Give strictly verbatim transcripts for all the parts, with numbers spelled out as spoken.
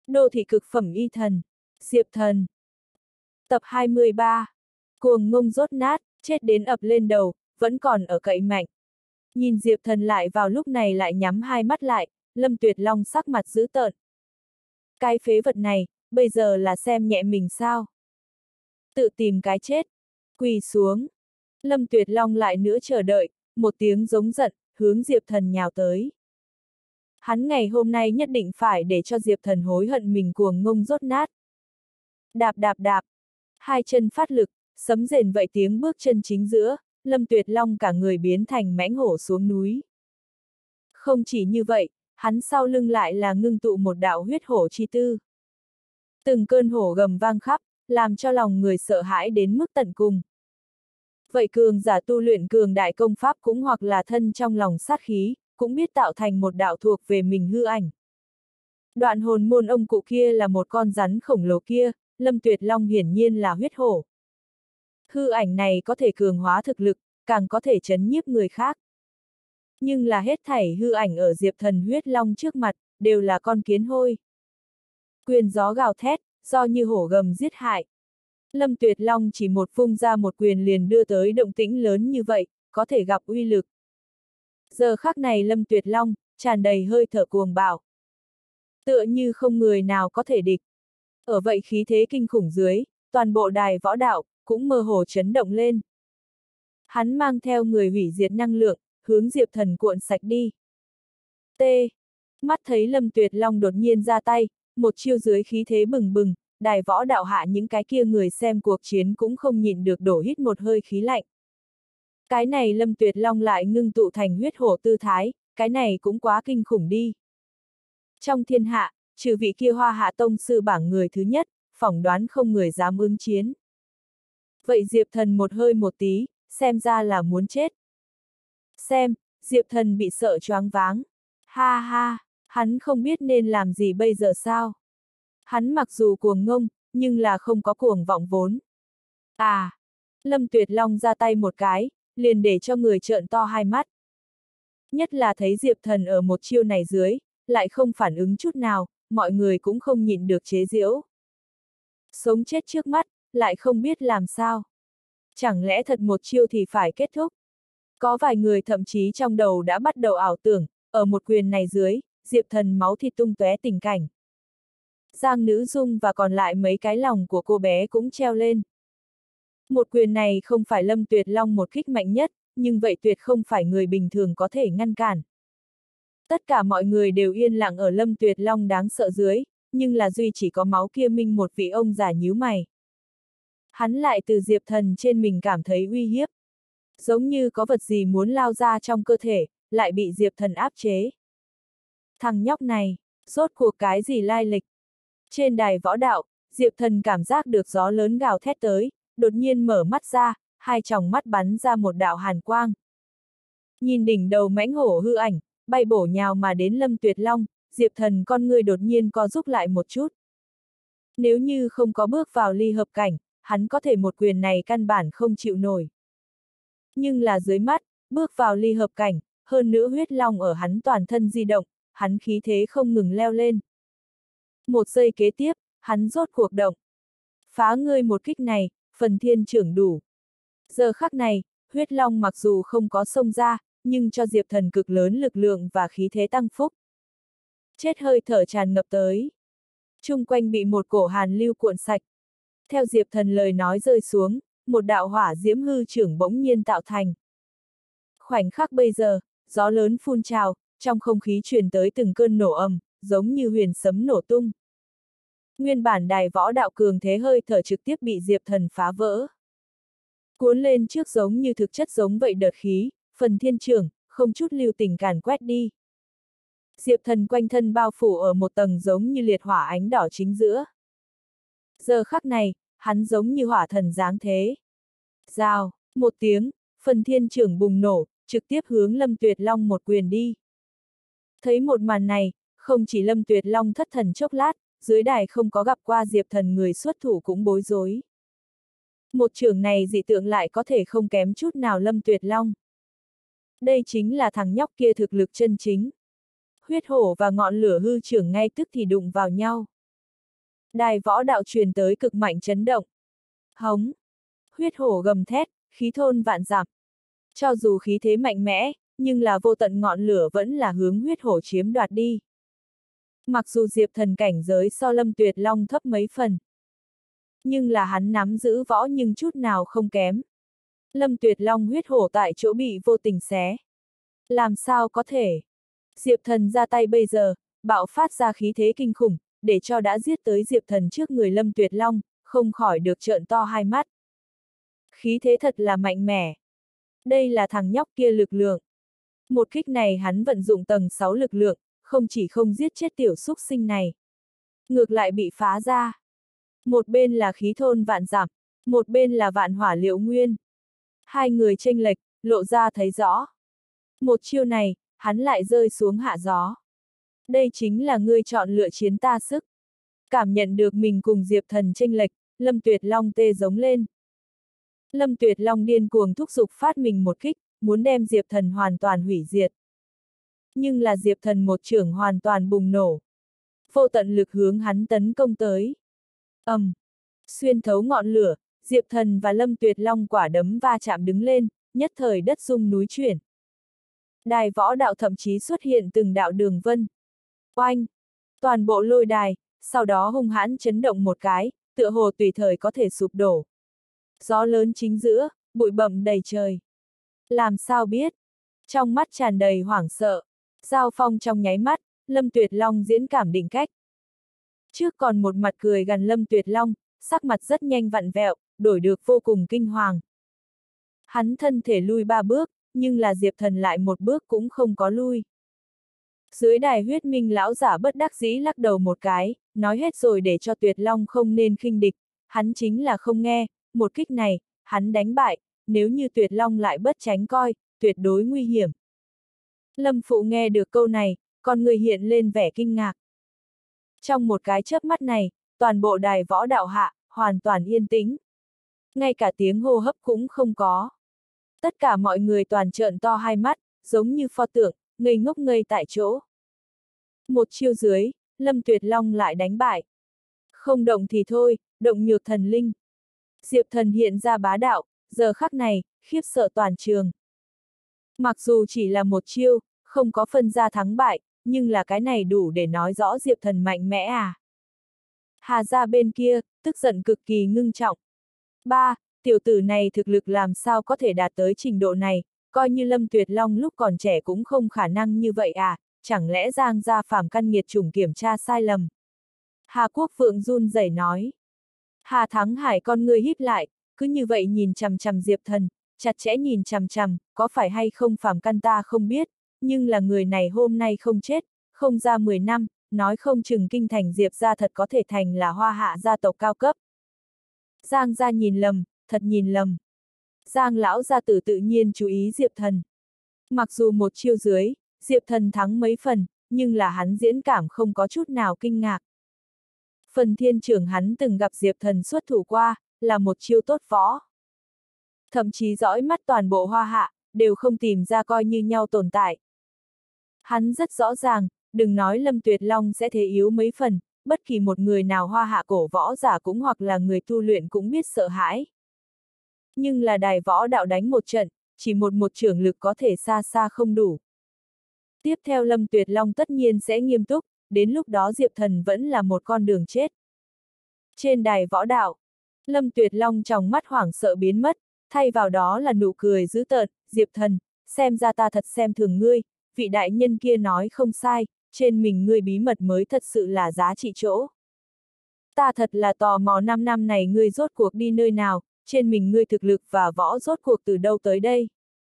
Đô thị cực phẩm y thần. Diệp Thần. Tập hai mươi ba. Cuồng ngông rốt nát, chết đến ập lên đầu, vẫn còn ở cậy mạnh. Nhìn Diệp Thần lại vào lúc này lại nhắm hai mắt lại, Lâm Tuyệt Long sắc mặt dữ tợn. Cái phế vật này, bây giờ là xem nhẹ mình sao? Tự tìm cái chết. Quỳ xuống. Lâm Tuyệt Long lại nữa chờ đợi, một tiếng giống giận, hướng Diệp Thần nhào tới. Hắn ngày hôm nay nhất định phải để cho Diệp Thần hối hận mình cuồng ngông rốt nát. Đạp đạp đạp. Hai chân phát lực, sấm rền vậy tiếng bước chân chính giữa, Lâm Tuyệt Long cả người biến thành mãnh hổ xuống núi. Không chỉ như vậy, hắn sau lưng lại là ngưng tụ một đạo huyết hổ chi tư. Từng cơn hổ gầm vang khắp, làm cho lòng người sợ hãi đến mức tận cùng. Vậy cường giả tu luyện cường đại công pháp cũng hoặc là thân trong lòng sát khí, cũng biết tạo thành một đạo thuộc về mình hư ảnh. Đoạn hồn môn ông cụ kia là một con rắn khổng lồ kia, Lâm Tuyệt Long hiển nhiên là huyết hổ. Hư ảnh này có thể cường hóa thực lực, càng có thể chấn nhiếp người khác. Nhưng là hết thảy hư ảnh ở Diệp Thần huyết long trước mặt, đều là con kiến hôi. Quyền gió gào thét, do như hổ gầm giết hại. Lâm Tuyệt Long chỉ một vung ra một quyền liền đưa tới động tĩnh lớn như vậy, có thể gặp uy lực. Giờ khắc này Lâm Tuyệt Long, tràn đầy hơi thở cuồng bạo. Tựa như không người nào có thể địch. Ở vậy khí thế kinh khủng dưới, toàn bộ đài võ đạo, cũng mơ hồ chấn động lên. Hắn mang theo người hủy diệt năng lượng, hướng Diệp Thần cuộn sạch đi. T. Mắt thấy Lâm Tuyệt Long đột nhiên ra tay, một chiêu dưới khí thế bừng bừng, đài võ đạo hạ những cái kia người xem cuộc chiến cũng không nhịn được đổ hít một hơi khí lạnh. Cái này Lâm Tuyệt Long lại ngưng tụ thành huyết hổ tư thái, cái này cũng quá kinh khủng đi. Trong thiên hạ, trừ vị kia Hoa Hạ tông sư bảng người thứ nhất, phỏng đoán không người dám ứng chiến. Vậy Diệp Thần một hơi một tí, xem ra là muốn chết. Xem, Diệp Thần bị sợ choáng váng. Ha ha, hắn không biết nên làm gì bây giờ sao. Hắn mặc dù cuồng ngông, nhưng là không có cuồng vọng vốn. À, Lâm Tuyệt Long ra tay một cái, liền để cho người trợn to hai mắt. Nhất là thấy Diệp Thần ở một chiêu này dưới, lại không phản ứng chút nào, mọi người cũng không nhịn được chế giễu. Sống chết trước mắt, lại không biết làm sao. Chẳng lẽ thật một chiêu thì phải kết thúc? Có vài người thậm chí trong đầu đã bắt đầu ảo tưởng, ở một quyền này dưới, Diệp Thần máu thịt tung tóe tình cảnh. Giang Nữ Dung và còn lại mấy cái lòng của cô bé cũng treo lên. Một quyền này không phải Lâm Tuyệt Long một kích mạnh nhất, nhưng vậy tuyệt không phải người bình thường có thể ngăn cản. Tất cả mọi người đều yên lặng ở Lâm Tuyệt Long đáng sợ dưới, nhưng là duy chỉ có máu kia minh một vị ông già nhíu mày. Hắn lại từ Diệp Thần trên mình cảm thấy uy hiếp. Giống như có vật gì muốn lao ra trong cơ thể, lại bị Diệp Thần áp chế. Thằng nhóc này, rốt cuộc cái gì lai lịch? Trên đài võ đạo, Diệp Thần cảm giác được gió lớn gào thét tới, đột nhiên mở mắt ra, hai tròng mắt bắn ra một đạo hàn quang. Nhìn đỉnh đầu mãnh hổ hư ảnh, bay bổ nhào mà đến Lâm Tuyệt Long, Diệp Thần con người đột nhiên co rúm lại một chút. Nếu như không có bước vào ly hợp cảnh, hắn có thể một quyền này căn bản không chịu nổi. Nhưng là dưới mắt, bước vào ly hợp cảnh, hơn nữa huyết long ở hắn toàn thân di động, hắn khí thế không ngừng leo lên. Một giây kế tiếp, hắn rốt cuộc động. Phá ngươi một kích này, phần thiên trưởng đủ. Giờ khắc này, huyết long mặc dù không có xông ra, nhưng cho Diệp Thần cực lớn lực lượng và khí thế tăng phúc. Chết hơi thở tràn ngập tới. Chung quanh bị một cổ hàn lưu cuộn sạch. Theo Diệp Thần lời nói rơi xuống, một đạo hỏa diễm hư trưởng bỗng nhiên tạo thành. Khoảnh khắc bây giờ, gió lớn phun trào, trong không khí truyền tới từng cơn nổ ầm, giống như huyền sấm nổ tung. Nguyên bản đài võ đạo cường thế hơi thở trực tiếp bị Diệp Thần phá vỡ. Cuốn lên trước giống như thực chất giống vậy đợt khí, phần thiên trưởng, không chút lưu tình càn quét đi. Diệp Thần quanh thân bao phủ ở một tầng giống như liệt hỏa ánh đỏ chính giữa. Giờ khắc này, hắn giống như hỏa thần giáng thế. Rào, một tiếng, phần thiên trưởng bùng nổ, trực tiếp hướng Lâm Tuyệt Long một quyền đi. Thấy một màn này, không chỉ Lâm Tuyệt Long thất thần chốc lát, dưới đài không có gặp qua Diệp Thần người xuất thủ cũng bối rối. Một trưởng này dị tượng lại có thể không kém chút nào Lâm Tuyệt Long. Đây chính là thằng nhóc kia thực lực chân chính. Huyết hổ và ngọn lửa hư trưởng ngay tức thì đụng vào nhau. Đài võ đạo truyền tới cực mạnh chấn động. Hống! Huyết hổ gầm thét, khí thôn vạn dặm. Cho dù khí thế mạnh mẽ, nhưng là vô tận ngọn lửa vẫn là hướng huyết hổ chiếm đoạt đi. Mặc dù Diệp Thần cảnh giới so Lâm Tuyệt Long thấp mấy phần, nhưng là hắn nắm giữ võ nhưng chút nào không kém. Lâm Tuyệt Long huyết hổ tại chỗ bị vô tình xé. Làm sao có thể? Diệp Thần ra tay bây giờ, bạo phát ra khí thế kinh khủng, để cho đã giết tới Diệp Thần trước người Lâm Tuyệt Long, không khỏi được trợn to hai mắt. Khí thế thật là mạnh mẽ. Đây là thằng nhóc kia lực lượng. Một kích này hắn vận dụng tầng sáu lực lượng, không chỉ không giết chết tiểu xúc sinh này, ngược lại bị phá ra. Một bên là khí thôn vạn dặm, một bên là vạn hỏa liệu nguyên. Hai người chênh lệch, lộ ra thấy rõ. Một chiêu này, hắn lại rơi xuống hạ gió. Đây chính là ngươi chọn lựa chiến ta sức. Cảm nhận được mình cùng Diệp Thần chênh lệch, Lâm Tuyệt Long tê giống lên. Lâm Tuyệt Long điên cuồng thúc giục phát mình một kích, muốn đem Diệp Thần hoàn toàn hủy diệt. Nhưng là Diệp Thần một chưởng hoàn toàn bùng nổ. Vô tận lực hướng hắn tấn công tới. ầm, um, xuyên thấu ngọn lửa, Diệp Thần và Lâm Tuyệt Long quả đấm va chạm đứng lên, nhất thời đất rung núi chuyển. Đài võ đạo thậm chí xuất hiện từng đạo đường vân. Oanh! Toàn bộ lôi đài, sau đó hung hãn chấn động một cái, tựa hồ tùy thời có thể sụp đổ. Gió lớn chính giữa, bụi bặm đầy trời. Làm sao biết? Trong mắt tràn đầy hoảng sợ. Giao phong trong nháy mắt, Lâm Tuyệt Long diễn cảm định cách. Trước còn một mặt cười gần Lâm Tuyệt Long, sắc mặt rất nhanh vặn vẹo, đổi được vô cùng kinh hoàng. Hắn thân thể lui ba bước, nhưng là Diệp Thần lại một bước cũng không có lui. Dưới đài huyết minh lão giả bất đắc dĩ lắc đầu một cái, nói hết rồi để cho Tuyệt Long không nên khinh địch, hắn chính là không nghe, một kích này, hắn đánh bại, nếu như Tuyệt Long lại bất tránh coi, tuyệt đối nguy hiểm. Lâm Phụ nghe được câu này, con người hiện lên vẻ kinh ngạc. Trong một cái chớp mắt này, toàn bộ đài võ đạo hạ, hoàn toàn yên tĩnh. Ngay cả tiếng hô hấp cũng không có. Tất cả mọi người toàn trợn to hai mắt, giống như pho tượng, ngây ngốc ngây tại chỗ. Một chiêu dưới, Lâm Tuyệt Long lại đánh bại. Không động thì thôi, động nhược thần linh. Diệp Thần hiện ra bá đạo, giờ khắc này, khiếp sợ toàn trường. Mặc dù chỉ là một chiêu, không có phân ra thắng bại, nhưng là cái này đủ để nói rõ Diệp Thần mạnh mẽ à. Hà gia bên kia, tức giận cực kỳ ngưng trọng. Ba, tiểu tử này thực lực làm sao có thể đạt tới trình độ này, coi như Lâm Tuyệt Long lúc còn trẻ cũng không khả năng như vậy à, chẳng lẽ Giang gia phàm căn nghiệt chủng kiểm tra sai lầm. Hà Quốc Phượng run rẩy nói. Hà Thắng Hải con ngươi híp lại, cứ như vậy nhìn chằm chằm Diệp Thần, chặt chẽ nhìn chằm chằm, có phải hay không phàm căn ta không biết, nhưng là người này hôm nay không chết, không ra mười năm, nói không chừng kinh thành Diệp gia thật có thể thành là hoa hạ gia tộc cao cấp. Giang gia nhìn lầm, thật nhìn lầm. Giang lão gia tử tự nhiên chú ý Diệp Thần. Mặc dù một chiêu dưới, Diệp Thần thắng mấy phần, nhưng là hắn diễn cảm không có chút nào kinh ngạc. Phần thiên trưởng hắn từng gặp Diệp Thần xuất thủ qua, là một chiêu tốt võ. Thậm chí dõi mắt toàn bộ hoa hạ, đều không tìm ra coi như nhau tồn tại. Hắn rất rõ ràng, đừng nói Lâm Tuyệt Long sẽ thế yếu mấy phần, bất kỳ một người nào hoa hạ cổ võ giả cũng hoặc là người tu luyện cũng biết sợ hãi. Nhưng là đài võ đạo đánh một trận, chỉ một một trưởng lực có thể xa xa không đủ. Tiếp theo Lâm Tuyệt Long tất nhiên sẽ nghiêm túc, đến lúc đó Diệp Thần vẫn là một con đường chết. Trên đài võ đạo, Lâm Tuyệt Long trong mắt hoảng sợ biến mất, thay vào đó là nụ cười dữ tợn, Diệp Thần, xem ra ta thật xem thường ngươi, vị đại nhân kia nói không sai, trên mình ngươi bí mật mới thật sự là giá trị chỗ. Ta thật là tò mò năm năm này ngươi rốt cuộc đi nơi nào, trên mình ngươi thực lực và võ rốt cuộc từ đâu tới đây.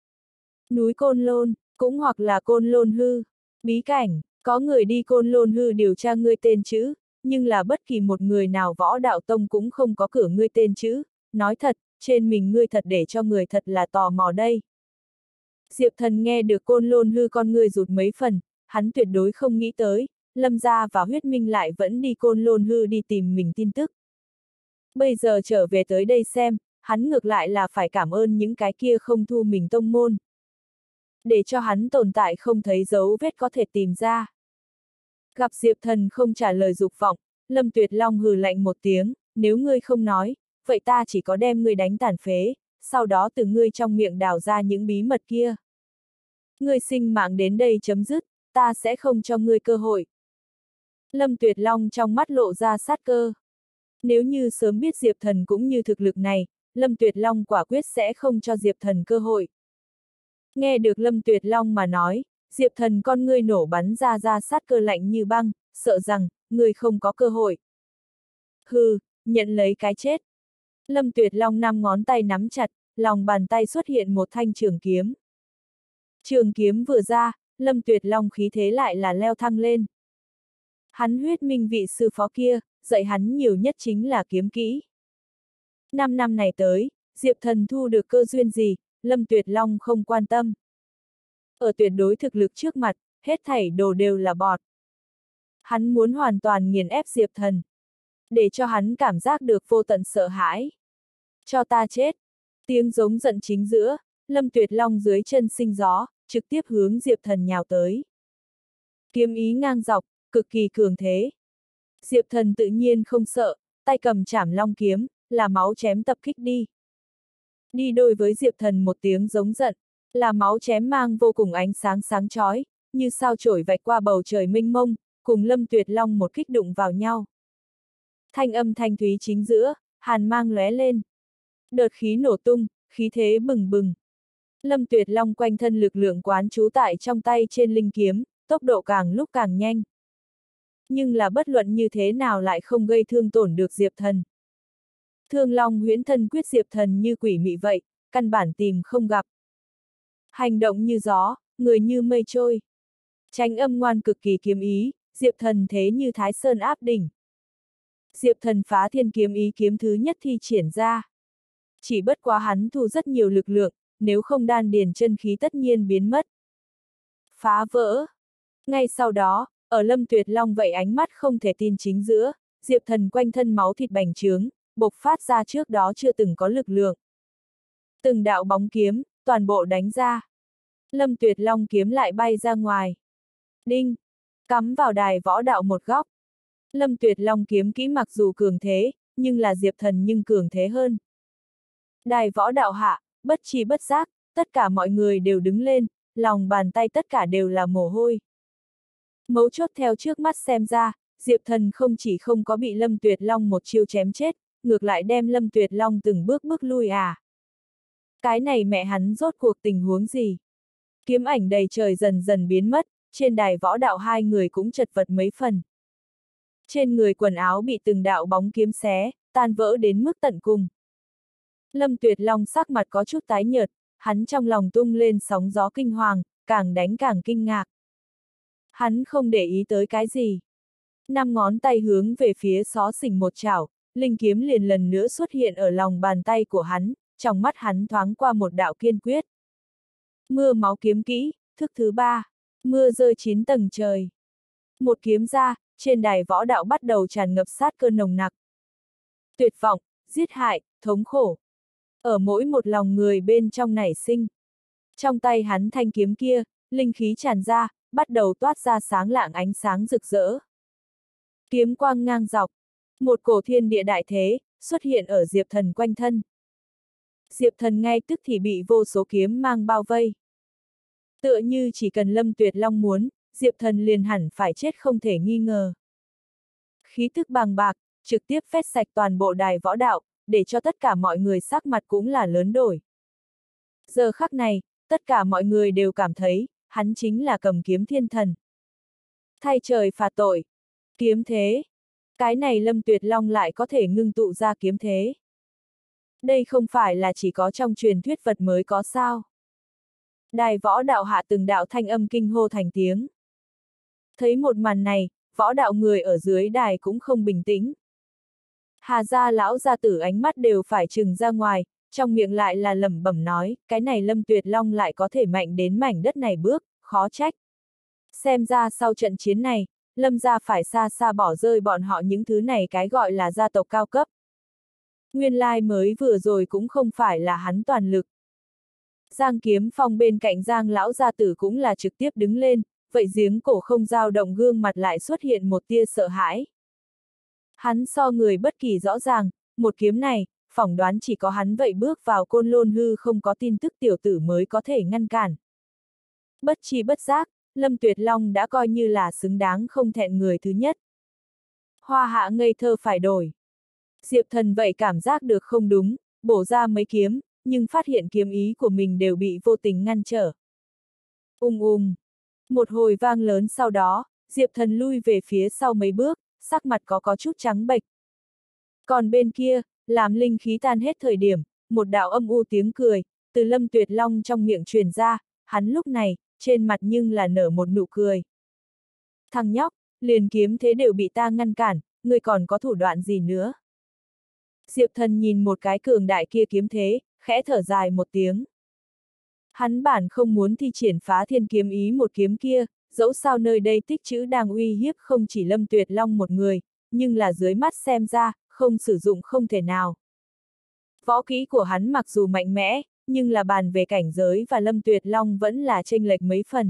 Núi Côn Lôn, cũng hoặc là Côn Lôn Hư, bí cảnh, có người đi Côn Lôn Hư điều tra ngươi tên chữ, nhưng là bất kỳ một người nào võ đạo tông cũng không có cửa ngươi tên chữ, nói thật, trên mình ngươi thật để cho người thật là tò mò đây. Diệp Thần nghe được Côn Lôn Hư con ngươi rụt mấy phần, hắn tuyệt đối không nghĩ tới, Lâm gia và huyết minh lại vẫn đi Côn Lôn Hư đi tìm mình tin tức. Bây giờ trở về tới đây xem, hắn ngược lại là phải cảm ơn những cái kia không thu mình tông môn. Để cho hắn tồn tại không thấy dấu vết có thể tìm ra. Gặp Diệp Thần không trả lời dục vọng, Lâm Tuyệt Long hừ lạnh một tiếng, nếu ngươi không nói, vậy ta chỉ có đem ngươi đánh tàn phế, sau đó từ ngươi trong miệng đào ra những bí mật kia. Ngươi sinh mạng đến đây chấm dứt, ta sẽ không cho ngươi cơ hội. Lâm Tuyệt Long trong mắt lộ ra sát cơ. Nếu như sớm biết Diệp Thần cũng như thực lực này, Lâm Tuyệt Long quả quyết sẽ không cho Diệp Thần cơ hội. Nghe được Lâm Tuyệt Long mà nói, Diệp Thần con ngươi nổ bắn ra ra sát cơ lạnh như băng, sợ rằng, ngươi không có cơ hội. Hừ, nhận lấy cái chết. Lâm Tuyệt Long năm ngón tay nắm chặt, lòng bàn tay xuất hiện một thanh trường kiếm. Trường kiếm vừa ra, Lâm Tuyệt Long khí thế lại là leo thăng lên. Hắn huyết minh vị sư phó kia, dạy hắn nhiều nhất chính là kiếm kỹ. Năm năm này tới, Diệp Thần thu được cơ duyên gì, Lâm Tuyệt Long không quan tâm. Ở tuyệt đối thực lực trước mặt, hết thảy đồ đều là bọt. Hắn muốn hoàn toàn nghiền ép Diệp Thần, để cho hắn cảm giác được vô tận sợ hãi. Cho ta chết! Tiếng giống giận chính giữa, Lâm Tuyệt Long dưới chân sinh gió, trực tiếp hướng Diệp Thần nhào tới. Kiếm ý ngang dọc, cực kỳ cường thế. Diệp Thần tự nhiên không sợ, tay cầm chảm long kiếm, là máu chém tập kích đi. Đi đôi với Diệp Thần một tiếng giống giận, là máu chém mang vô cùng ánh sáng sáng chói, như sao chổi vạch qua bầu trời mênh mông, cùng Lâm Tuyệt Long một kích đụng vào nhau. Thanh âm thanh thúy chính giữa, hàn mang lóe lên. Đợt khí nổ tung, khí thế bừng bừng. Lâm Tuyệt Long quanh thân lực lượng quán trú tại trong tay trên linh kiếm, tốc độ càng lúc càng nhanh. Nhưng là bất luận như thế nào lại không gây thương tổn được Diệp Thần. Thương Long huyễn thân quyết Diệp Thần như quỷ mị vậy, căn bản tìm không gặp. Hành động như gió, người như mây trôi. Tránh âm ngoan cực kỳ kiếm ý, Diệp Thần thế như Thái Sơn áp đỉnh. Diệp Thần phá thiên kiếm ý kiếm thứ nhất thi triển ra. Chỉ bất quá hắn thu rất nhiều lực lượng, nếu không đan điền chân khí tất nhiên biến mất. Phá vỡ. Ngay sau đó, ở Lâm Tuyệt Long vậy ánh mắt không thể tin chính giữa, Diệp Thần quanh thân máu thịt bành trướng, bộc phát ra trước đó chưa từng có lực lượng. Từng đạo bóng kiếm, toàn bộ đánh ra. Lâm Tuyệt Long kiếm lại bay ra ngoài. Đinh! Cắm vào đài võ đạo một góc. Lâm Tuyệt Long kiếm kỹ mặc dù cường thế, nhưng là Diệp Thần nhưng cường thế hơn. Đài võ đạo hạ, bất tri bất giác, tất cả mọi người đều đứng lên, lòng bàn tay tất cả đều là mồ hôi. Mấu chốt theo trước mắt xem ra, Diệp Thần không chỉ không có bị Lâm Tuyệt Long một chiêu chém chết, ngược lại đem Lâm Tuyệt Long từng bước bước lui à. Cái này mẹ hắn rốt cuộc tình huống gì? Kiếm ảnh đầy trời dần dần biến mất, trên đài võ đạo hai người cũng chật vật mấy phần. Trên người quần áo bị từng đạo bóng kiếm xé, tan vỡ đến mức tận cùng. Lâm Tuyệt Long sắc mặt có chút tái nhợt, hắn trong lòng tung lên sóng gió kinh hoàng, càng đánh càng kinh ngạc. Hắn không để ý tới cái gì. Năm ngón tay hướng về phía xó xỉnh một chảo, linh kiếm liền lần nữa xuất hiện ở lòng bàn tay của hắn, trong mắt hắn thoáng qua một đạo kiên quyết. Mưa máu kiếm kỹ, thức thứ ba, mưa rơi chín tầng trời. Một kiếm ra, trên đài võ đạo bắt đầu tràn ngập sát cơ nồng nặc. Tuyệt vọng, giết hại, thống khổ. Ở mỗi một lòng người bên trong nảy sinh. Trong tay hắn thanh kiếm kia, linh khí tràn ra, bắt đầu toát ra sáng lạng ánh sáng rực rỡ. Kiếm quang ngang dọc, một cổ thiên địa đại thế, xuất hiện ở Diệp Thần quanh thân. Diệp Thần ngay tức thì bị vô số kiếm mang bao vây. Tựa như chỉ cần Lâm Tuyệt Long muốn, Diệp Thần liền hẳn phải chết không thể nghi ngờ. Khí tức bàng bạc, trực tiếp phét sạch toàn bộ đài võ đạo, để cho tất cả mọi người sắc mặt cũng là lớn đổi. Giờ khắc này, tất cả mọi người đều cảm thấy, hắn chính là cầm kiếm thiên thần. Thay trời phạt tội. Kiếm thế. Cái này Lâm Tuyệt Long lại có thể ngưng tụ ra kiếm thế. Đây không phải là chỉ có trong truyền thuyết vật mới có sao. Đài võ đạo hạ từng đạo thanh âm kinh hô thành tiếng. Thấy một màn này, võ đạo người ở dưới đài cũng không bình tĩnh. Hà gia lão gia tử ánh mắt đều phải trừng ra ngoài, trong miệng lại là lẩm bẩm nói, cái này Lâm Tuyệt Long lại có thể mạnh đến mảnh đất này bước, khó trách. Xem ra sau trận chiến này, Lâm gia phải xa xa bỏ rơi bọn họ những thứ này cái gọi là gia tộc cao cấp. Nguyên lai mới vừa rồi cũng không phải là hắn toàn lực. Giang Kiếm Phong bên cạnh Giang lão gia tử cũng là trực tiếp đứng lên, vậy giếng cổ không dao động gương mặt lại xuất hiện một tia sợ hãi. Hắn so người bất kỳ rõ ràng, một kiếm này, phỏng đoán chỉ có hắn vậy bước vào côn lôn hư không có tin tức tiểu tử mới có thể ngăn cản. Bất chi bất giác, Lâm Tuyệt Long đã coi như là xứng đáng không thẹn người thứ nhất. Hoa hạ ngây thơ phải đổi. Diệp Thần vậy cảm giác được không đúng, bổ ra mấy kiếm, nhưng phát hiện kiếm ý của mình đều bị vô tình ngăn trở. Ung ung. Một hồi vang lớn sau đó, Diệp Thần lui về phía sau mấy bước, sắc mặt có có chút trắng bệch. Còn bên kia, làm linh khí tan hết thời điểm, một đạo âm u tiếng cười, từ Lâm Tuyệt Long trong miệng truyền ra, hắn lúc này, trên mặt nhưng là nở một nụ cười. Thằng nhóc, liền kiếm thế đều bị ta ngăn cản, ngươi còn có thủ đoạn gì nữa? Diệp Thần nhìn một cái cường đại kia kiếm thế, khẽ thở dài một tiếng. Hắn bản không muốn thi triển phá thiên kiếm ý một kiếm kia, dẫu sao nơi đây tích trữ đang uy hiếp không chỉ Lâm Tuyệt Long một người, nhưng là dưới mắt xem ra, không sử dụng không thể nào. Võ kỹ của hắn mặc dù mạnh mẽ, nhưng là bàn về cảnh giới và Lâm Tuyệt Long vẫn là chênh lệch mấy phần.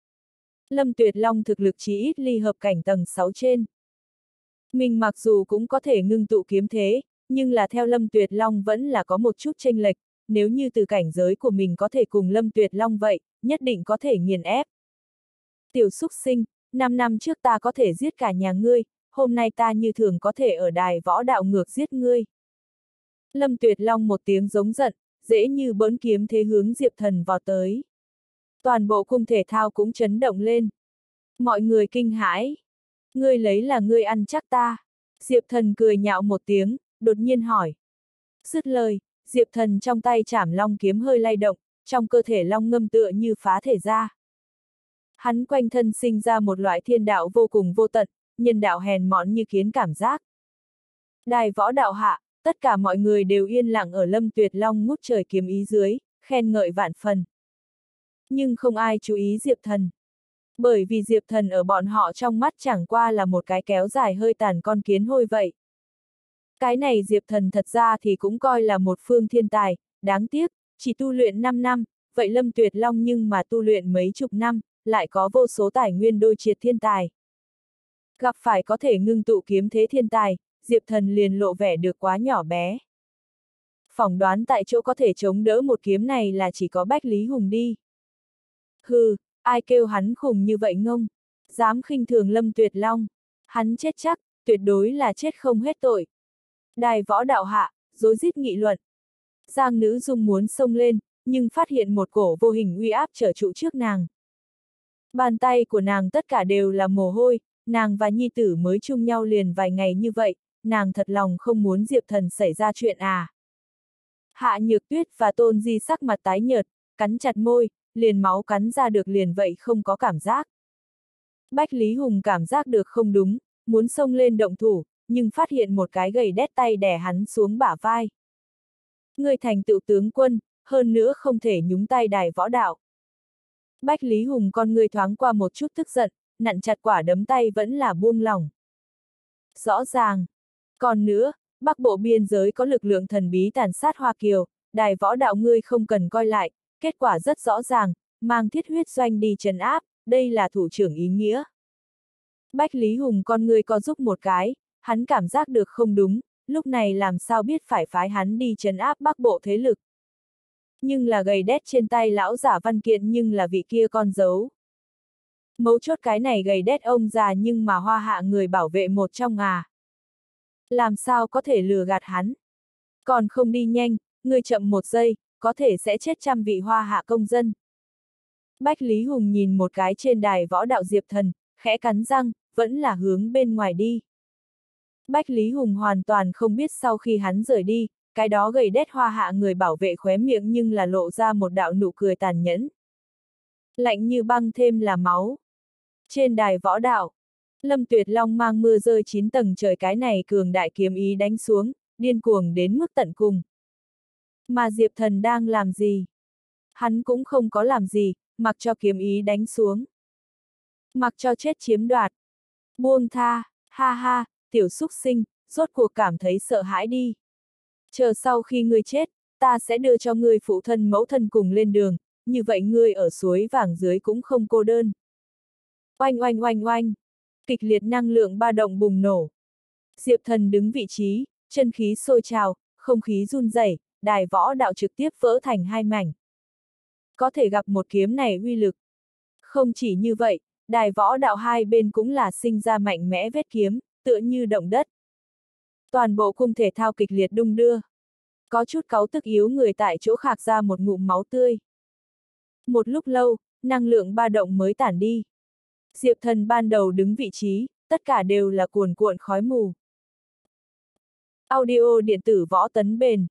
Lâm Tuyệt Long thực lực chí ít ly hợp cảnh tầng sáu trên. Mình mặc dù cũng có thể ngưng tụ kiếm thế, nhưng là theo Lâm Tuyệt Long vẫn là có một chút chênh lệch, nếu như từ cảnh giới của mình có thể cùng Lâm Tuyệt Long vậy, nhất định có thể nghiền ép. Tiểu xúc sinh, năm năm trước ta có thể giết cả nhà ngươi, hôm nay ta như thường có thể ở đài võ đạo ngược giết ngươi. Lâm Tuyệt Long một tiếng giống giận, dễ như bỡn kiếm thế hướng Diệp Thần vọt tới. Toàn bộ cung thể thao cũng chấn động lên. Mọi người kinh hãi. Ngươi lấy là ngươi ăn chắc ta. Diệp Thần cười nhạo một tiếng, đột nhiên hỏi. Dứt lời, Diệp Thần trong tay chảm long kiếm hơi lay động, trong cơ thể long ngâm tựa như phá thể ra. Hắn quanh thân sinh ra một loại thiên đạo vô cùng vô tận, nhân đạo hèn mọn như kiến cảm giác. Đài võ đạo hạ, tất cả mọi người đều yên lặng ở Lâm Tuyệt Long ngút trời kiếm ý dưới, khen ngợi vạn phần. Nhưng không ai chú ý Diệp Thần. Bởi vì Diệp Thần ở bọn họ trong mắt chẳng qua là một cái kéo dài hơi tàn con kiến hôi vậy. Cái này Diệp Thần thật ra thì cũng coi là một phương thiên tài, đáng tiếc, chỉ tu luyện năm năm, vậy Lâm Tuyệt Long nhưng mà tu luyện mấy chục năm, lại có vô số tài nguyên đôi triệt thiên tài. Gặp phải có thể ngưng tụ kiếm thế thiên tài, Diệp Thần liền lộ vẻ được quá nhỏ bé. Phỏng đoán tại chỗ có thể chống đỡ một kiếm này là chỉ có Bách Lý Hùng đi. Hừ, ai kêu hắn khùng như vậy ngông, dám khinh thường Lâm Tuyệt Long, hắn chết chắc, tuyệt đối là chết không hết tội. Đài võ đạo hạ, rối rít nghị luận. Giang Nữ Dung muốn xông lên, nhưng phát hiện một cổ vô hình uy áp trở trụ trước nàng. Bàn tay của nàng tất cả đều là mồ hôi, nàng và nhi tử mới chung nhau liền vài ngày như vậy, nàng thật lòng không muốn Diệp Thần xảy ra chuyện à. Hạ Nhược Tuyết và Tôn Di sắc mặt tái nhợt, cắn chặt môi, liền máu cắn ra được liền vậy không có cảm giác. Bách Lý Hùng cảm giác được không đúng, muốn xông lên động thủ, nhưng phát hiện một cái gầy đét tay đè hắn xuống bả vai. Người thành tựu tướng quân, hơn nữa không thể nhúng tay đài võ đạo. Bách Lý Hùng con người thoáng qua một chút tức giận, nặn chặt quả đấm tay vẫn là buông lỏng. Rõ ràng. Còn nữa, Bắc Bộ biên giới có lực lượng thần bí tàn sát Hoa Kiều, đài võ đạo ngươi không cần coi lại, kết quả rất rõ ràng, mang thiết huyết doanh đi trấn áp, đây là thủ trưởng ý nghĩa. Bách Lý Hùng con người có giúp một cái, hắn cảm giác được không đúng, lúc này làm sao biết phải phái hắn đi trấn áp Bắc Bộ thế lực. Nhưng là gầy đét trên tay lão giả văn kiện nhưng là vị kia con dấu. Mấu chốt cái này gầy đét ông già nhưng mà hoa hạ người bảo vệ một trong à. Làm sao có thể lừa gạt hắn? Còn không đi nhanh, người chậm một giây, có thể sẽ chết trăm vị hoa hạ công dân. Bách Lý Hùng nhìn một cái trên đài võ đạo Diệp Thần, khẽ cắn răng, vẫn là hướng bên ngoài đi. Bách Lý Hùng hoàn toàn không biết sau khi hắn rời đi, cái đó gầy đét hoa hạ người bảo vệ khóe miệng nhưng là lộ ra một đạo nụ cười tàn nhẫn. Lạnh như băng thêm là máu. Trên đài võ đạo, Lâm Tuyệt Long mang mưa rơi chín tầng trời cái này cường đại kiếm ý đánh xuống, điên cuồng đến mức tận cùng. Mà Diệp Thần đang làm gì? Hắn cũng không có làm gì, mặc cho kiếm ý đánh xuống. Mặc cho chết chiếm đoạt. Buông tha, ha ha, tiểu xúc sinh, rốt cuộc cảm thấy sợ hãi đi. Chờ sau khi ngươi chết, ta sẽ đưa cho ngươi phụ thân mẫu thân cùng lên đường, như vậy ngươi ở suối vàng dưới cũng không cô đơn. Oanh oanh oanh oanh, kịch liệt năng lượng ba động bùng nổ. Diệp Thần đứng vị trí, chân khí sôi trào, không khí run rẩy, đài võ đạo trực tiếp vỡ thành hai mảnh. Có thể gặp một kiếm này uy lực. Không chỉ như vậy, đài võ đạo hai bên cũng là sinh ra mạnh mẽ vết kiếm, tựa như động đất. Toàn bộ cung thể thao kịch liệt đung đưa. Có chút cáu tức yếu người tại chỗ khạc ra một ngụm máu tươi. Một lúc lâu, năng lượng ba động mới tản đi. Diệp Thần ban đầu đứng vị trí, tất cả đều là cuồn cuộn khói mù. Audio điện tử võ tấn bền.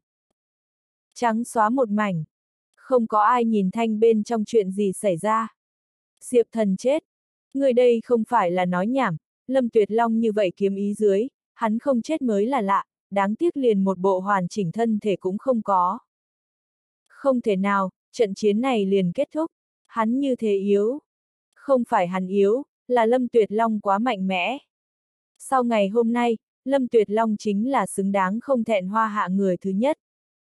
Trắng xóa một mảnh. Không có ai nhìn thanh bên trong chuyện gì xảy ra. Diệp Thần chết. Người đây không phải là nói nhảm, Lâm Tuyệt Long như vậy kiếm ý dưới, hắn không chết mới là lạ, đáng tiếc liền một bộ hoàn chỉnh thân thể cũng không có. Không thể nào, trận chiến này liền kết thúc, hắn như thế yếu. Không phải hắn yếu, là Lâm Tuyệt Long quá mạnh mẽ. Sau ngày hôm nay, Lâm Tuyệt Long chính là xứng đáng không thẹn hoa hạ người thứ nhất.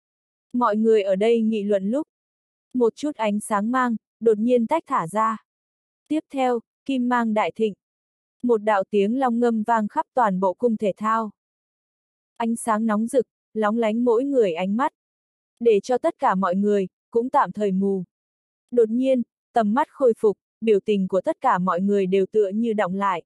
Mọi người ở đây nghị luận lúc, một chút ánh sáng mang, đột nhiên tách thả ra. Tiếp theo, kim mang đại thịnh. Một đạo tiếng long ngâm vang khắp toàn bộ cung thể thao. Ánh sáng nóng rực, lóng lánh mỗi người ánh mắt. Để cho tất cả mọi người, cũng tạm thời mù. Đột nhiên, tầm mắt khôi phục, biểu tình của tất cả mọi người đều tựa như đọng lại.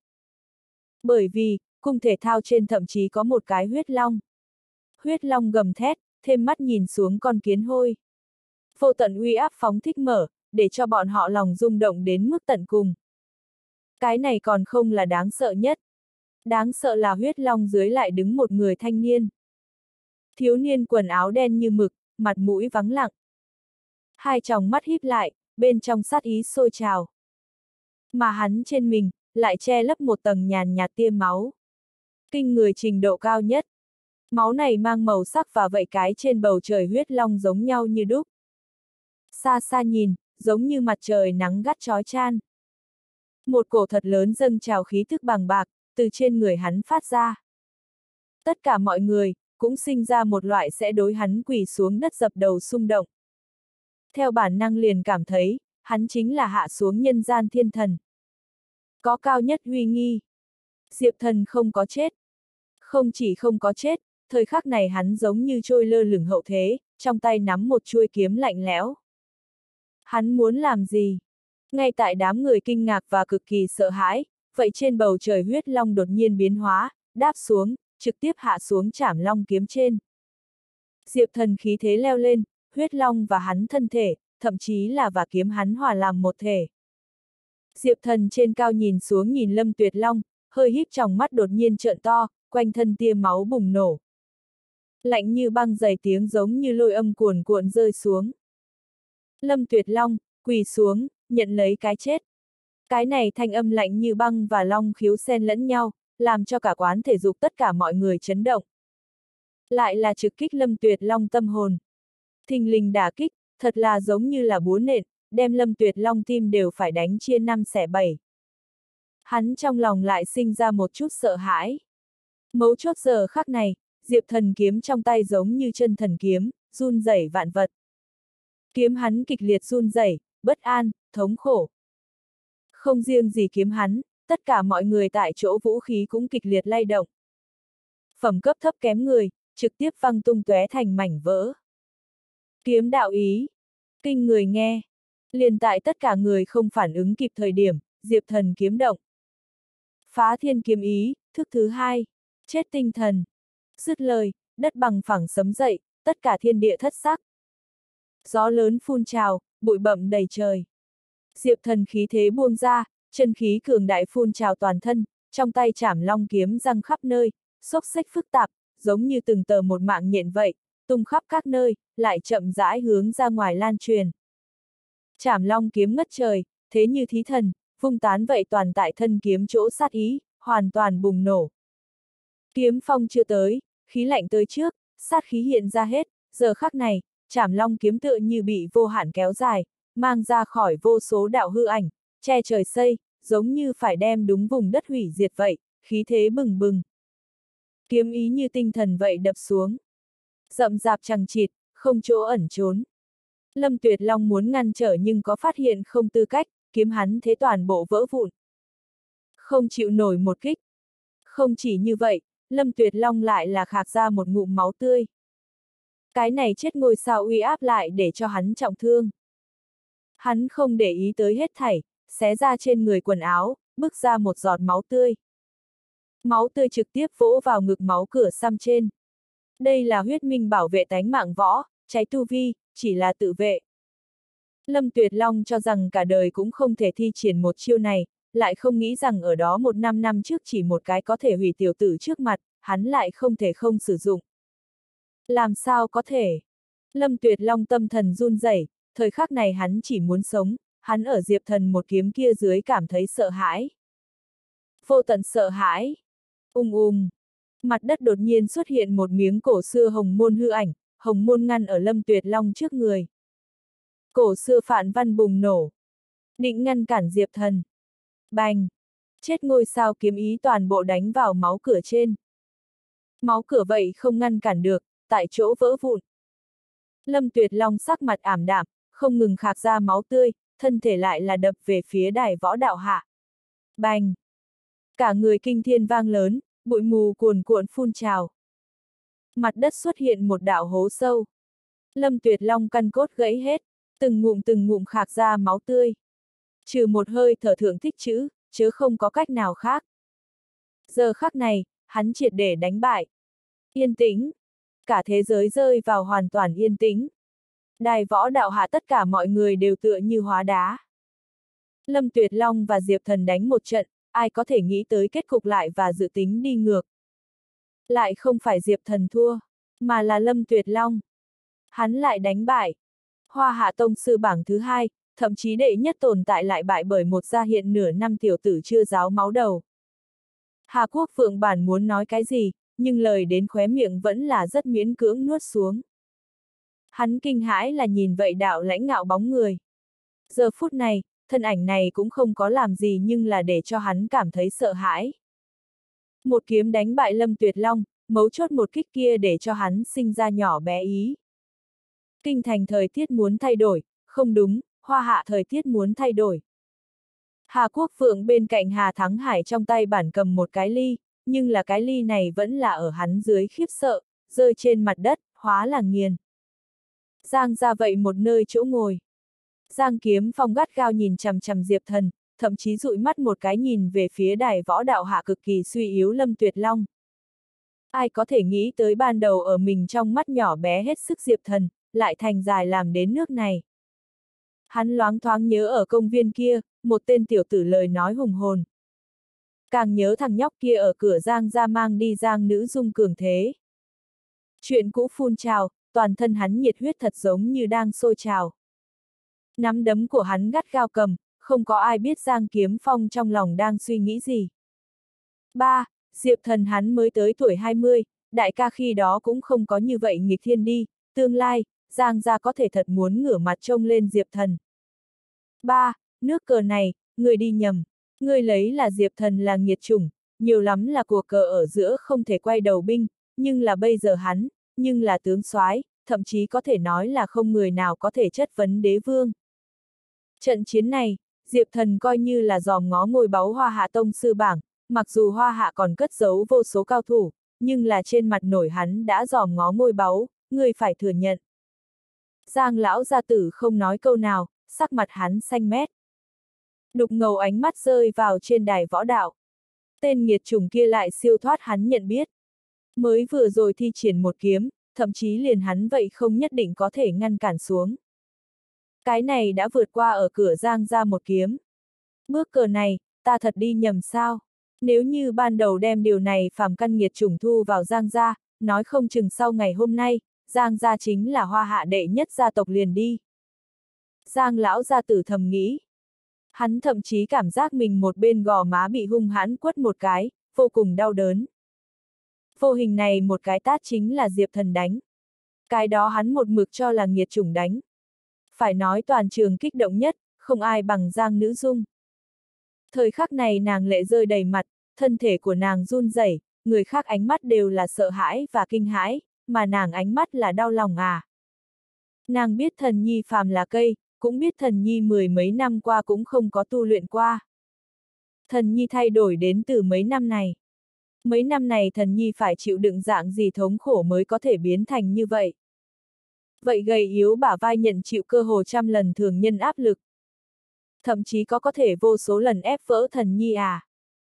Bởi vì, cung thể thao trên thậm chí có một cái huyết long. Huyết long gầm thét, thêm mắt nhìn xuống con kiến hôi. Vô tận uy áp phóng thích mở, để cho bọn họ lòng rung động đến mức tận cùng. Cái này còn không là đáng sợ nhất. Đáng sợ là huyết long dưới lại đứng một người thanh niên. Thiếu niên quần áo đen như mực, mặt mũi vắng lặng. Hai tròng mắt híp lại, bên trong sát ý sôi trào. Mà hắn trên mình, lại che lấp một tầng nhàn nhạt tia máu. Kinh người trình độ cao nhất. Máu này mang màu sắc và vậy cái trên bầu trời huyết long giống nhau như đúc. Xa xa nhìn, giống như mặt trời nắng gắt chói chan. Một cổ thật lớn dâng trào khí thức bằng bạc, từ trên người hắn phát ra. Tất cả mọi người, cũng sinh ra một loại sẽ đối hắn quỳ xuống đất dập đầu xung động. Theo bản năng liền cảm thấy, hắn chính là hạ xuống nhân gian thiên thần. Có cao nhất uy nghi. Diệp Thần không có chết. Không chỉ không có chết, thời khắc này hắn giống như trôi lơ lửng hậu thế, trong tay nắm một chuôi kiếm lạnh lẽo. Hắn muốn làm gì? Ngay tại đám người kinh ngạc và cực kỳ sợ hãi, vậy trên bầu trời huyết long đột nhiên biến hóa, đáp xuống, trực tiếp hạ xuống chảm long kiếm trên. Diệp Thần khí thế leo lên, huyết long và hắn thân thể, thậm chí là và kiếm hắn hòa làm một thể. Diệp Thần trên cao nhìn xuống nhìn Lâm Tuyệt Long, hơi híp tròng mắt đột nhiên trợn to, quanh thân tia máu bùng nổ. Lạnh như băng dày tiếng giống như lôi âm cuồn cuộn rơi xuống. Lâm Tuyệt Long, quỳ xuống, nhận lấy cái chết. Cái này thanh âm lạnh như băng và long khiếu xen lẫn nhau, làm cho cả quán thể dục tất cả mọi người chấn động. Lại là trực kích Lâm Tuyệt Long tâm hồn. Thình lình đả kích, thật là giống như là búa nện, đem Lâm Tuyệt Long tim đều phải đánh chia năm xẻ bảy. Hắn trong lòng lại sinh ra một chút sợ hãi. Mấu chốt giờ khắc này, Diệp Thần kiếm trong tay giống như chân thần kiếm, run rẩy vạn vật. Kiếm hắn kịch liệt run rẩy, bất an, thống khổ. Không riêng gì kiếm hắn, tất cả mọi người tại chỗ vũ khí cũng kịch liệt lay động. Phẩm cấp thấp kém người, trực tiếp văng tung tóe thành mảnh vỡ. Kiếm đạo ý. Kinh người nghe. Liền tại tất cả người không phản ứng kịp thời điểm, Diệp Thần kiếm động. Phá thiên kiếm ý, thức thứ hai. Chết tinh thần. Dứt lời, đất bằng phẳng sấm dậy, tất cả thiên địa thất sắc. Gió lớn phun trào, bụi bặm đầy trời. Diệp Thần khí thế buông ra, chân khí cường đại phun trào toàn thân, trong tay chảm long kiếm răng khắp nơi, xốc xếch phức tạp, giống như từng tờ một mạng nhện vậy, tung khắp các nơi, lại chậm rãi hướng ra ngoài lan truyền. Chảm long kiếm ngất trời, thế như thí thần, vung tán vậy toàn tại thân kiếm chỗ sát ý, hoàn toàn bùng nổ. Kiếm phong chưa tới, khí lạnh tới trước, sát khí hiện ra hết, giờ khắc này, chảm long kiếm tựa như bị vô hạn kéo dài, mang ra khỏi vô số đạo hư ảnh, che trời xây, giống như phải đem đúng vùng đất hủy diệt vậy, khí thế bừng bừng. Kiếm ý như tinh thần vậy đập xuống. Rậm rạp chằng chịt, không chỗ ẩn trốn. Lâm Tuyệt Long muốn ngăn trở nhưng có phát hiện không tư cách, kiếm hắn thế toàn bộ vỡ vụn. Không chịu nổi một kích. Không chỉ như vậy, Lâm Tuyệt Long lại là khạc ra một ngụm máu tươi. Cái này chết ngôi sao uy áp lại để cho hắn trọng thương. Hắn không để ý tới hết thảy, xé ra trên người quần áo, bức ra một giọt máu tươi. Máu tươi trực tiếp vỗ vào ngực máu cửa xăm trên. Đây là huyết minh bảo vệ tánh mạng võ, cháy tu vi, chỉ là tự vệ. Lâm Tuyệt Long cho rằng cả đời cũng không thể thi triển một chiêu này, lại không nghĩ rằng ở đó một năm năm trước chỉ một cái có thể hủy tiểu tử trước mặt, hắn lại không thể không sử dụng. Làm sao có thể? Lâm Tuyệt Long tâm thần run rẩy, thời khắc này hắn chỉ muốn sống, hắn ở Diệp Thần một kiếm kia dưới cảm thấy sợ hãi. Vô tận sợ hãi. Ung ung. Mặt đất đột nhiên xuất hiện một miếng cổ xưa hồng môn hư ảnh, hồng môn ngăn ở Lâm Tuyệt Long trước người. Cổ xưa phạn văn bùng nổ. Định ngăn cản Diệp Thần. Bành. Chết ngôi sao kiếm ý toàn bộ đánh vào máu cửa trên. Máu cửa vậy không ngăn cản được, tại chỗ vỡ vụn. Lâm Tuyệt Long sắc mặt ảm đạm, không ngừng khạc ra máu tươi, thân thể lại là đập về phía đài võ đạo hạ. Bành! Cả người kinh thiên vang lớn, bụi mù cuồn cuộn phun trào. Mặt đất xuất hiện một đạo hố sâu. Lâm Tuyệt Long căn cốt gãy hết, từng ngụm từng ngụm khạc ra máu tươi. Trừ một hơi thở thượng thích chữ, chứ không có cách nào khác. Giờ khắc này, hắn triệt để đánh bại. Yên tĩnh. Cả thế giới rơi vào hoàn toàn yên tĩnh. Đài võ đạo hạ tất cả mọi người đều tựa như hóa đá. Lâm Tuyệt Long và Diệp Thần đánh một trận, ai có thể nghĩ tới kết cục lại và dự tính đi ngược. Lại không phải Diệp Thần thua, mà là Lâm Tuyệt Long. Hắn lại đánh bại. Hoa Hạ Tông sư bảng thứ hai, thậm chí đệ nhất tồn tại lại bại bởi một gia hiện nửa năm tiểu tử chưa ráo máu đầu. Hà Quốc Phượng bản muốn nói cái gì, nhưng lời đến khóe miệng vẫn là rất miễn cưỡng nuốt xuống. Hắn kinh hãi là nhìn vậy đạo lãnh ngạo bóng người. Giờ phút này, thân ảnh này cũng không có làm gì nhưng là để cho hắn cảm thấy sợ hãi. Một kiếm đánh bại Lâm Tuyệt Long, mấu chốt một kích kia để cho hắn sinh ra nhỏ bé ý. Kinh thành thời tiết muốn thay đổi, không đúng, Hoa Hạ thời tiết muốn thay đổi. Hà Quốc Phượng bên cạnh Hà Thắng Hải trong tay bản cầm một cái ly, nhưng là cái ly này vẫn là ở hắn dưới khiếp sợ, rơi trên mặt đất, hóa là nghiền. Giang ra vậy một nơi chỗ ngồi. Giang Kiếm Phong gắt gao nhìn chằm chằm Diệp Thần, thậm chí dụi mắt một cái nhìn về phía đài võ đạo hạ cực kỳ suy yếu Lâm Tuyệt Long. Ai có thể nghĩ tới ban đầu ở mình trong mắt nhỏ bé hết sức Diệp Thần, lại thành dài làm đến nước này. Hắn loáng thoáng nhớ ở công viên kia, một tên tiểu tử lời nói hùng hồn. Càng nhớ thằng nhóc kia ở cửa Giang ra mang đi Giang nữ dung cường thế. Chuyện cũ phun trào, toàn thân hắn nhiệt huyết thật giống như đang sôi trào. Nắm đấm của hắn gắt gao cầm, không có ai biết Giang Kiếm Phong trong lòng đang suy nghĩ gì. ba. Diệp Thần hắn mới tới tuổi hai mươi, đại ca khi đó cũng không có như vậy nghịch thiên đi, tương lai, Giang gia có thể thật muốn ngửa mặt trông lên Diệp Thần. ba. Nước cờ này, người đi nhầm, người lấy là Diệp Thần là nghiệt chủng, nhiều lắm là cuộc cờ ở giữa không thể quay đầu binh, nhưng là bây giờ hắn, nhưng là tướng soái, thậm chí có thể nói là không người nào có thể chất vấn đế vương. Trận chiến này, Diệp Thần coi như là dòm ngó ngôi báu Hoa Hạ Tông sư bảng, mặc dù Hoa Hạ còn cất giấu vô số cao thủ, nhưng là trên mặt nổi hắn đã dòm ngó ngôi báu, người phải thừa nhận. Giang lão gia tử không nói câu nào, sắc mặt hắn xanh mét. Đục ngầu ánh mắt rơi vào trên đài võ đạo. Tên nghiệt chủng kia lại siêu thoát hắn nhận biết. Mới vừa rồi thi triển một kiếm, thậm chí liền hắn vậy không nhất định có thể ngăn cản xuống. Cái này đã vượt qua ở cửa Giang ra một kiếm. Bước cờ này, ta thật đi nhầm sao? Nếu như ban đầu đem điều này phàm căn nghiệt chủng thu vào Giang gia, nói không chừng sau ngày hôm nay, Giang gia chính là Hoa Hạ đệ nhất gia tộc liền đi. Giang lão gia tử thầm nghĩ. Hắn thậm chí cảm giác mình một bên gò má bị hung hãn quất một cái, vô cùng đau đớn. Vô hình này một cái tát chính là Diệp Thần đánh. Cái đó hắn một mực cho là nghiệt chủng đánh. Phải nói toàn trường kích động nhất, không ai bằng Giang Nữ Dung. Thời khắc này nàng lệ rơi đầy mặt, thân thể của nàng run rẩy, người khác ánh mắt đều là sợ hãi và kinh hãi, mà nàng ánh mắt là đau lòng à. Nàng biết thần nhi phàm là cây, cũng biết thần nhi mười mấy năm qua cũng không có tu luyện qua. Thần nhi thay đổi đến từ mấy năm này. Mấy năm này thần nhi phải chịu đựng dạng gì thống khổ mới có thể biến thành như vậy. Vậy gầy yếu bả vai nhận chịu cơ hồ trăm lần thường nhân áp lực. Thậm chí có có thể vô số lần ép vỡ thần nhi à.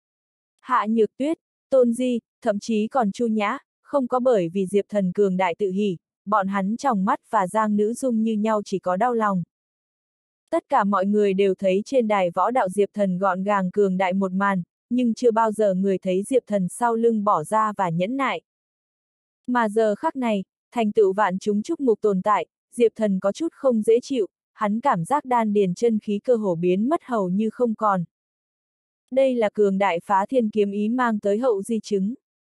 Hạ Nhược Tuyết, Tôn Di, thậm chí còn Chu Nhã, không có bởi vì Diệp Thần cường đại tự hỉ, bọn hắn trong mắt và Giang Nữ Dung như nhau chỉ có đau lòng. Tất cả mọi người đều thấy trên đài võ đạo Diệp Thần gọn gàng cường đại một màn, nhưng chưa bao giờ người thấy Diệp Thần sau lưng bỏ ra và nhẫn nại. Mà giờ khắc này, thành tựu vạn chúng chúc mục tồn tại, Diệp Thần có chút không dễ chịu, hắn cảm giác đan điền chân khí cơ hồ biến mất hầu như không còn. Đây là cường đại phá thiên kiếm ý mang tới hậu di chứng.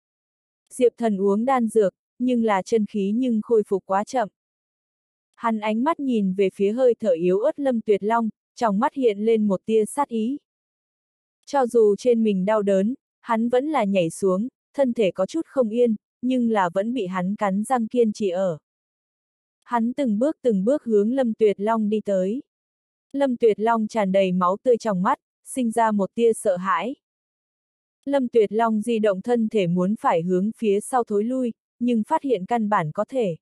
Diệp Thần uống đan dược, nhưng là chân khí nhưng khôi phục quá chậm. Hắn ánh mắt nhìn về phía hơi thở yếu ớt Lâm Tuyệt Long, trong mắt hiện lên một tia sát ý. Cho dù trên mình đau đớn, hắn vẫn là nhảy xuống, thân thể có chút không yên, nhưng là vẫn bị hắn cắn răng kiên trì ở. Hắn từng bước từng bước hướng Lâm Tuyệt Long đi tới. Lâm Tuyệt Long tràn đầy máu tươi trong mắt, sinh ra một tia sợ hãi. Lâm Tuyệt Long di động thân thể muốn phải hướng phía sau thối lui, nhưng phát hiện căn bản có thể.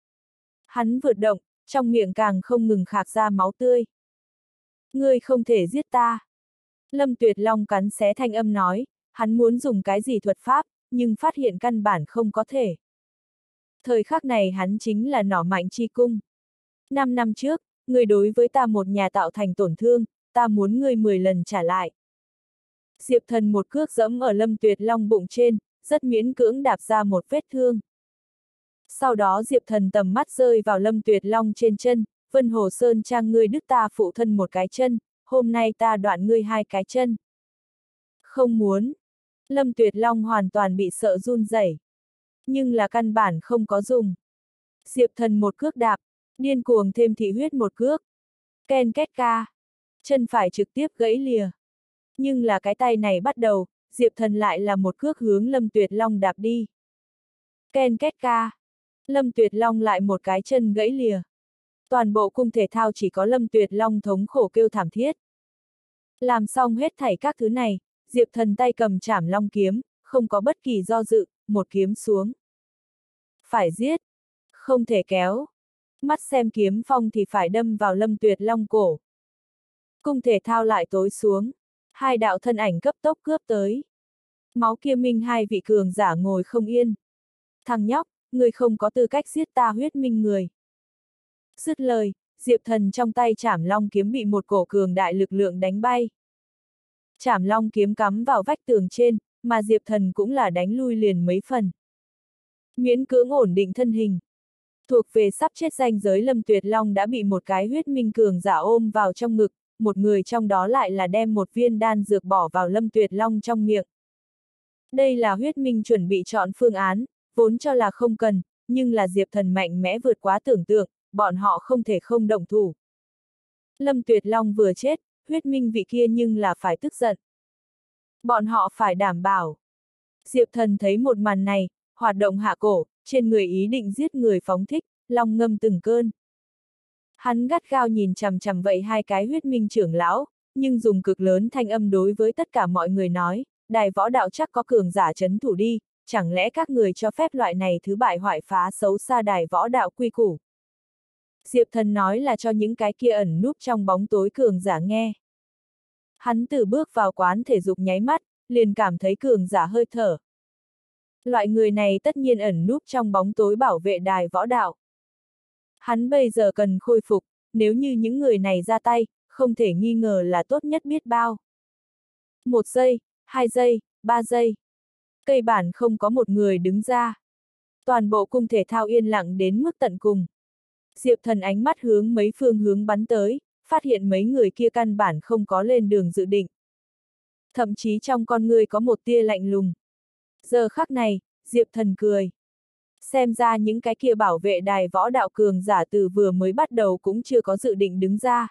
Hắn vượt động, trong miệng càng không ngừng khạc ra máu tươi. Ngươi không thể giết ta. Lâm Tuyệt Long cắn xé thanh âm nói, hắn muốn dùng cái gì thuật pháp, nhưng phát hiện căn bản không có thể. Thời khắc này hắn chính là nỏ mạnh chi cung. Năm năm trước, ngươi đối với ta một nhà tạo thành tổn thương, ta muốn ngươi mười lần trả lại. Diệp Thần một cước dẫm ở Lâm Tuyệt Long bụng trên, rất miễn cưỡng đạp ra một vết thương. Sau đó Diệp Thần tầm mắt rơi vào Lâm Tuyệt Long trên chân, Vân Hồ Sơn Trang ngươi đứt ta phụ thân một cái chân, hôm nay ta đoạn ngươi hai cái chân. Không muốn. Lâm Tuyệt Long hoàn toàn bị sợ run rẩy. Nhưng là căn bản không có dùng. Diệp Thần một cước đạp, điên cuồng thêm thị huyết một cước. Ken két ca. Chân phải trực tiếp gãy lìa. Nhưng là cái tay này bắt đầu, Diệp Thần lại là một cước hướng Lâm Tuyệt Long đạp đi. Ken két ca. Lâm Tuyệt Long lại một cái chân gãy lìa. Toàn bộ cung thể thao chỉ có Lâm Tuyệt Long thống khổ kêu thảm thiết. Làm xong hết thảy các thứ này, Diệp Thần tay cầm trảm long kiếm, không có bất kỳ do dự, một kiếm xuống. Phải giết. Không thể kéo. Mắt xem kiếm phong thì phải đâm vào Lâm Tuyệt Long cổ. Cung thể thao lại tối xuống. Hai đạo thân ảnh cấp tốc cướp tới. Máu kia minh hai vị cường giả ngồi không yên. Thằng nhóc, ngươi không có tư cách giết ta huyết minh người. Dứt lời, Diệp Thần trong tay trảm long kiếm bị một cổ cường đại lực lượng đánh bay. Trảm long kiếm cắm vào vách tường trên, mà Diệp Thần cũng là đánh lui liền mấy phần. Miễn cưỡng ổn định thân hình. Thuộc về sắp chết ranh giới Lâm Tuyệt Long đã bị một cái huyết minh cường giả ôm vào trong ngực, một người trong đó lại là đem một viên đan dược bỏ vào Lâm Tuyệt Long trong miệng. Đây là huyết minh chuẩn bị chọn phương án, vốn cho là không cần, nhưng là Diệp Thần mạnh mẽ vượt quá tưởng tượng, bọn họ không thể không động thủ. Lâm Tuyệt Long vừa chết, huyết minh vị kia nhưng là phải tức giận. Bọn họ phải đảm bảo. Diệp Thần thấy một màn này, hoạt động hạ cổ, trên người ý định giết người phóng thích, long ngâm từng cơn. Hắn gắt gao nhìn chằm chằm vậy hai cái huyết minh trưởng lão, nhưng dùng cực lớn thanh âm đối với tất cả mọi người nói, đài võ đạo chắc có cường giả chấn thủ đi, chẳng lẽ các người cho phép loại này thứ bại hoại phá xấu xa đài võ đạo quy củ. Diệp Thần nói là cho những cái kia ẩn núp trong bóng tối cường giả nghe. Hắn từ bước vào quán thể dục nháy mắt, liền cảm thấy cường giả hơi thở. Loại người này tất nhiên ẩn núp trong bóng tối bảo vệ đài võ đạo. Hắn bây giờ cần khôi phục, nếu như những người này ra tay, không thể nghi ngờ là tốt nhất biết bao. Một giây, hai giây, ba giây. Cây bản không có một người đứng ra. Toàn bộ cung thể thao yên lặng đến mức tận cùng. Diệp Thần ánh mắt hướng mấy phương hướng bắn tới, phát hiện mấy người kia căn bản không có lên đường dự định. Thậm chí trong con người có một tia lạnh lùng. Giờ khắc này, Diệp Thần cười. Xem ra những cái kia bảo vệ đài võ đạo cường giả từ vừa mới bắt đầu cũng chưa có dự định đứng ra.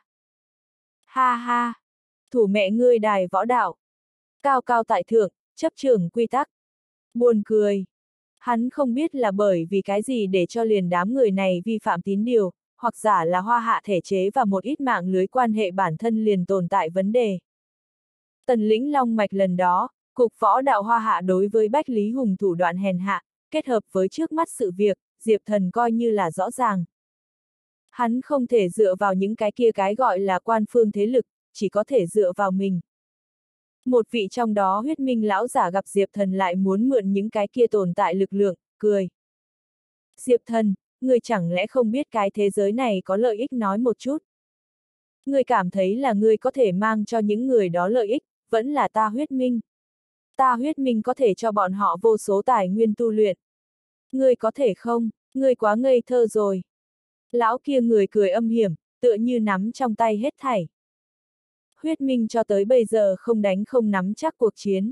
Ha ha! Thủ mẹ ngươi đài võ đạo! Cao cao tại thượng, chấp trưởng quy tắc. Buồn cười. Hắn không biết là bởi vì cái gì để cho liền đám người này vi phạm tín điều, hoặc giả là hoa hạ thể chế và một ít mạng lưới quan hệ bản thân liền tồn tại vấn đề. Tần lĩnh long mạch lần đó, Cục võ đạo Hoa Hạ đối với Bách Lý Hùng thủ đoạn hèn hạ, kết hợp với trước mắt sự việc, Diệp Thần coi như là rõ ràng. Hắn không thể dựa vào những cái kia cái gọi là quan phương thế lực, chỉ có thể dựa vào mình. Một vị trong đó huyết minh lão giả gặp Diệp Thần lại muốn mượn những cái kia tồn tại lực lượng, cười. Diệp Thần, người chẳng lẽ không biết cái thế giới này có lợi ích nói một chút? Người cảm thấy là người có thể mang cho những người đó lợi ích, vẫn là ta huyết minh. Ta huyết minh có thể cho bọn họ vô số tài nguyên tu luyện. Ngươi có thể không, ngươi quá ngây thơ rồi. Lão kia người cười âm hiểm, tựa như nắm trong tay hết thảy. Huyết minh cho tới bây giờ không đánh không nắm chắc cuộc chiến.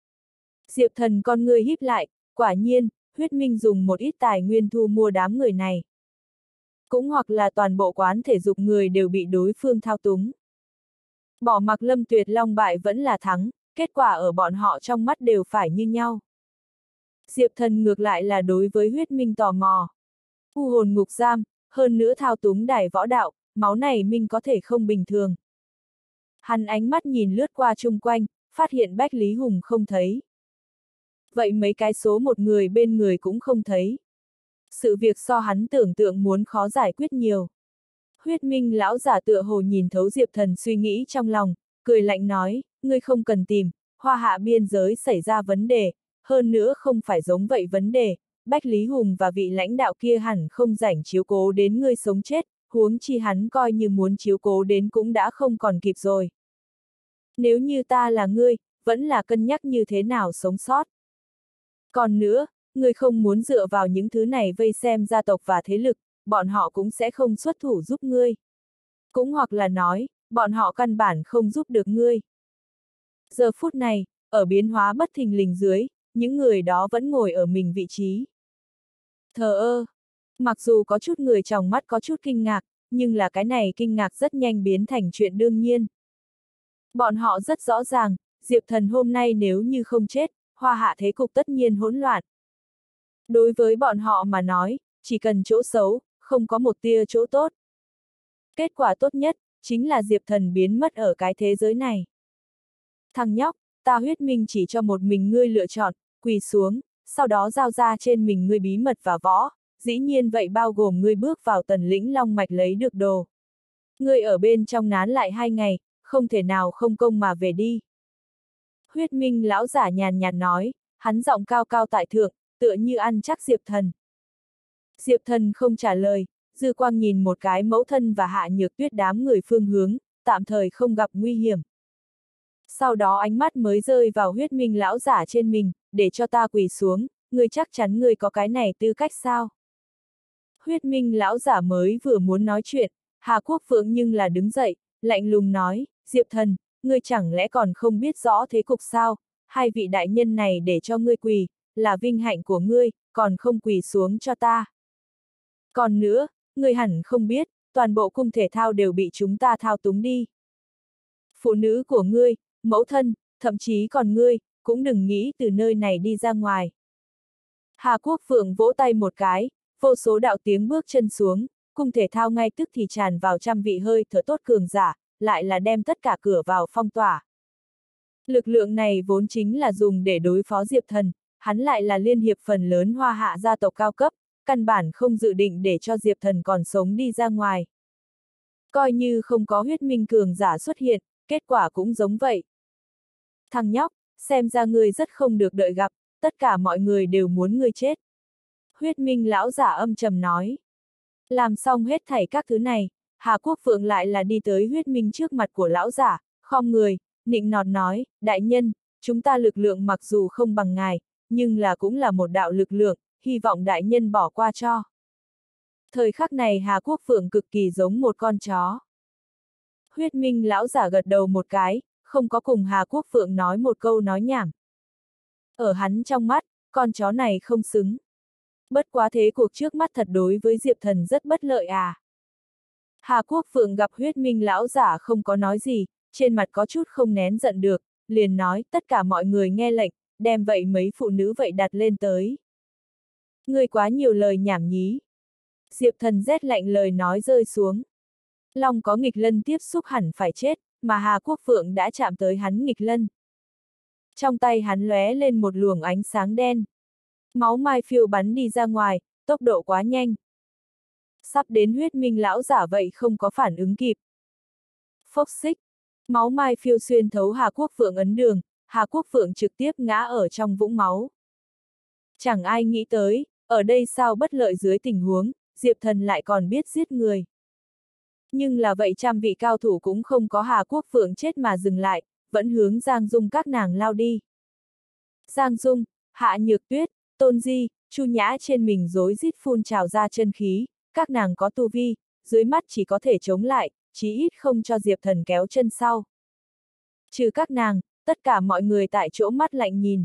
Diệp Thần con ngươi híp lại, quả nhiên, huyết minh dùng một ít tài nguyên thu mua đám người này. Cũng hoặc là toàn bộ quán thể dục người đều bị đối phương thao túng. Bỏ mặc Lâm Tuyệt Long bại vẫn là thắng, kết quả ở bọn họ trong mắt đều phải như nhau. Diệp Thần ngược lại là đối với huyết minh tò mò. U hồn ngục giam, hơn nữa thao túng đài võ đạo, máu này minh có thể không bình thường. Hắn ánh mắt nhìn lướt qua chung quanh, phát hiện Bách Lý Hùng không thấy. Vậy mấy cái số một người bên người cũng không thấy. Sự việc so hắn tưởng tượng muốn khó giải quyết nhiều. Huyết minh lão giả tựa hồ nhìn thấu Diệp Thần suy nghĩ trong lòng, cười lạnh nói, ngươi không cần tìm, Hoa Hạ biên giới xảy ra vấn đề, hơn nữa không phải giống vậy vấn đề, Bách Lý Hùng và vị lãnh đạo kia hẳn không rảnh chiếu cố đến ngươi sống chết, huống chi hắn coi như muốn chiếu cố đến cũng đã không còn kịp rồi. Nếu như ta là ngươi, vẫn là cân nhắc như thế nào sống sót. Còn nữa, ngươi không muốn dựa vào những thứ này vây xem gia tộc và thế lực, bọn họ cũng sẽ không xuất thủ giúp ngươi. Cũng hoặc là nói, bọn họ căn bản không giúp được ngươi. Giờ phút này, ở biến hóa bất thình lình dưới, những người đó vẫn ngồi ở mình vị trí. Thờ ơ, mặc dù có chút người trong mắt có chút kinh ngạc, nhưng là cái này kinh ngạc rất nhanh biến thành chuyện đương nhiên. Bọn họ rất rõ ràng, Diệp Thần hôm nay nếu như không chết, Hoa Hạ thế cục tất nhiên hỗn loạn. Đối với bọn họ mà nói, chỉ cần chỗ xấu, không có một tia chỗ tốt. Kết quả tốt nhất, chính là Diệp Thần biến mất ở cái thế giới này. Thằng nhóc, ta huyết minh chỉ cho một mình ngươi lựa chọn, quỳ xuống, sau đó giao ra trên mình ngươi bí mật và võ, dĩ nhiên vậy bao gồm ngươi bước vào Tần Lĩnh Long Mạch lấy được đồ. Ngươi ở bên trong nán lại hai ngày, không thể nào không công mà về đi. Huyết minh lão giả nhàn nhạt nói, hắn giọng cao cao tại thượng, tựa như ăn chắc Diệp Thần. Diệp Thần không trả lời, dư quang nhìn một cái mẫu thân và Hạ Nhược Tuyết đám người phương hướng, tạm thời không gặp nguy hiểm. Sau đó ánh mắt mới rơi vào huyết minh lão giả trên mình, để cho ta quỳ xuống, ngươi chắc chắn ngươi có cái này tư cách sao? Huyết minh lão giả mới vừa muốn nói chuyện, Hà Quốc Phượng nhưng là đứng dậy, lạnh lùng nói, Diệp Thần, ngươi chẳng lẽ còn không biết rõ thế cục sao? Hai vị đại nhân này để cho ngươi quỳ, là vinh hạnh của ngươi, còn không quỳ xuống cho ta. Còn nữa, ngươi hẳn không biết, toàn bộ cung thể thao đều bị chúng ta thao túng đi. Phụ nữ của ngươi, mẫu thân, thậm chí còn ngươi, cũng đừng nghĩ từ nơi này đi ra ngoài. Hà Quốc Phượng vỗ tay một cái, vô số đạo tiếng bước chân xuống, cung thể thao ngay tức thì tràn vào trăm vị hơi thở tốt cường giả, lại là đem tất cả cửa vào phong tỏa. Lực lượng này vốn chính là dùng để đối phó Diệp Thần, hắn lại là liên hiệp phần lớn Hoa Hạ gia tộc cao cấp, căn bản không dự định để cho Diệp Thần còn sống đi ra ngoài. Coi như không có huyết minh cường giả xuất hiện, kết quả cũng giống vậy. Thằng nhóc, xem ra ngươi rất không được đợi gặp, tất cả mọi người đều muốn ngươi chết. Huyết minh lão giả âm trầm nói. Làm xong hết thảy các thứ này, Hà Quốc Phượng lại là đi tới huyết minh trước mặt của lão giả, khom người, nịnh nọt nói, đại nhân, chúng ta lực lượng mặc dù không bằng ngài, nhưng là cũng là một đạo lực lượng, hy vọng đại nhân bỏ qua cho. Thời khắc này Hà Quốc Phượng cực kỳ giống một con chó. Huyết minh lão giả gật đầu một cái, không có cùng Hà Quốc Phượng nói một câu nói nhảm. Ở hắn trong mắt, con chó này không xứng. Bất quá thế cuộc trước mắt thật đối với Diệp Thần rất bất lợi à. Hà Quốc Phượng gặp huyết minh lão giả không có nói gì, trên mặt có chút không nén giận được, liền nói tất cả mọi người nghe lệnh, đem vậy mấy phụ nữ vậy đặt lên tới. Ngươi quá nhiều lời nhảm nhí. Diệp Thần rét lạnh lời nói rơi xuống. Long có nghịch lân tiếp xúc hẳn phải chết, mà Hà Quốc Phượng đã chạm tới hắn nghịch lân. Trong tay hắn lóe lên một luồng ánh sáng đen. Máu mai phiêu bắn đi ra ngoài, tốc độ quá nhanh. Sắp đến huyết minh lão giả vậy không có phản ứng kịp. Phốc xích. Máu mai phiêu xuyên thấu Hà Quốc Phượng ấn đường, Hà Quốc Phượng trực tiếp ngã ở trong vũng máu. Chẳng ai nghĩ tới, ở đây sao bất lợi dưới tình huống, Diệp Thần lại còn biết giết người. Nhưng là vậy trăm vị cao thủ cũng không có Hà Quốc Phượng chết mà dừng lại, vẫn hướng Giang Dung các nàng lao đi. Giang Dung, Hạ Nhược Tuyết, Tôn Di, Chu Nhã trên mình rối rít phun trào ra chân khí, các nàng có tu vi, dưới mắt chỉ có thể chống lại, chí ít không cho Diệp Thần kéo chân sau. Trừ các nàng, tất cả mọi người tại chỗ mắt lạnh nhìn.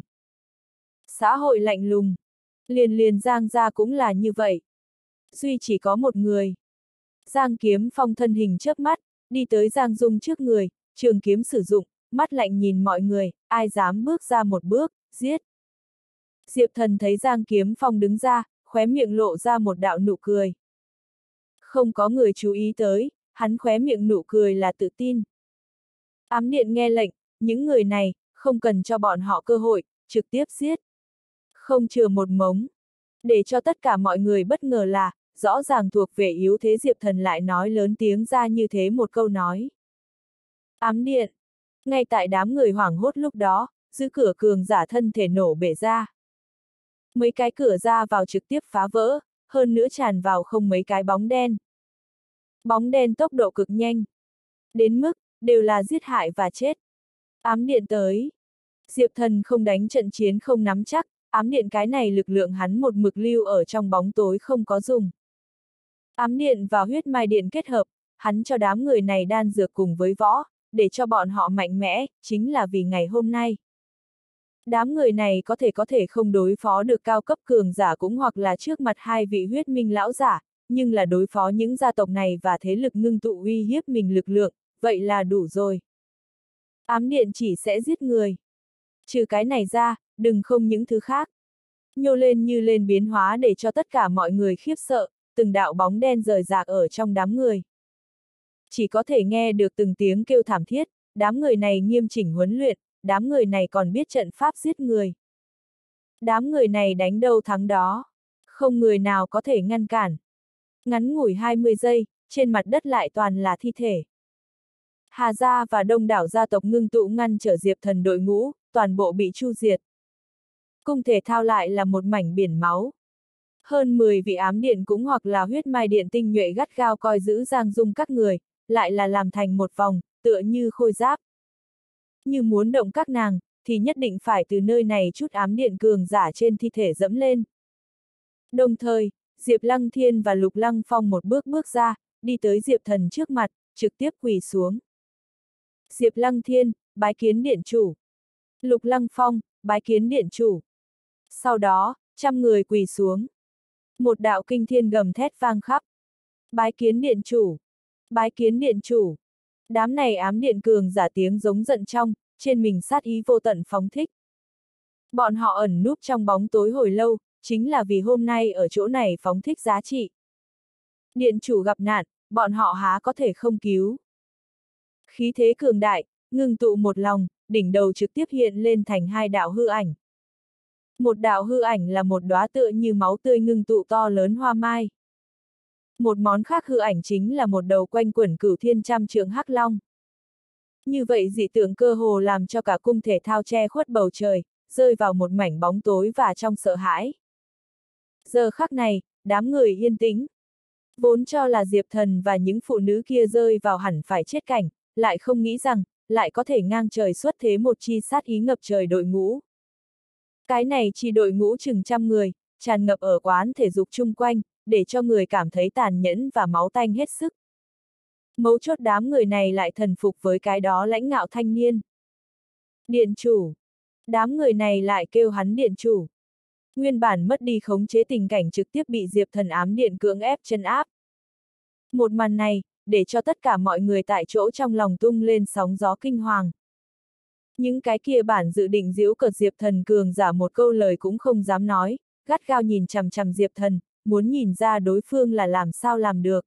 Xã hội lạnh lùng. Liền liền Giang gia cũng là như vậy. Duy chỉ có một người. Giang Kiếm Phong thân hình chớp mắt, đi tới Giang Dung trước người, trường kiếm sử dụng, mắt lạnh nhìn mọi người, ai dám bước ra một bước, giết. Diệp Thần thấy Giang Kiếm Phong đứng ra, khóe miệng lộ ra một đạo nụ cười. Không có người chú ý tới, hắn khóe miệng nụ cười là tự tin. Ám điện nghe lệnh, những người này, không cần cho bọn họ cơ hội, trực tiếp giết. Không chừa một mống. Để cho tất cả mọi người bất ngờ là, rõ ràng thuộc về yếu thế Diệp Thần lại nói lớn tiếng ra như thế một câu nói. Ám điện. Ngay tại đám người hoảng hốt lúc đó, giữ cửa cường giả thân thể nổ bể ra. Mấy cái cửa ra vào trực tiếp phá vỡ, hơn nữa tràn vào không mấy cái bóng đen. Bóng đen tốc độ cực nhanh. Đến mức, đều là giết hại và chết. Ám điện tới. Diệp Thần không đánh trận chiến không nắm chắc, ám điện cái này lực lượng hắn một mực lưu ở trong bóng tối không có dùng. Ám điện và huyết mai điện kết hợp, hắn cho đám người này đan dược cùng với võ, để cho bọn họ mạnh mẽ, chính là vì ngày hôm nay. Đám người này có thể có thể không đối phó được cao cấp cường giả cũng hoặc là trước mặt hai vị huyết minh lão giả, nhưng là đối phó những gia tộc này và thế lực ngưng tụ uy hiếp mình lực lượng, vậy là đủ rồi. Ám điện chỉ sẽ giết người. Trừ cái này ra, đừng không những thứ khác. Nhô lên như lên biến hóa để cho tất cả mọi người khiếp sợ, từng đạo bóng đen rời rạc ở trong đám người. Chỉ có thể nghe được từng tiếng kêu thảm thiết, đám người này nghiêm chỉnh huấn luyện, đám người này còn biết trận pháp giết người. Đám người này đánh đâu thắng đó, không người nào có thể ngăn cản. Ngắn ngủi hai mươi giây, trên mặt đất lại toàn là thi thể. Hà gia và đông đảo gia tộc ngưng tụ ngăn trở Diệp Thần đội ngũ, toàn bộ bị chu diệt. Cung thể thao lại là một mảnh biển máu. Hơn mười vị ám điện cũng hoặc là huyết mai điện tinh nhuệ gắt gao coi giữ Giang Dung các người, lại là làm thành một vòng, tựa như khôi giáp. Như muốn động các nàng, thì nhất định phải từ nơi này chút ám điện cường giả trên thi thể dẫm lên. Đồng thời, Diệp Lăng Thiên và Lục Lăng Phong một bước bước ra, đi tới Diệp Thần trước mặt, trực tiếp quỳ xuống. Diệp Lăng Thiên, bái kiến điện chủ. Lục Lăng Phong, bái kiến điện chủ. Sau đó, trăm người quỳ xuống. Một đạo kinh thiên gầm thét vang khắp. Bái kiến điện chủ. Bái kiến điện chủ. Đám này ám điện cường giả tiếng giống giận trong, trên mình sát ý vô tận phóng thích. Bọn họ ẩn núp trong bóng tối hồi lâu, chính là vì hôm nay ở chỗ này phóng thích giá trị. Điện chủ gặp nạn, bọn họ há có thể không cứu. Khí thế cường đại, ngưng tụ một lòng, đỉnh đầu trực tiếp hiện lên thành hai đạo hư ảnh. Một đạo hư ảnh là một đóa tựa như máu tươi ngưng tụ to lớn hoa mai. Một món khác hư ảnh chính là một đầu quanh quẩn cửu thiên trăm trượng hắc long. Như vậy dị tượng cơ hồ làm cho cả cung thể thao che khuất bầu trời, rơi vào một mảnh bóng tối và trong sợ hãi. Giờ khắc này, đám người yên tĩnh. Vốn cho là Diệp Thần và những phụ nữ kia rơi vào hẳn phải chết cảnh, lại không nghĩ rằng, lại có thể ngang trời xuất thế một chi sát ý ngập trời đội ngũ. Cái này chi đội ngũ chừng trăm người, tràn ngập ở quán thể dục chung quanh, để cho người cảm thấy tàn nhẫn và máu tanh hết sức. Mấu chốt đám người này lại thần phục với cái đó lãnh ngạo thanh niên. Điện chủ. Đám người này lại kêu hắn điện chủ. Nguyên bản mất đi khống chế tình cảnh trực tiếp bị Diệp Thần ám điện cưỡng ép chân áp. Một màn này, để cho tất cả mọi người tại chỗ trong lòng tung lên sóng gió kinh hoàng. Những cái kia bản dự định giễu cợt Diệp Thần cường giả một câu lời cũng không dám nói, gắt gao nhìn chằm chằm Diệp Thần, muốn nhìn ra đối phương là làm sao làm được.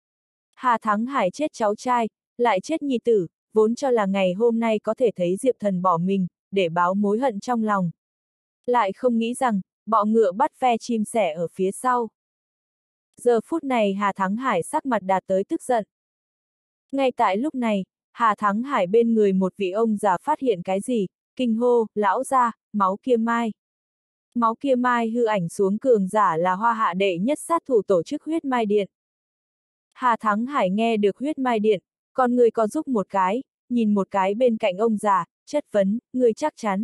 Hà Thắng Hải chết cháu trai, lại chết nhi tử, vốn cho là ngày hôm nay có thể thấy Diệp Thần bỏ mình, để báo mối hận trong lòng. Lại không nghĩ rằng, bọ ngựa bắt ve chim sẻ ở phía sau. Giờ phút này Hà Thắng Hải sắc mặt đạt tới tức giận. Ngay tại lúc này, Hà Thắng Hải bên người một vị ông già phát hiện cái gì, kinh hô, lão gia, máu kia mai. Máu kia mai hư ảnh xuống cường giả là Hoa Hạ đệ nhất sát thủ tổ chức huyết mai điện. Hà Thắng Hải nghe được huyết mai điện, con người có giúp một cái, nhìn một cái bên cạnh ông già, chất vấn, người chắc chắn.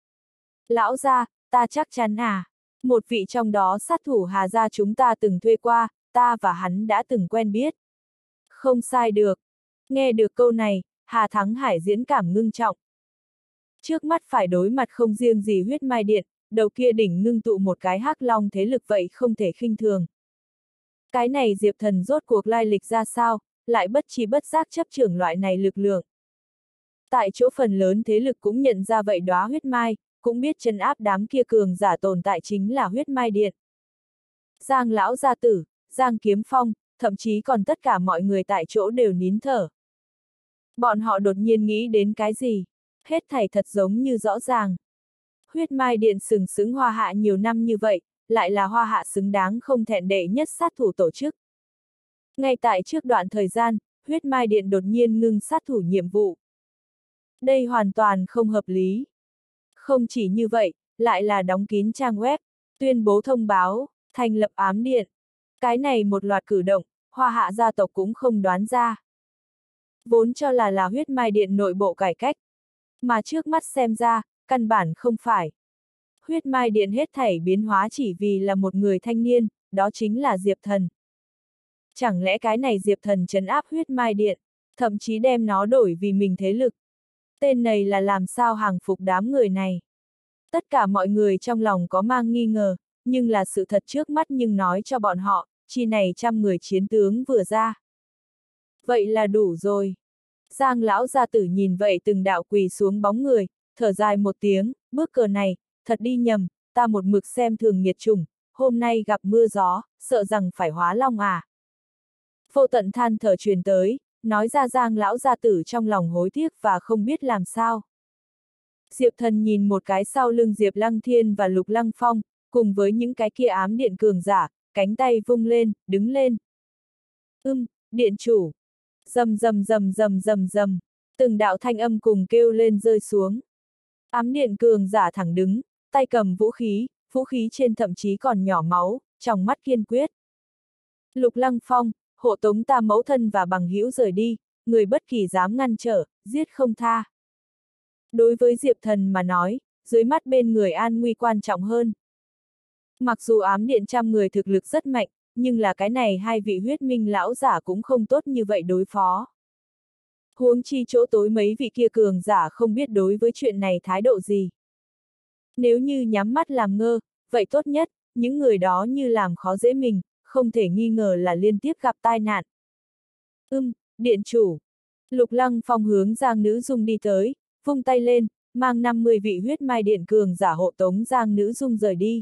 Lão gia, ta chắc chắn à, một vị trong đó sát thủ Hà gia chúng ta từng thuê qua, ta và hắn đã từng quen biết. Không sai được. Nghe được câu này, Hà Thắng Hải diễn cảm ngưng trọng. Trước mắt phải đối mặt không riêng gì huyết mai điện, đầu kia đỉnh ngưng tụ một cái hắc long thế lực vậy không thể khinh thường. Cái này Diệp Thần rốt cuộc lai lịch ra sao, lại bất chi bất giác chấp trưởng loại này lực lượng. Tại chỗ phần lớn thế lực cũng nhận ra vậy đóa huyết mai, cũng biết trấn áp đám kia cường giả tồn tại chính là huyết mai điện. Giang lão gia tử, Giang Kiếm Phong, thậm chí còn tất cả mọi người tại chỗ đều nín thở. Bọn họ đột nhiên nghĩ đến cái gì? Hết thảy thật giống như rõ ràng. Huyết mai điện sừng sững Hoa Hạ nhiều năm như vậy, lại là Hoa Hạ xứng đáng không thẹn đệ nhất sát thủ tổ chức. Ngay tại trước đoạn thời gian, huyết mai điện đột nhiên ngưng sát thủ nhiệm vụ. Đây hoàn toàn không hợp lý. Không chỉ như vậy, lại là đóng kín trang web, tuyên bố thông báo, thành lập ám điện. Cái này một loạt cử động, Hoa Hạ gia tộc cũng không đoán ra. Vốn cho là là huyết mai điện nội bộ cải cách. Mà trước mắt xem ra, căn bản không phải. Huyết mai điện hết thảy biến hóa chỉ vì là một người thanh niên, đó chính là Diệp Thần. Chẳng lẽ cái này Diệp Thần trấn áp huyết mai điện, thậm chí đem nó đổi vì mình thế lực. Tên này là làm sao hàng phục đám người này. Tất cả mọi người trong lòng có mang nghi ngờ, nhưng là sự thật trước mắt nhưng nói cho bọn họ, chi này trăm người chiến tướng vừa ra. Vậy là đủ rồi. Giang lão gia tử nhìn vậy từng đạo quỳ xuống bóng người, thở dài một tiếng, bước cờ này, thật đi nhầm, ta một mực xem thường nghiệt chủng, hôm nay gặp mưa gió, sợ rằng phải hóa long à. Vô tận than thở truyền tới, nói ra Giang lão gia tử trong lòng hối tiếc và không biết làm sao. Diệp Thần nhìn một cái sau lưng Diệp Lăng Thiên và Lục Lăng Phong, cùng với những cái kia ám điện cường giả, cánh tay vung lên, đứng lên. Ưm, điện chủ. Rầm rầm rầm rầm rầm rầm, từng đạo thanh âm cùng kêu lên rơi xuống. Ám điện cường giả thẳng đứng, tay cầm vũ khí, vũ khí trên thậm chí còn nhỏ máu, trong mắt kiên quyết. Lục Lăng Phong, hộ tống ta mẫu thân và bằng hữu rời đi, người bất kỳ dám ngăn trở, giết không tha. Đối với Diệp Thần mà nói, dưới mắt bên người an nguy quan trọng hơn. Mặc dù ám điện trăm người thực lực rất mạnh, nhưng là cái này hai vị huyết minh lão giả cũng không tốt như vậy đối phó. Huống chi chỗ tối mấy vị kia cường giả không biết đối với chuyện này thái độ gì. Nếu như nhắm mắt làm ngơ, vậy tốt nhất, những người đó như làm khó dễ mình, không thể nghi ngờ là liên tiếp gặp tai nạn. Ưm, điện chủ. Lục Lăng Phong hướng Giang Nữ Dung đi tới, vung tay lên, mang năm mươi vị huyết mai điện cường giả hộ tống Giang Nữ Dung rời đi.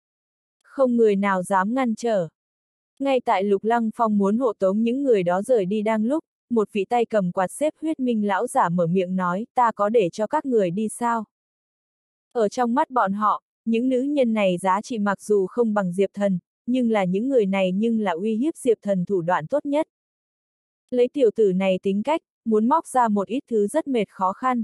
Không người nào dám ngăn trở. Ngay tại Lục Lăng Phong muốn hộ tống những người đó rời đi đang lúc, một vị tay cầm quạt xếp huyết minh lão giả mở miệng nói, ta có để cho các người đi sao? Ở trong mắt bọn họ, những nữ nhân này giá trị mặc dù không bằng Diệp Thần, nhưng là những người này nhưng là uy hiếp Diệp Thần thủ đoạn tốt nhất. Lấy tiểu tử này tính cách, muốn móc ra một ít thứ rất mệt khó khăn.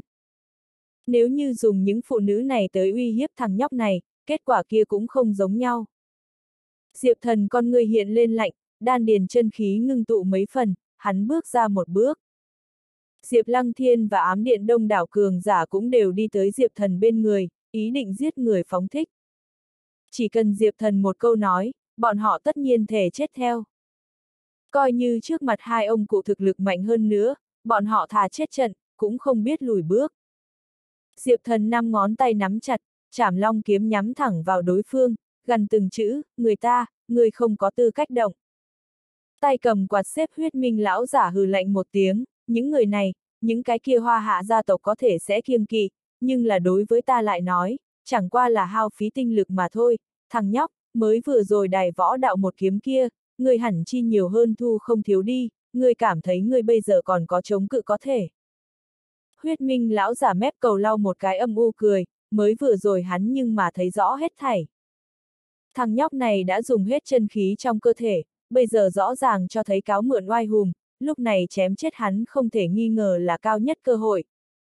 Nếu như dùng những phụ nữ này tới uy hiếp thằng nhóc này, kết quả kia cũng không giống nhau. Diệp Thần con người hiện lên lạnh, đan điền chân khí ngưng tụ mấy phần, hắn bước ra một bước. Diệp Lăng Thiên và ám điện đông đảo cường giả cũng đều đi tới Diệp Thần bên người, ý định giết người phóng thích. Chỉ cần Diệp Thần một câu nói, bọn họ tất nhiên thể chết theo. Coi như trước mặt hai ông cụ thực lực mạnh hơn nữa, bọn họ thà chết trận, cũng không biết lùi bước. Diệp Thần năm ngón tay nắm chặt, Trảm Long kiếm nhắm thẳng vào đối phương, gần từng chữ, người ta, người không có tư cách động. Tay cầm quạt xếp huyết minh lão giả hừ lạnh một tiếng, những người này, những cái kia Hoa Hạ gia tộc có thể sẽ kiêng kỵ, nhưng là đối với ta lại nói, chẳng qua là hao phí tinh lực mà thôi, thằng nhóc, mới vừa rồi đài võ đạo một kiếm kia, người hẳn chi nhiều hơn thu không thiếu đi, người cảm thấy người bây giờ còn có chống cự có thể. Huyết Minh lão giả mép cầu lau một cái âm u cười, mới vừa rồi hắn nhưng mà thấy rõ hết thảy. Thằng nhóc này đã dùng hết chân khí trong cơ thể, bây giờ rõ ràng cho thấy cáo mượn oai hùm, lúc này chém chết hắn không thể nghi ngờ là cao nhất cơ hội.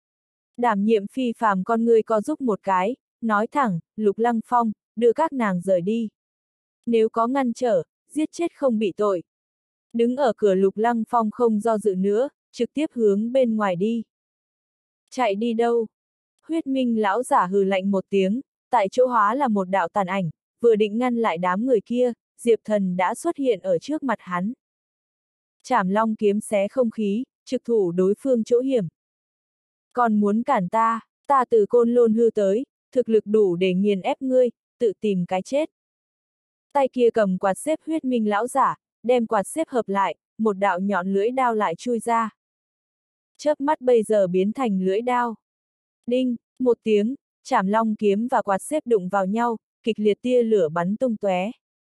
Đảm nhiệm phi phàm con ngươi co giúp một cái, nói thẳng, Lục Lăng Phong, đưa các nàng rời đi. Nếu có ngăn trở, giết chết không bị tội. Đứng ở cửa Lục Lăng Phong không do dự nữa, trực tiếp hướng bên ngoài đi. Chạy đi đâu? Huyết Minh lão giả hừ lạnh một tiếng, tại chỗ hóa là một đạo tàn ảnh, vừa định ngăn lại đám người kia, Diệp Thần đã xuất hiện ở trước mặt hắn. Trảm long kiếm xé không khí, trực thủ đối phương chỗ hiểm. Còn muốn cản ta, ta từ Côn Lôn hư tới, thực lực đủ để nghiền ép ngươi, tự tìm cái chết. Tay kia cầm quạt xếp Huyết Minh lão giả, đem quạt xếp hợp lại, một đạo nhọn lưỡi đao lại chui ra. Chớp mắt bây giờ biến thành lưỡi đao. Đinh, một tiếng, trảm long kiếm và quạt xếp đụng vào nhau, kịch liệt tia lửa bắn tung tóe.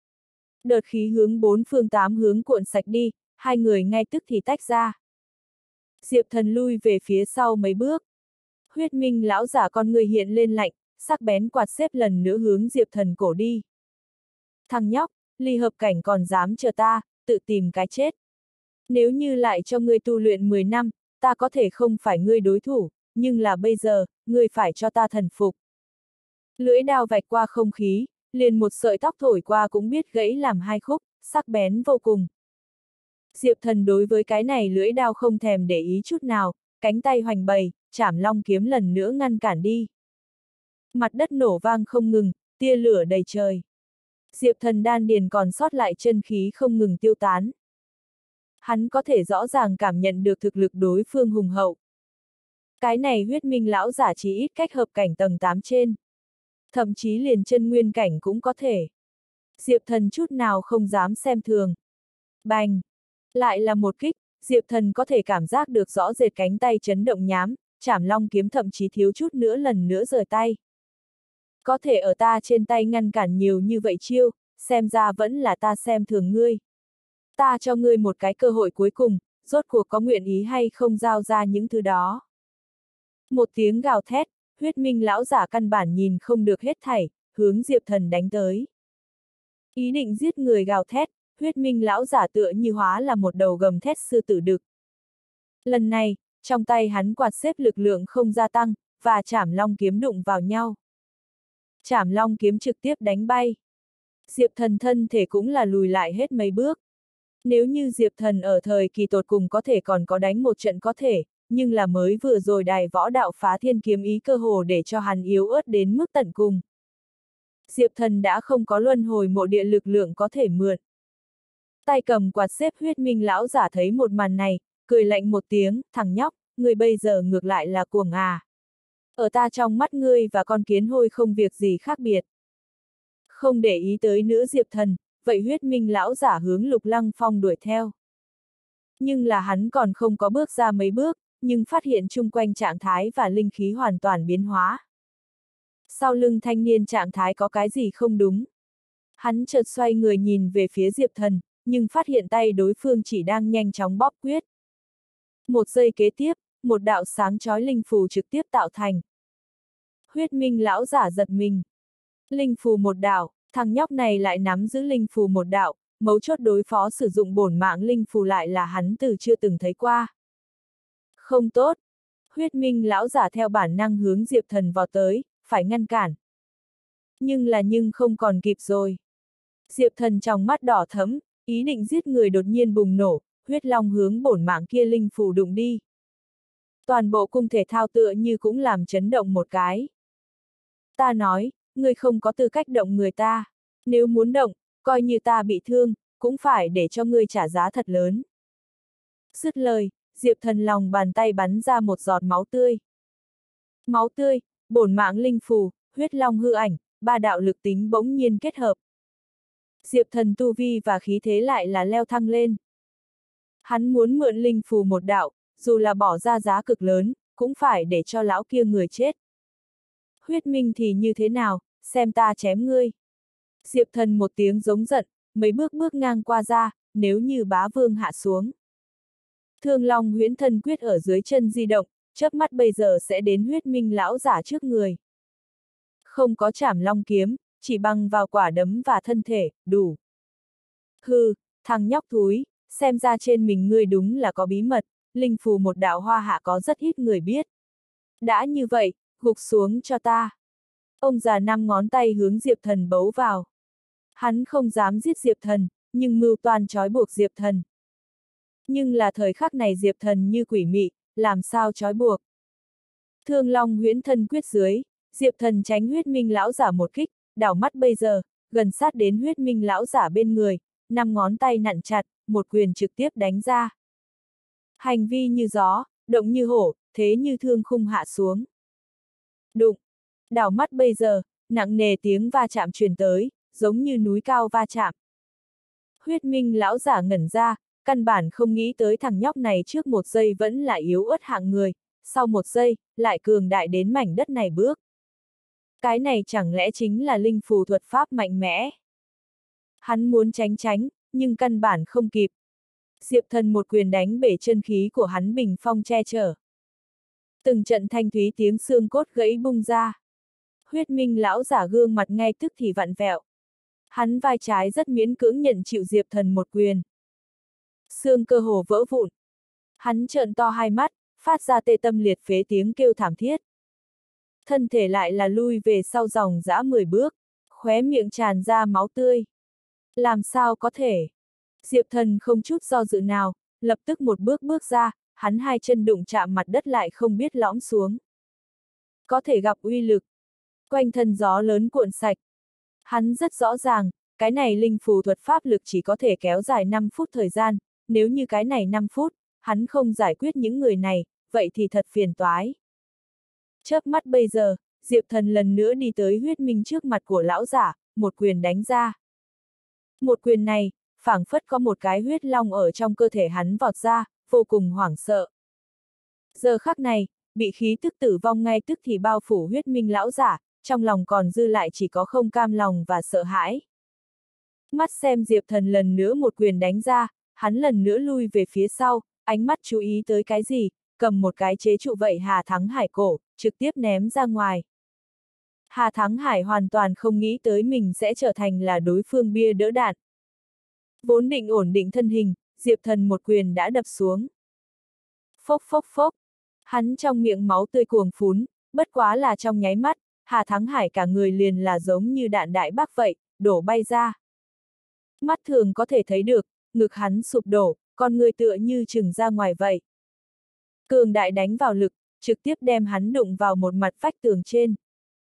Đợt khí hướng bốn phương tám hướng cuộn sạch đi, hai người ngay tức thì tách ra. Diệp Thần lui về phía sau mấy bước. Huyết Minh lão giả con người hiện lên lạnh, sắc bén quạt xếp lần nữa hướng Diệp Thần cổ đi. Thằng nhóc, ly hợp cảnh còn dám chờ ta, tự tìm cái chết. Nếu như lại cho ngươi tu luyện mười năm, ta có thể không phải ngươi đối thủ, nhưng là bây giờ, ngươi phải cho ta thần phục. Lưỡi đao vạch qua không khí, liền một sợi tóc thổi qua cũng biết gãy làm hai khúc, sắc bén vô cùng. Diệp Thần đối với cái này lưỡi đao không thèm để ý chút nào, cánh tay hoành bày, trảm long kiếm lần nữa ngăn cản đi. Mặt đất nổ vang không ngừng, tia lửa đầy trời. Diệp Thần đan điền còn sót lại chân khí không ngừng tiêu tán. Hắn có thể rõ ràng cảm nhận được thực lực đối phương hùng hậu. Cái này Huyết Minh lão giả chỉ ít cách hợp cảnh tầng tám trên. Thậm chí liền chân nguyên cảnh cũng có thể. Diệp Thần chút nào không dám xem thường. Bành! Lại là một kích, Diệp Thần có thể cảm giác được rõ rệt cánh tay chấn động nhám, trảm long kiếm thậm chí thiếu chút nữa lần nữa rời tay. Có thể ở ta trên tay ngăn cản nhiều như vậy chiêu, xem ra vẫn là ta xem thường ngươi. Ta cho ngươi một cái cơ hội cuối cùng, rốt cuộc có nguyện ý hay không giao ra những thứ đó. Một tiếng gào thét, Huyết Minh lão giả căn bản nhìn không được hết thảy, hướng Diệp Thần đánh tới. Ý định giết người gào thét, Huyết Minh lão giả tựa như hóa là một đầu gầm thét sư tử đực. Lần này, trong tay hắn quạt xếp lực lượng không gia tăng, và trảm long kiếm đụng vào nhau. Trảm long kiếm trực tiếp đánh bay. Diệp Thần thân thể cũng là lùi lại hết mấy bước. Nếu như Diệp Thần ở thời kỳ tột cùng có thể còn có đánh một trận có thể, nhưng là mới vừa rồi đài võ đạo phá thiên kiếm ý cơ hồ để cho hắn yếu ớt đến mức tận cùng. Diệp Thần đã không có luân hồi mộ địa lực lượng có thể mượn. Tay cầm quạt xếp Huyết Minh lão giả thấy một màn này, cười lạnh một tiếng, thằng nhóc, ngươi bây giờ ngược lại là cuồng à. Ở ta trong mắt ngươi và con kiến hôi không việc gì khác biệt. Không để ý tới nữa Diệp Thần, vậy Huyết Minh lão giả hướng Lục Lăng Phong đuổi theo. Nhưng là hắn còn không có bước ra mấy bước, nhưng phát hiện chung quanh trạng thái và linh khí hoàn toàn biến hóa. Sau lưng thanh niên trạng thái có cái gì không đúng. Hắn chợt xoay người nhìn về phía Diệp Thần, nhưng phát hiện tay đối phương chỉ đang nhanh chóng bóp quyết. Một giây kế tiếp, một đạo sáng chói linh phù trực tiếp tạo thành. Huyết Minh lão giả giật mình. Linh phù một đạo, thằng nhóc này lại nắm giữ linh phù một đạo, mấu chốt đối phó sử dụng bổn mạng linh phù lại là hắn từ chưa từng thấy qua. Không tốt. Huyết Minh lão giả theo bản năng hướng Diệp Thần vào tới, phải ngăn cản. Nhưng là nhưng không còn kịp rồi. Diệp Thần trong mắt đỏ thẫm, ý định giết người đột nhiên bùng nổ, huyết long hướng bổn mạng kia linh phù đụng đi. Toàn bộ cung thể thao tựa như cũng làm chấn động một cái. Ta nói, ngươi không có tư cách động người ta. Nếu muốn động, coi như ta bị thương, cũng phải để cho ngươi trả giá thật lớn. Dứt lời, Diệp Thần lòng bàn tay bắn ra một giọt máu tươi. Máu tươi, bổn mạng linh phù, huyết long hư ảnh, ba đạo lực tính bỗng nhiên kết hợp. Diệp Thần tu vi và khí thế lại là leo thăng lên. Hắn muốn mượn linh phù một đạo, dù là bỏ ra giá cực lớn, cũng phải để cho lão kia người chết. Huyết Minh thì như thế nào, xem ta chém ngươi. Diệp Thần một tiếng giống giận, mấy bước bước ngang qua ra, nếu như bá vương hạ xuống. Thương Long huyễn thân quyết ở dưới chân di động, chớp mắt bây giờ sẽ đến huyết minh lão giả trước người. Không có chảm long kiếm, chỉ bằng vào quả đấm và thân thể, đủ. Hừ, thằng nhóc thúi, xem ra trên mình ngươi đúng là có bí mật, linh phù một đạo hoa hạ có rất ít người biết. Đã như vậy, gục xuống cho ta. Ông già năm ngón tay hướng Diệp Thần bấu vào. Hắn không dám giết Diệp Thần, nhưng mưu toan trói buộc Diệp Thần. Nhưng là thời khắc này Diệp Thần như quỷ mị, làm sao trói buộc. Thương Long huyễn thân quyết dưới, Diệp Thần tránh huyết minh lão giả một kích, đảo mắt bây giờ, gần sát đến huyết minh lão giả bên người, năm ngón tay nặn chặt, một quyền trực tiếp đánh ra. Hành vi như gió, động như hổ, thế như thương khung hạ xuống. Đụng! Đảo mắt bây giờ, nặng nề tiếng va chạm truyền tới, giống như núi cao va chạm. Huyết minh lão giả ngẩn ra, căn bản không nghĩ tới thằng nhóc này trước một giây vẫn là yếu ớt hạng người, sau một giây, lại cường đại đến mảnh đất này bước. Cái này chẳng lẽ chính là linh phù thuật pháp mạnh mẽ? Hắn muốn tránh tránh, nhưng căn bản không kịp. Diệp Thần một quyền đánh bể chân khí của hắn bình phong che chở. Từng trận thanh thúy tiếng xương cốt gãy bung ra. Huyết minh lão giả gương mặt ngay tức thì vặn vẹo. Hắn vai trái rất miễn cưỡng nhận chịu Diệp Thần một quyền. Xương cơ hồ vỡ vụn. Hắn trợn to hai mắt, phát ra tê tâm liệt phế tiếng kêu thảm thiết. Thân thể lại là lui về sau dòng dã mười bước, khóe miệng tràn ra máu tươi. Làm sao có thể? Diệp Thần không chút do dự nào, lập tức một bước bước ra, hắn hai chân đụng chạm mặt đất lại không biết lõm xuống. Có thể gặp uy lực. Quanh thân gió lớn cuộn sạch. Hắn rất rõ ràng, cái này linh phù thuật pháp lực chỉ có thể kéo dài năm phút thời gian, nếu như cái này năm phút, hắn không giải quyết những người này, vậy thì thật phiền toái. Chớp mắt bây giờ, Diệp Thần lần nữa đi tới huyết minh trước mặt của lão giả, một quyền đánh ra. Một quyền này, phảng phất có một cái huyết long ở trong cơ thể hắn vọt ra, vô cùng hoảng sợ. Giờ khắc này, bị khí tức tử vong ngay tức thì bao phủ huyết minh lão giả, trong lòng còn dư lại chỉ có không cam lòng và sợ hãi. Mắt xem Diệp Thần lần nữa một quyền đánh ra, hắn lần nữa lui về phía sau, ánh mắt chú ý tới cái gì, cầm một cái chế trụ vậy Hà Thắng Hải cổ, trực tiếp ném ra ngoài. Hà Thắng Hải hoàn toàn không nghĩ tới mình sẽ trở thành là đối phương bia đỡ đạn. Vốn định ổn định thân hình, Diệp Thần một quyền đã đập xuống. Phốc phốc phốc, hắn trong miệng máu tươi cuồng phún, bất quá là trong nháy mắt, Hà Thắng Hải cả người liền là giống như đạn đại bác vậy, đổ bay ra. Mắt thường có thể thấy được, ngực hắn sụp đổ, con người tựa như trừng ra ngoài vậy. Cường đại đánh vào lực, trực tiếp đem hắn đụng vào một mặt vách tường trên.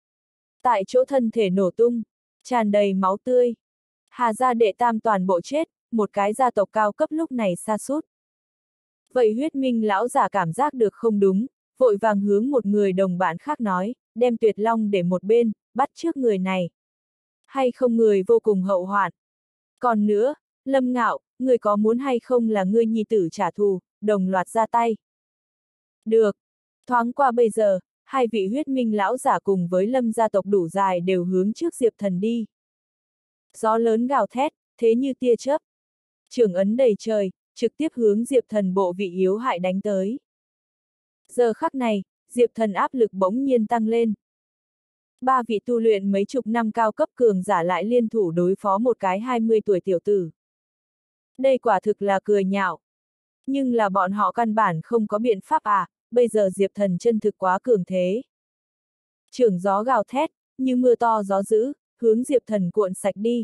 Tại chỗ thân thể nổ tung, tràn đầy máu tươi. Hà gia đệ tam toàn bộ chết, một cái gia tộc cao cấp lúc này sa sút. Vậy huyết minh lão giả cảm giác được không đúng, vội vàng hướng một người đồng bạn khác nói, đem Tuyệt Long để một bên, bắt trước người này. Hay không người vô cùng hậu hoạn. Còn nữa, Lâm Ngạo, người có muốn hay không là ngươi nhi tử trả thù, đồng loạt ra tay. Được. Thoáng qua bây giờ, hai vị huyết minh lão giả cùng với Lâm gia tộc đủ dài đều hướng trước Diệp Thần đi. Gió lớn gào thét, thế như tia chớp. Trường ấn đầy trời, trực tiếp hướng Diệp Thần bộ vị yếu hại đánh tới. Giờ khắc này, Diệp Thần áp lực bỗng nhiên tăng lên. Ba vị tu luyện mấy chục năm cao cấp cường giả lại liên thủ đối phó một cái hai mươi tuổi tiểu tử. Đây quả thực là cười nhạo. Nhưng là bọn họ căn bản không có biện pháp à, bây giờ Diệp Thần chân thực quá cường thế. Trường gió gào thét, như mưa to gió dữ, hướng Diệp Thần cuộn sạch đi.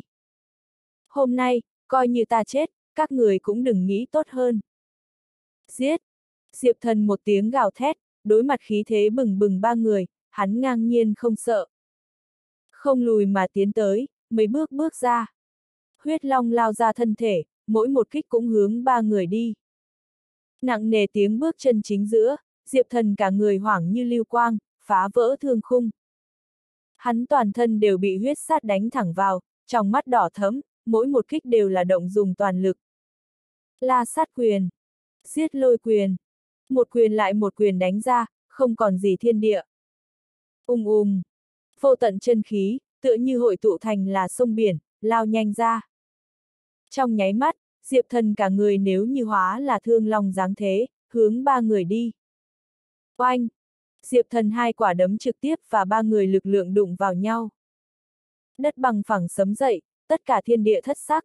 Hôm nay, coi như ta chết, các người cũng đừng nghĩ tốt hơn. Giết! Diệp Thần một tiếng gào thét, đối mặt khí thế bừng bừng ba người, hắn ngang nhiên không sợ. Không lùi mà tiến tới, mấy bước bước ra. Huyết long lao ra thân thể, mỗi một kích cũng hướng ba người đi. Nặng nề tiếng bước chân chính giữa, Diệp Thần cả người hoảng như lưu quang, phá vỡ thương khung. Hắn toàn thân đều bị huyết sát đánh thẳng vào, trong mắt đỏ thẫm, mỗi một kích đều là động dùng toàn lực. La sát quyền, giết lôi quyền, một quyền lại một quyền đánh ra, không còn gì thiên địa. Ung ung, vô tận chân khí, tựa như hội tụ thành là sông biển, lao nhanh ra. Trong nháy mắt, Diệp Thần cả người nếu như hóa là thương long dáng thế, hướng ba người đi. Oanh! Diệp Thần hai quả đấm trực tiếp và ba người lực lượng đụng vào nhau. Đất bằng phẳng sấm dậy, tất cả thiên địa thất sắc.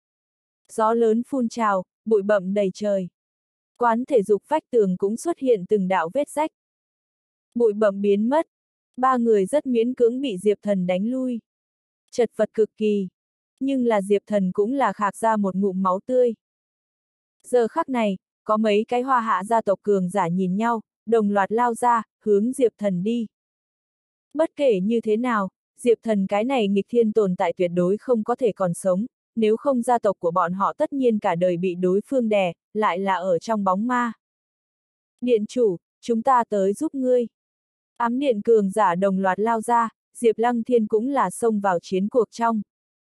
Gió lớn phun trào, bụi bặm đầy trời. Quán thể dục vách tường cũng xuất hiện từng đạo vết rách. Bụi bặm biến mất. Ba người rất miễn cưỡng bị Diệp Thần đánh lui. Chật vật cực kỳ. Nhưng là Diệp Thần cũng là khạc ra một ngụm máu tươi. Giờ khắc này, có mấy cái Hoa Hạ gia tộc cường giả nhìn nhau, đồng loạt lao ra, hướng Diệp Thần đi. Bất kể như thế nào, Diệp Thần cái này nghịch thiên tồn tại tuyệt đối không có thể còn sống, nếu không gia tộc của bọn họ tất nhiên cả đời bị đối phương đè, lại là ở trong bóng ma. Điện chủ, chúng ta tới giúp ngươi. Ám điện cường giả đồng loạt lao ra, Diệp Lăng Thiên cũng là xông vào chiến cuộc trong.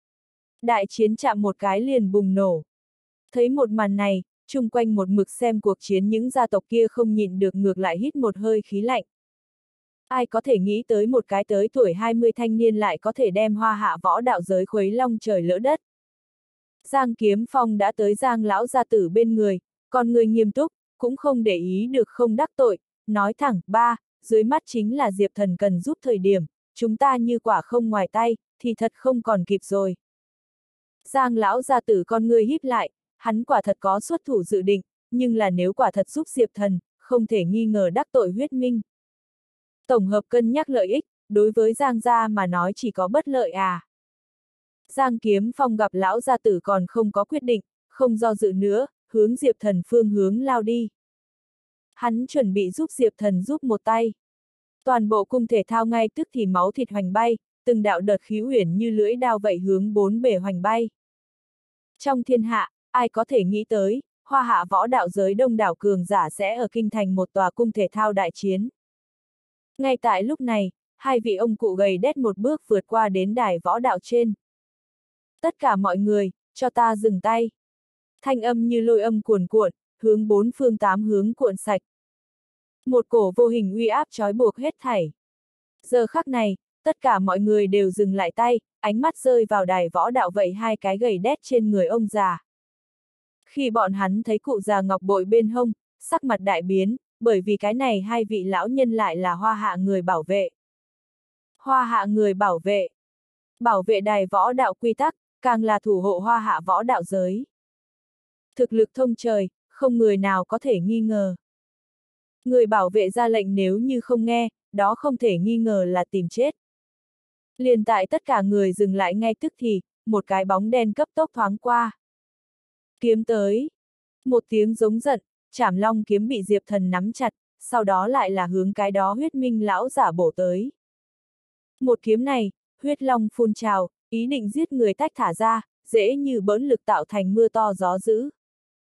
Đại chiến chạm một cái liền bùng nổ. Thấy một màn này, chung quanh một mực xem cuộc chiến những gia tộc kia không nhịn được ngược lại hít một hơi khí lạnh. Ai có thể nghĩ tới một cái tới tuổi hai mươi thanh niên lại có thể đem Hoa Hạ võ đạo giới khuấy long trời lỡ đất. Giang Kiếm Phong đã tới Giang lão gia tử bên người, còn người nghiêm túc, cũng không để ý được không đắc tội, nói thẳng, ba, dưới mắt chính là Diệp Thần cần giúp thời điểm, chúng ta như quả không ngoài tay, thì thật không còn kịp rồi. Giang lão gia tử con ngươi híp lại, hắn quả thật có xuất thủ dự định, nhưng là nếu quả thật giúp Diệp Thần, không thể nghi ngờ đắc tội huyết minh. Tổng hợp cân nhắc lợi ích, đối với Giang gia mà nói chỉ có bất lợi à. Giang Kiếm Phong gặp lão gia tử còn không có quyết định, không do dự nữa, hướng Diệp Thần phương hướng lao đi. Hắn chuẩn bị giúp Diệp Thần giúp một tay. Toàn bộ cung thể thao ngay tức thì máu thịt hoành bay, từng đạo đợt khí uyển như lưỡi đao vậy hướng bốn bề hoành bay. Trong thiên hạ, ai có thể nghĩ tới, Hoa Hạ võ đạo giới đông đảo cường giả sẽ ở kinh thành một tòa cung thể thao đại chiến. Ngay tại lúc này, hai vị ông cụ gầy đét một bước vượt qua đến đài võ đạo trên. Tất cả mọi người, cho ta dừng tay. Thanh âm như lôi âm cuồn cuộn, hướng bốn phương tám hướng cuộn sạch. Một cổ vô hình uy áp trói buộc hết thảy. Giờ khắc này, tất cả mọi người đều dừng lại tay, ánh mắt rơi vào đài võ đạo vậy hai cái gầy đét trên người ông già. Khi bọn hắn thấy cụ già ngọc bội bên hông, sắc mặt đại biến, bởi vì cái này hai vị lão nhân lại là Hoa Hạ người bảo vệ. Hoa Hạ người bảo vệ. Bảo vệ đài võ đạo quy tắc, càng là thủ hộ Hoa Hạ võ đạo giới. Thực lực thông trời, không người nào có thể nghi ngờ. Người bảo vệ ra lệnh nếu như không nghe, đó không thể nghi ngờ là tìm chết. Liền tại tất cả người dừng lại ngay tức thì, một cái bóng đen cấp tốc thoáng qua. Kiếm tới. Một tiếng giống giận, Trảm Long kiếm bị Diệp Thần nắm chặt, sau đó lại là hướng cái đó huyết minh lão giả bổ tới. Một kiếm này, huyết long phun trào, ý định giết người tách thả ra, dễ như bỡn lực tạo thành mưa to gió dữ.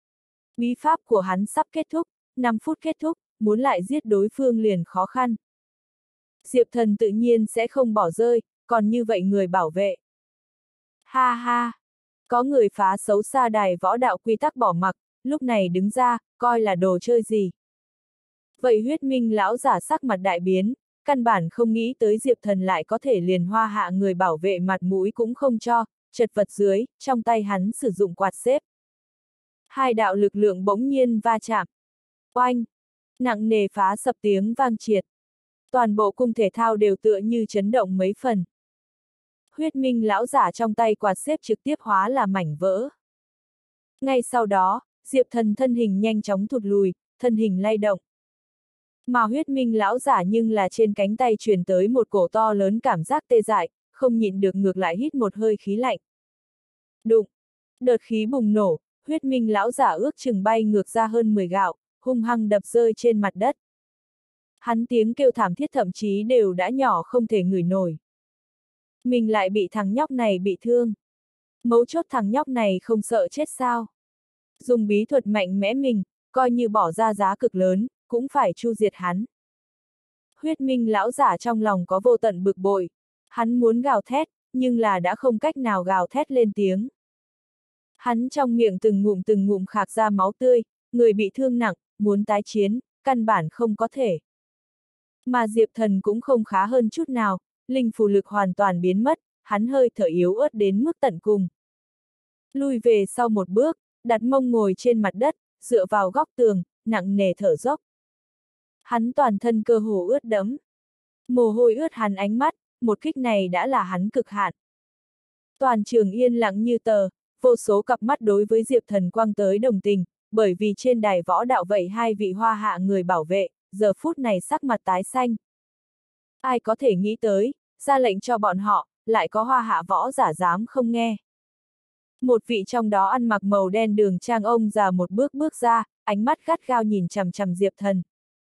Bí pháp của hắn sắp kết thúc, năm phút kết thúc, muốn lại giết đối phương liền khó khăn. Diệp Thần tự nhiên sẽ không bỏ rơi, còn như vậy người bảo vệ. Ha ha! Có người phá xấu xa đài võ đạo quy tắc bỏ mặc, lúc này đứng ra, coi là đồ chơi gì. Vậy huyết minh lão giả sắc mặt đại biến, căn bản không nghĩ tới Diệp Thần lại có thể liền Hoa Hạ người bảo vệ mặt mũi cũng không cho, chật vật dưới, trong tay hắn sử dụng quạt xếp. Hai đạo lực lượng bỗng nhiên va chạm. Oanh! Nặng nề phá sập tiếng vang triệt. Toàn bộ cung thể thao đều tựa như chấn động mấy phần. Huyết minh lão giả trong tay quạt xếp trực tiếp hóa là mảnh vỡ. Ngay sau đó, Diệp Thần thân hình nhanh chóng thụt lùi, thân hình lay động. Mà huyết minh lão giả nhưng là trên cánh tay truyền tới một cổ to lớn cảm giác tê dại, không nhịn được ngược lại hít một hơi khí lạnh. Đụng! Đợt khí bùng nổ, huyết minh lão giả ước chừng bay ngược ra hơn mười gạo, hung hăng đập rơi trên mặt đất. Hắn tiếng kêu thảm thiết thậm chí đều đã nhỏ không thể ngửi nổi. Mình lại bị thằng nhóc này bị thương. Mấu chốt thằng nhóc này không sợ chết sao? Dùng bí thuật mạnh mẽ mình, coi như bỏ ra giá cực lớn, cũng phải chu diệt hắn. Huyết minh lão giả trong lòng có vô tận bực bội. Hắn muốn gào thét, nhưng là đã không cách nào gào thét lên tiếng. Hắn trong miệng từng ngụm từng ngụm khạc ra máu tươi, người bị thương nặng, muốn tái chiến, căn bản không có thể. Mà Diệp Thần cũng không khá hơn chút nào, linh phù lực hoàn toàn biến mất, hắn hơi thở yếu ớt đến mức tận cùng. Lui về sau một bước, đặt mông ngồi trên mặt đất, dựa vào góc tường, nặng nề thở dốc. Hắn toàn thân cơ hồ ướt đẫm. Mồ hôi ướt hắn ánh mắt, một kích này đã là hắn cực hạn. Toàn trường yên lặng như tờ, vô số cặp mắt đối với Diệp Thần quang tới đồng tình, bởi vì trên đài võ đạo vậy hai vị hoa hạ người bảo vệ, giờ phút này sắc mặt tái xanh. Ai có thể nghĩ tới, ra lệnh cho bọn họ, lại có hoa hạ võ giả dám không nghe. Một vị trong đó ăn mặc màu đen đường trang ông già một bước bước ra, ánh mắt gắt gao nhìn chằm chằm Diệp Thần.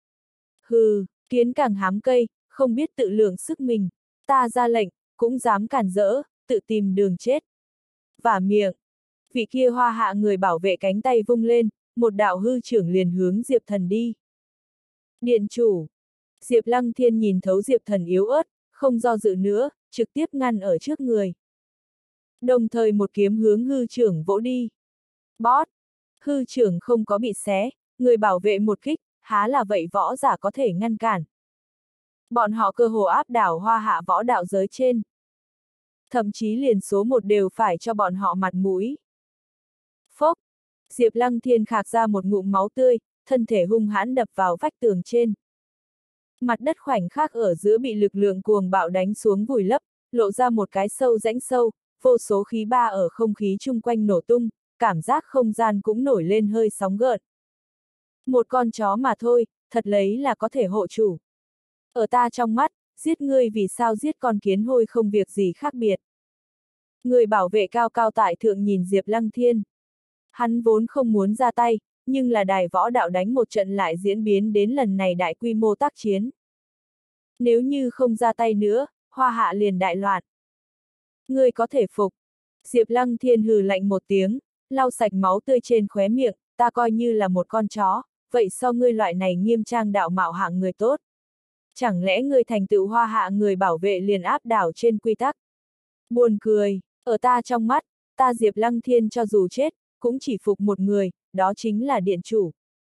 Hừ, kiến càng hám cây, không biết tự lượng sức mình, ta ra lệnh, cũng dám cản rỡ, tự tìm đường chết. Vả miệng, vị kia hoa hạ người bảo vệ cánh tay vung lên, một đạo hư trưởng liền hướng Diệp Thần đi. Điện chủ, Diệp Lăng Thiên nhìn thấu Diệp Thần yếu ớt, không do dự nữa, trực tiếp ngăn ở trước người. Đồng thời một kiếm hướng hư trưởng vỗ đi. Bót, hư trưởng không có bị xé, người bảo vệ một kích, há là vậy võ giả có thể ngăn cản. Bọn họ cơ hồ áp đảo hoa hạ võ đạo giới trên. Thậm chí liền số một đều phải cho bọn họ mặt mũi. Phốc, Diệp Lăng Thiên khạc ra một ngụm máu tươi, thân thể hung hãn đập vào vách tường trên. Mặt đất khoảnh khắc ở giữa bị lực lượng cuồng bạo đánh xuống vùi lấp, lộ ra một cái sâu rãnh sâu, vô số khí ba ở không khí chung quanh nổ tung, cảm giác không gian cũng nổi lên hơi sóng gợn. Một con chó mà thôi, thật lấy là có thể hộ chủ. Ở ta trong mắt, giết ngươi vì sao giết con kiến hôi không việc gì khác biệt. Người bảo vệ cao cao tại thượng nhìn Diệp Lăng Thiên. Hắn vốn không muốn ra tay, nhưng là đài võ đạo đánh một trận lại diễn biến đến lần này đại quy mô tác chiến. Nếu như không ra tay nữa, hoa hạ liền đại loạn. Ngươi có thể phục. Diệp Lăng Thiên hừ lạnh một tiếng, lau sạch máu tươi trên khóe miệng, ta coi như là một con chó, vậy so ngươi loại này nghiêm trang đạo mạo hạng người tốt. Chẳng lẽ ngươi thành tựu hoa hạ người bảo vệ liền áp đảo trên quy tắc? Buồn cười, ở ta trong mắt, ta Diệp Lăng Thiên cho dù chết, cũng chỉ phục một người, đó chính là điện chủ.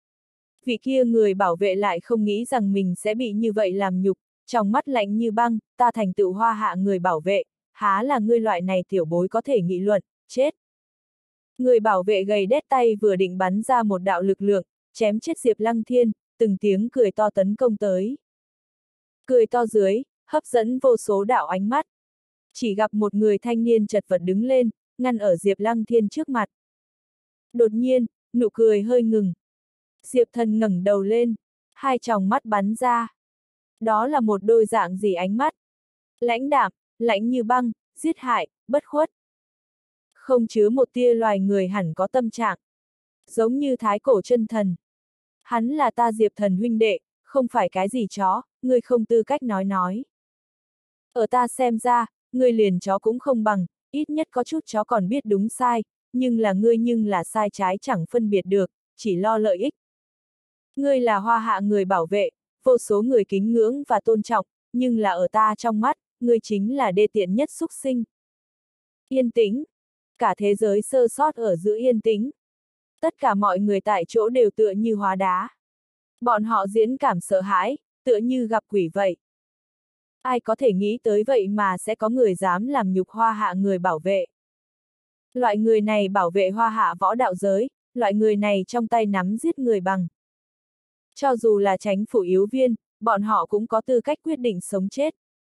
Vị kia người bảo vệ lại không nghĩ rằng mình sẽ bị như vậy làm nhục, trong mắt lạnh như băng, ta thành tựu hoa hạ người bảo vệ, há là ngươi loại này tiểu bối có thể nghị luận, chết. Người bảo vệ gầy đét tay vừa định bắn ra một đạo lực lượng, chém chết Diệp Lăng Thiên, từng tiếng cười to tấn công tới. Cười to dưới, hấp dẫn vô số đạo ánh mắt. Chỉ gặp một người thanh niên chật vật đứng lên, ngăn ở Diệp Lăng Thiên trước mặt. Đột nhiên, nụ cười hơi ngừng. Diệp Thần ngẩng đầu lên, hai tròng mắt bắn ra. Đó là một đôi dạng gì ánh mắt? Lãnh đạm, lạnh như băng, giết hại, bất khuất. Không chứa một tia loài người hẳn có tâm trạng. Giống như thái cổ chân thần. Hắn là ta Diệp Thần huynh đệ, không phải cái gì chó, ngươi không tư cách nói nói. Ở ta xem ra, ngươi liền chó cũng không bằng, ít nhất có chút chó còn biết đúng sai, nhưng là ngươi nhưng là sai trái chẳng phân biệt được, chỉ lo lợi ích. Ngươi là hoa hạ người bảo vệ, vô số người kính ngưỡng và tôn trọng, nhưng là ở ta trong mắt, ngươi chính là đê tiện nhất súc sinh. Yên tĩnh. Cả thế giới sơ sót ở giữa yên tĩnh. Tất cả mọi người tại chỗ đều tựa như hóa đá. Bọn họ diễn cảm sợ hãi, tựa như gặp quỷ vậy. Ai có thể nghĩ tới vậy mà sẽ có người dám làm nhục hoa hạ người bảo vệ. Loại người này bảo vệ hoa hạ võ đạo giới, loại người này trong tay nắm giết người bằng. Cho dù là chánh phủ yếu viên, bọn họ cũng có tư cách quyết định sống chết.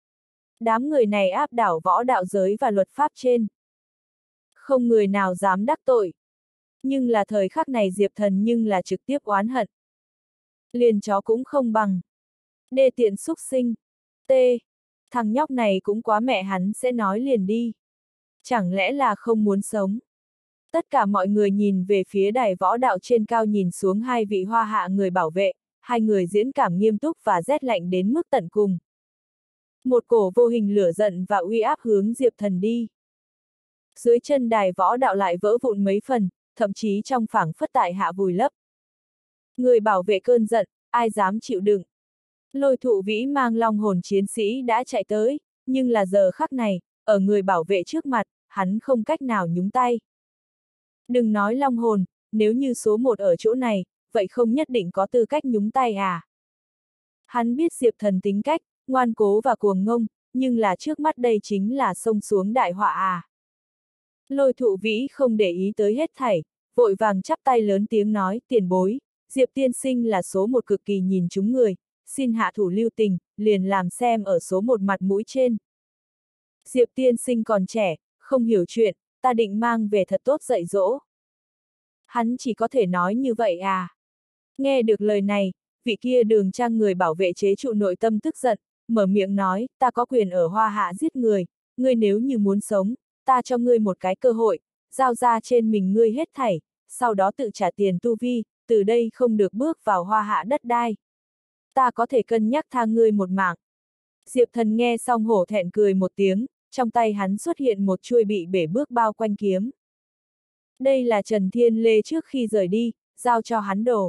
Đám người này áp đảo võ đạo giới và luật pháp trên. Không người nào dám đắc tội. Nhưng là thời khắc này Diệp Thần nhưng là trực tiếp oán hận. Liền chó cũng không bằng. Đê tiện súc sinh. T. Thằng nhóc này cũng quá mẹ hắn sẽ nói liền đi. Chẳng lẽ là không muốn sống? Tất cả mọi người nhìn về phía đài võ đạo trên cao nhìn xuống hai vị hoa hạ người bảo vệ, hai người diễn cảm nghiêm túc và rét lạnh đến mức tận cùng. Một cổ vô hình lửa giận và uy áp hướng Diệp Thần đi. Dưới chân đài võ đạo lại vỡ vụn mấy phần, thậm chí trong phảng phất tại hạ vùi lấp. Người bảo vệ cơn giận, ai dám chịu đựng. Lôi Thụ Vĩ mang long hồn chiến sĩ đã chạy tới, nhưng là giờ khắc này, ở người bảo vệ trước mặt, hắn không cách nào nhúng tay. Đừng nói long hồn, nếu như số một ở chỗ này, vậy không nhất định có tư cách nhúng tay à. Hắn biết Diệp Thần tính cách, ngoan cố và cuồng ngông, nhưng là trước mắt đây chính là xông xuống đại họa à. Lôi Thụ Vĩ không để ý tới hết thảy, vội vàng chắp tay lớn tiếng nói, tiền bối, Diệp tiên sinh là số một cực kỳ nhìn chúng người, xin hạ thủ lưu tình, liền làm xem ở số một mặt mũi trên. Diệp tiên sinh còn trẻ, không hiểu chuyện, ta định mang về thật tốt dạy dỗ. Hắn chỉ có thể nói như vậy à. Nghe được lời này, vị kia Đường Trang người bảo vệ chế trụ nội tâm tức giận, mở miệng nói, ta có quyền ở Hoa Hạ giết người, ngươi nếu như muốn sống, ta cho ngươi một cái cơ hội, giao ra trên mình ngươi hết thảy, sau đó tự trả tiền tu vi, từ đây không được bước vào Hoa Hạ đất đai. Ta có thể cân nhắc tha ngươi một mạng. Diệp Thần nghe xong hổ thẹn cười một tiếng, trong tay hắn xuất hiện một chuôi bị bể bước bao quanh kiếm. Đây là Trần Thiên Lê trước khi rời đi, giao cho hắn đồ.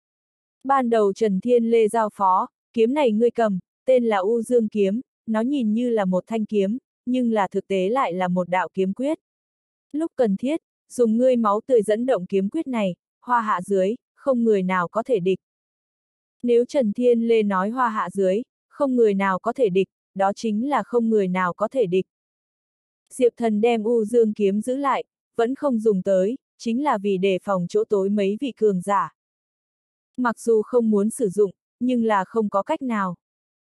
Ban đầu Trần Thiên Lê giao phó, kiếm này ngươi cầm, tên là U Dương kiếm, nó nhìn như là một thanh kiếm, nhưng là thực tế lại là một đạo kiếm quyết. Lúc cần thiết, dùng ngươi máu tươi dẫn động kiếm quyết này, Hoa Hạ dưới, không người nào có thể địch. Nếu Trần Thiên Lê nói Hoa Hạ dưới, không người nào có thể địch, đó chính là không người nào có thể địch. Diệp Thần đem U Dương kiếm giữ lại, vẫn không dùng tới, chính là vì đề phòng chỗ tối mấy vị cường giả. Mặc dù không muốn sử dụng, nhưng là không có cách nào.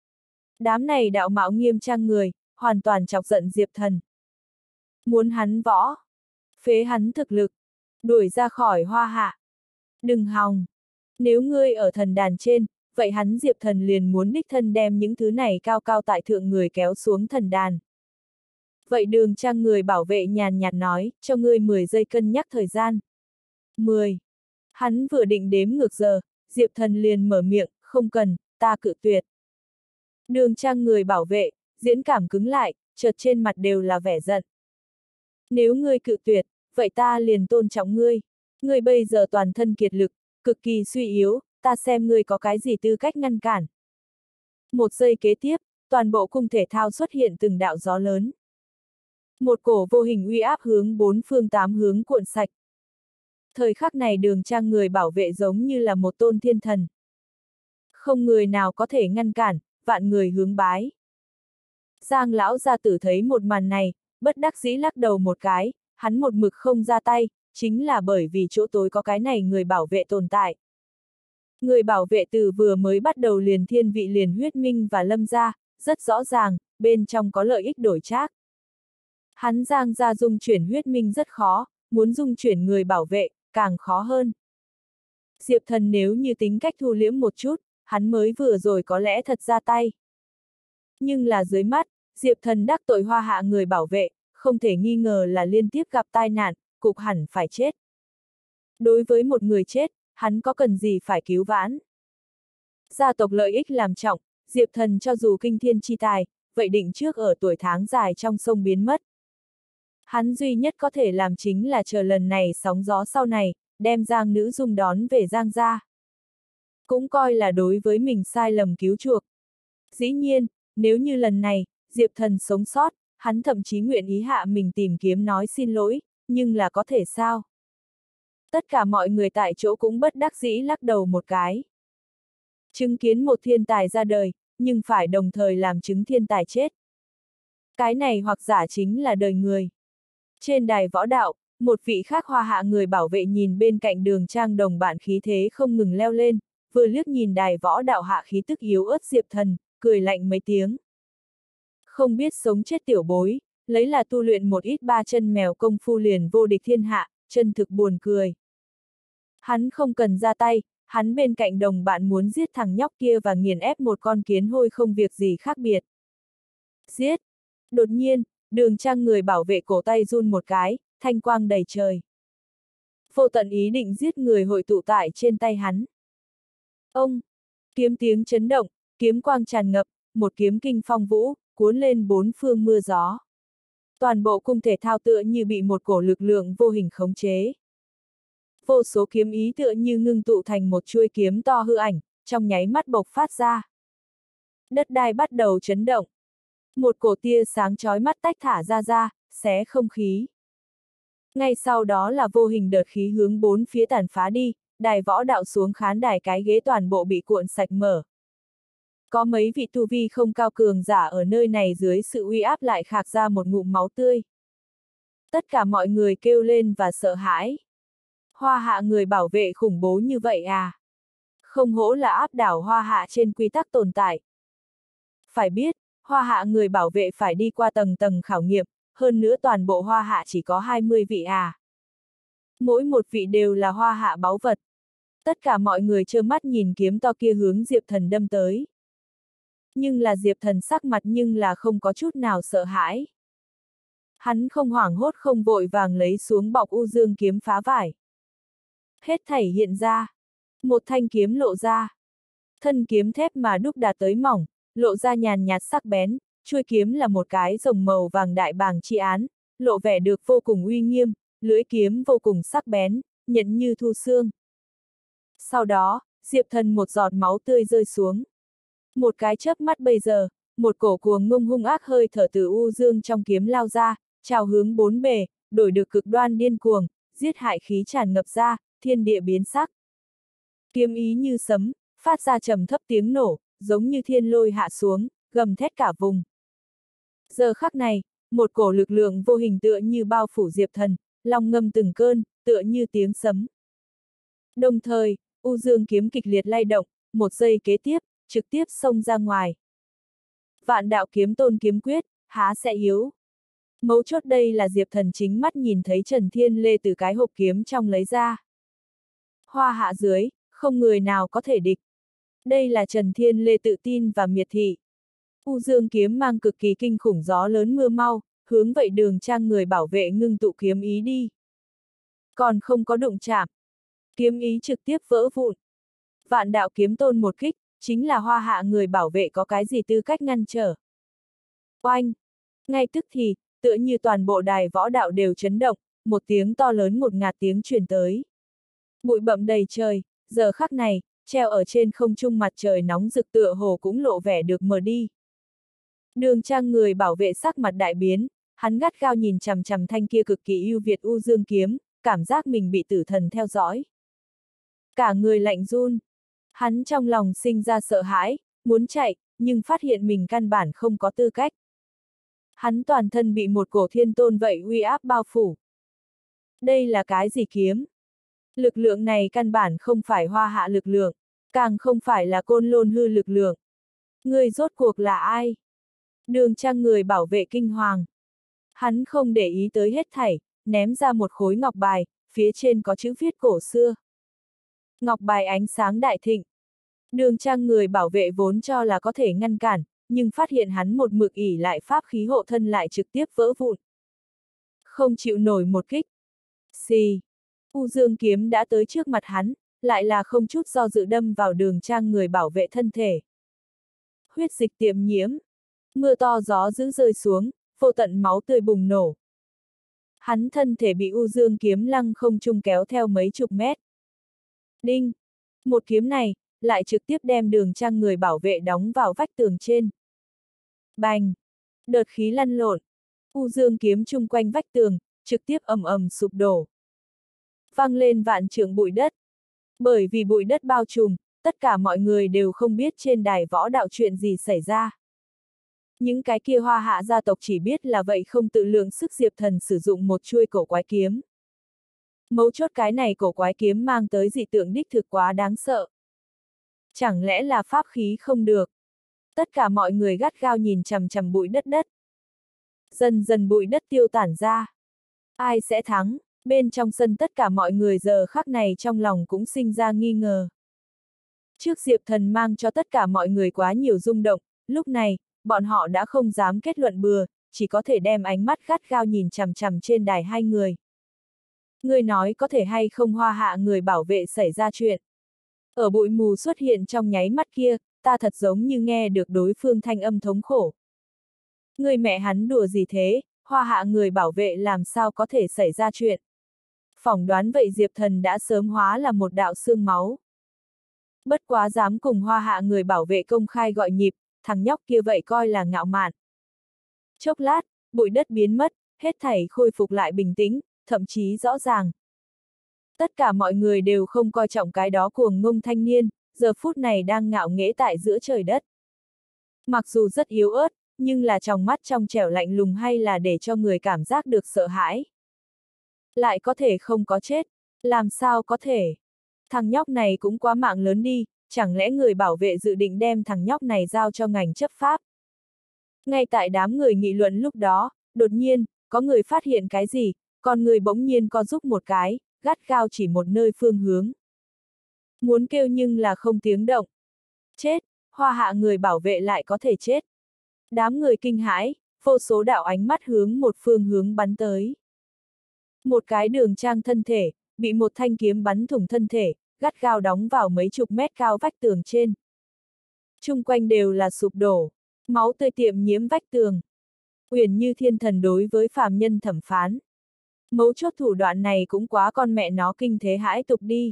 Đám này đạo mạo nghiêm trang người, hoàn toàn chọc giận Diệp Thần. Muốn hắn võ, phế hắn thực lực, đuổi ra khỏi Hoa Hạ. Đừng hòng, nếu ngươi ở thần đàn trên, vậy hắn Diệp Thần liền muốn đích thân đem những thứ này cao cao tại thượng người kéo xuống thần đàn. Vậy Đường Trang người bảo vệ nhàn nhạt nói, cho ngươi mười giây cân nhắc thời gian. mười. Hắn vừa định đếm ngược giờ, Diệp Thần liền mở miệng, không cần, ta cự tuyệt. Đường Trang người bảo vệ, diễn cảm cứng lại, chợt trên mặt đều là vẻ giận. Nếu ngươi cự tuyệt, vậy ta liền tôn trọng ngươi. Ngươi bây giờ toàn thân kiệt lực, cực kỳ suy yếu, ta xem ngươi có cái gì tư cách ngăn cản. Một giây kế tiếp, toàn bộ cung thể thao xuất hiện từng đạo gió lớn. Một cổ vô hình uy áp hướng bốn phương tám hướng cuộn sạch. Thời khắc này Đường Trang người bảo vệ giống như là một tôn thiên thần. Không người nào có thể ngăn cản, vạn người hướng bái. Giang lão gia tử thấy một màn này, bất đắc dĩ lắc đầu một cái, hắn một mực không ra tay, chính là bởi vì chỗ tối có cái này người bảo vệ tồn tại. Người bảo vệ từ vừa mới bắt đầu liền thiên vị liền huyết minh và lâm gia, rất rõ ràng, bên trong có lợi ích đổi trác. Hắn Giang gia dung chuyển huyết minh rất khó, muốn dung chuyển người bảo vệ, càng khó hơn. Diệp Thần nếu như tính cách thu liễm một chút, hắn mới vừa rồi có lẽ thật ra tay. Nhưng là dưới mắt, Diệp Thần đắc tội Hoa Hạ người bảo vệ, không thể nghi ngờ là liên tiếp gặp tai nạn, cục hẳn phải chết. Đối với một người chết, hắn có cần gì phải cứu vãn. Gia tộc lợi ích làm trọng, Diệp Thần cho dù kinh thiên chi tài, vậy định trước ở tuổi tháng dài trong sông biến mất. Hắn duy nhất có thể làm chính là chờ lần này sóng gió sau này, đem Giang Nữ Dung đón về Giang gia. Cũng coi là đối với mình sai lầm cứu chuộc. Dĩ nhiên, nếu như lần này, Diệp Thần sống sót, hắn thậm chí nguyện ý hạ mình tìm kiếm nói xin lỗi, nhưng là có thể sao? Tất cả mọi người tại chỗ cũng bất đắc dĩ lắc đầu một cái. Chứng kiến một thiên tài ra đời, nhưng phải đồng thời làm chứng thiên tài chết. Cái này hoặc giả chính là đời người. Trên đài võ đạo, một vị khác Hoa Hạ người bảo vệ nhìn bên cạnh Đường Trang đồng bạn khí thế không ngừng leo lên, vừa liếc nhìn đài võ đạo hạ khí tức yếu ớt Diệp Thần, cười lạnh mấy tiếng. Không biết sống chết tiểu bối, lấy là tu luyện một ít ba chân mèo công phu liền vô địch thiên hạ, chân thực buồn cười. Hắn không cần ra tay, hắn bên cạnh đồng bạn muốn giết thằng nhóc kia và nghiền ép một con kiến hôi không việc gì khác biệt. Giết! Đột nhiên, Đường Trang người bảo vệ cổ tay run một cái, thanh quang đầy trời. Vô tận ý định giết người hội tụ tại trên tay hắn. Ông! Kiếm tiếng chấn động, kiếm quang tràn ngập, một kiếm kinh phong vũ, cuốn lên bốn phương mưa gió. Toàn bộ cung thể thao tựa như bị một cổ lực lượng vô hình khống chế. Vô số kiếm ý tựa như ngưng tụ thành một chuôi kiếm to hư ảnh, trong nháy mắt bộc phát ra. Đất đai bắt đầu chấn động. Một cổ tia sáng chói mắt tách thả ra ra, xé không khí. Ngay sau đó là vô hình đợt khí hướng bốn phía tàn phá đi, đài võ đạo xuống khán đài cái ghế toàn bộ bị cuộn sạch mở. Có mấy vị tu vi không cao cường giả ở nơi này dưới sự uy áp lại khạc ra một ngụm máu tươi. Tất cả mọi người kêu lên và sợ hãi. Hoa Hạ người bảo vệ khủng bố như vậy à? Không hổ là áp đảo Hoa Hạ trên quy tắc tồn tại. Phải biết, Hoa Hạ người bảo vệ phải đi qua tầng tầng khảo nghiệm, hơn nữa toàn bộ Hoa Hạ chỉ có hai mươi vị à. Mỗi một vị đều là Hoa Hạ báu vật. Tất cả mọi người trơ mắt nhìn kiếm to kia hướng Diệp Thần đâm tới. Nhưng là Diệp Thần sắc mặt nhưng là không có chút nào sợ hãi. Hắn không hoảng hốt không vội vàng lấy xuống bọc u dương kiếm phá vải. Hết thảy hiện ra. Một thanh kiếm lộ ra. Thân kiếm thép mà đúc đạt tới mỏng, lộ ra nhàn nhạt sắc bén, chuôi kiếm là một cái rồng màu vàng đại bàng chi án, lộ vẻ được vô cùng uy nghiêm, lưỡi kiếm vô cùng sắc bén, nhẫn như thu xương. Sau đó, Diệp Thần một giọt máu tươi rơi xuống. Một cái chớp mắt bây giờ, một cổ cuồng ngông hung ác hơi thở từ u dương trong kiếm lao ra, trào hướng bốn bề, đổi được cực đoan điên cuồng, giết hại khí tràn ngập ra, thiên địa biến sắc. Kiếm ý như sấm, phát ra trầm thấp tiếng nổ, giống như thiên lôi hạ xuống, gầm thét cả vùng. Giờ khắc này, một cổ lực lượng vô hình tựa như bao phủ Diệp Thần, lòng ngâm từng cơn, tựa như tiếng sấm. Đồng thời, u dương kiếm kịch liệt lay động, một giây kế tiếp, trực tiếp xông ra ngoài. Vạn đạo kiếm tôn kiếm quyết, há sẽ yếu. Mấu chốt đây là Diệp Thần chính mắt nhìn thấy Trần Thiên Lê từ cái hộp kiếm trong lấy ra. Hoa Hạ dưới, không người nào có thể địch. Đây là Trần Thiên Lê tự tin và miệt thị. U dương kiếm mang cực kỳ kinh khủng gió lớn mưa mau, hướng vậy Đường Trang người bảo vệ ngưng tụ kiếm ý đi. Còn không có đụng chạm. Kiếm ý trực tiếp vỡ vụn. Vạn đạo kiếm tôn một kích, chính là Hoa Hạ người bảo vệ có cái gì tư cách ngăn trở. Oanh! Ngay tức thì, tựa như toàn bộ đài võ đạo đều chấn động, một tiếng to lớn ngột ngạt tiếng truyền tới. Bụi bặm đầy trời, giờ khắc này, treo ở trên không trung mặt trời nóng rực tựa hồ cũng lộ vẻ được mờ đi. Đường Trang người bảo vệ sắc mặt đại biến, hắn gắt gao nhìn chằm chằm thanh kia cực kỳ ưu việt u dương kiếm, cảm giác mình bị tử thần theo dõi. Cả người lạnh run. Hắn trong lòng sinh ra sợ hãi, muốn chạy, nhưng phát hiện mình căn bản không có tư cách. Hắn toàn thân bị một cổ thiên tôn vậy uy áp bao phủ. Đây là cái gì kiếm? Lực lượng này căn bản không phải Hoa Hạ lực lượng, càng không phải là Côn Lôn hư lực lượng. Người rốt cuộc là ai? Đường Trang người bảo vệ kinh hoàng. Hắn không để ý tới hết thảy, ném ra một khối ngọc bài, phía trên có chữ viết cổ xưa. Ngọc bài ánh sáng đại thịnh. Đường Trang người bảo vệ vốn cho là có thể ngăn cản, nhưng phát hiện hắn một mực ỉ lại pháp khí hộ thân lại trực tiếp vỡ vụn. Không chịu nổi một kích. Xì. U dương kiếm đã tới trước mặt hắn, lại là không chút do dự đâm vào Đường Trang người bảo vệ thân thể. Huyết dịch tiệm nhiễm. Mưa to gió dữ rơi xuống, vô tận máu tươi bùng nổ. Hắn thân thể bị u dương kiếm lăng không trung kéo theo mấy chục mét. Đinh! Một kiếm này, lại trực tiếp đem Đường Trang người bảo vệ đóng vào vách tường trên. Bành! Đợt khí lăn lộn. U dương kiếm chung quanh vách tường, trực tiếp ầm ầm sụp đổ. Vang lên vạn trượng bụi đất. Bởi vì bụi đất bao trùm, tất cả mọi người đều không biết trên đài võ đạo chuyện gì xảy ra. Những cái kia Hoa Hạ gia tộc chỉ biết là vậy không tự lượng sức Diệp Thần sử dụng một chuôi cổ quái kiếm. Mấu chốt cái này cổ quái kiếm mang tới dị tượng đích thực quá đáng sợ. Chẳng lẽ là pháp khí không được? Tất cả mọi người gắt gao nhìn chằm chằm bụi đất đất. Dần dần bụi đất tiêu tản ra. Ai sẽ thắng? Bên trong sân tất cả mọi người giờ khắc này trong lòng cũng sinh ra nghi ngờ. Trước Diệp Thần mang cho tất cả mọi người quá nhiều rung động, lúc này, bọn họ đã không dám kết luận bừa, chỉ có thể đem ánh mắt gắt gao nhìn chằm chằm trên đài hai người. Người nói có thể hay không Hoa Hạ người bảo vệ xảy ra chuyện. Ở bụi mù xuất hiện trong nháy mắt kia, ta thật giống như nghe được đối phương thanh âm thống khổ. Người mẹ hắn đùa gì thế, Hoa Hạ người bảo vệ làm sao có thể xảy ra chuyện. Phỏng đoán vậy Diệp Thần đã sớm hóa là một đạo xương máu. Bất quá dám cùng Hoa Hạ người bảo vệ công khai gọi nhịp, thằng nhóc kia vậy coi là ngạo mạn. Chốc lát, bụi đất biến mất, hết thảy khôi phục lại bình tĩnh, thậm chí rõ ràng. Tất cả mọi người đều không coi trọng cái đó cuồng ngông thanh niên, giờ phút này đang ngạo nghễ tại giữa trời đất. Mặc dù rất yếu ớt, nhưng là trong mắt trong trẻo lạnh lùng hay là để cho người cảm giác được sợ hãi. Lại có thể không có chết, làm sao có thể. Thằng nhóc này cũng quá mạng lớn đi, chẳng lẽ người bảo vệ dự định đem thằng nhóc này giao cho ngành chấp pháp? Ngay tại đám người nghị luận lúc đó, đột nhiên, có người phát hiện cái gì, còn người bỗng nhiên co giúp một cái, gắt gao chỉ một nơi phương hướng. Muốn kêu nhưng là không tiếng động. Chết, Hoa Hạ người bảo vệ lại có thể chết. Đám người kinh hãi, vô số đạo ánh mắt hướng một phương hướng bắn tới. Một cái đường trang thân thể, bị một thanh kiếm bắn thủng thân thể, gắt gao đóng vào mấy chục mét cao vách tường trên. Chung quanh đều là sụp đổ, máu tươi tiệm nhiễm vách tường. Uyển Như Thiên Thần đối với phàm nhân thẩm phán. Mấu chốt thủ đoạn này cũng quá con mẹ nó kinh thế hãi tục đi.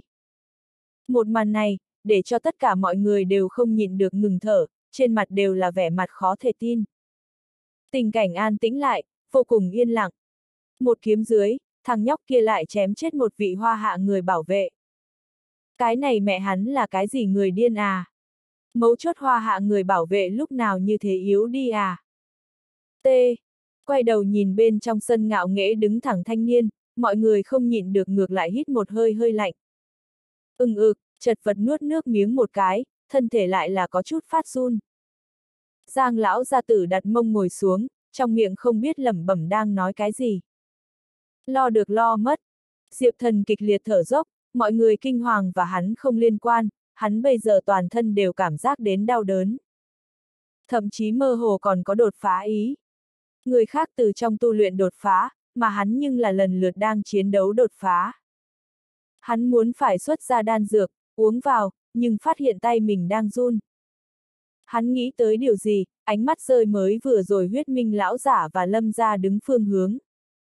Một màn này, để cho tất cả mọi người đều không nhịn được ngừng thở, trên mặt đều là vẻ mặt khó thể tin. Tình cảnh an tĩnh lại, vô cùng yên lặng. Một kiếm dưới, thằng nhóc kia lại chém chết một vị Hoa Hạ người bảo vệ. Cái này mẹ hắn là cái gì người điên à? Mấu chốt Hoa Hạ người bảo vệ lúc nào như thế yếu đi à? T. Quay đầu nhìn bên trong sân ngạo nghễ đứng thẳng thanh niên, mọi người không nhịn được ngược lại hít một hơi hơi lạnh. Ưng ực, chật vật nuốt nước miếng một cái, thân thể lại là có chút phát run. Giang lão gia tử đặt mông ngồi xuống, trong miệng không biết lẩm bẩm đang nói cái gì. Lo được lo mất. Diệp Thần kịch liệt thở dốc, mọi người kinh hoàng và hắn không liên quan, hắn bây giờ toàn thân đều cảm giác đến đau đớn. Thậm chí mơ hồ còn có đột phá ý. Người khác từ trong tu luyện đột phá, mà hắn nhưng là lần lượt đang chiến đấu đột phá. Hắn muốn phải xuất ra đan dược, uống vào, nhưng phát hiện tay mình đang run. Hắn nghĩ tới điều gì, ánh mắt rơi mới vừa rồi huyết minh lão giả và Lâm gia đứng phương hướng.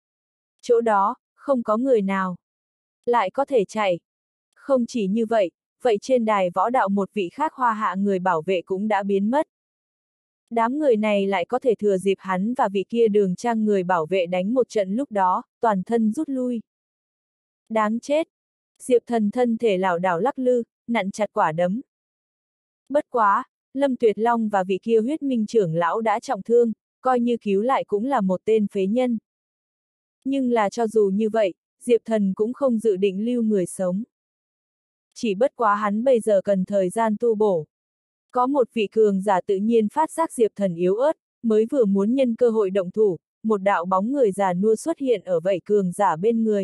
Chỗ đó, không có người nào. Lại có thể chạy. Không chỉ như vậy, vậy trên đài võ đạo một vị khác Hoa Hạ người bảo vệ cũng đã biến mất. Đám người này lại có thể thừa dịp hắn và vị kia đường trang người bảo vệ đánh một trận lúc đó, toàn thân rút lui. Đáng chết! Diệp Thần thân thể lảo đảo lắc lư, nặn chặt quả đấm. Bất quá, Lâm Tuyệt Long và vị kia huyết minh trưởng lão đã trọng thương, coi như cứu lại cũng là một tên phế nhân. Nhưng là cho dù như vậy, Diệp Thần cũng không dự định lưu người sống. Chỉ bất quá hắn bây giờ cần thời gian tu bổ. Có một vị cường giả tự nhiên phát giác Diệp Thần yếu ớt, mới vừa muốn nhân cơ hội động thủ, một đạo bóng người già nua xuất hiện ở vậy cường giả bên người.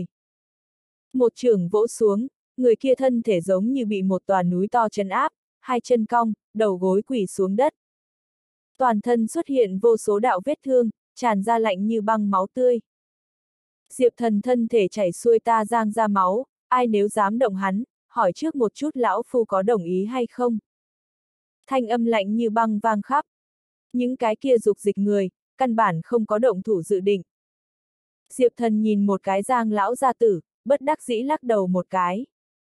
Một chưởng vỗ xuống, người kia thân thể giống như bị một tòa núi to trấn áp, hai chân cong, đầu gối quỳ xuống đất. Toàn thân xuất hiện vô số đạo vết thương, tràn ra lạnh như băng máu tươi. Diệp Thần thân thể chảy xuôi ta giang ra máu, ai nếu dám động hắn, hỏi trước một chút lão phu có đồng ý hay không. Thanh âm lạnh như băng vang khắp. Những cái kia dục dịch người, căn bản không có động thủ dự định. Diệp Thần nhìn một cái Giang lão gia tử, bất đắc dĩ lắc đầu một cái.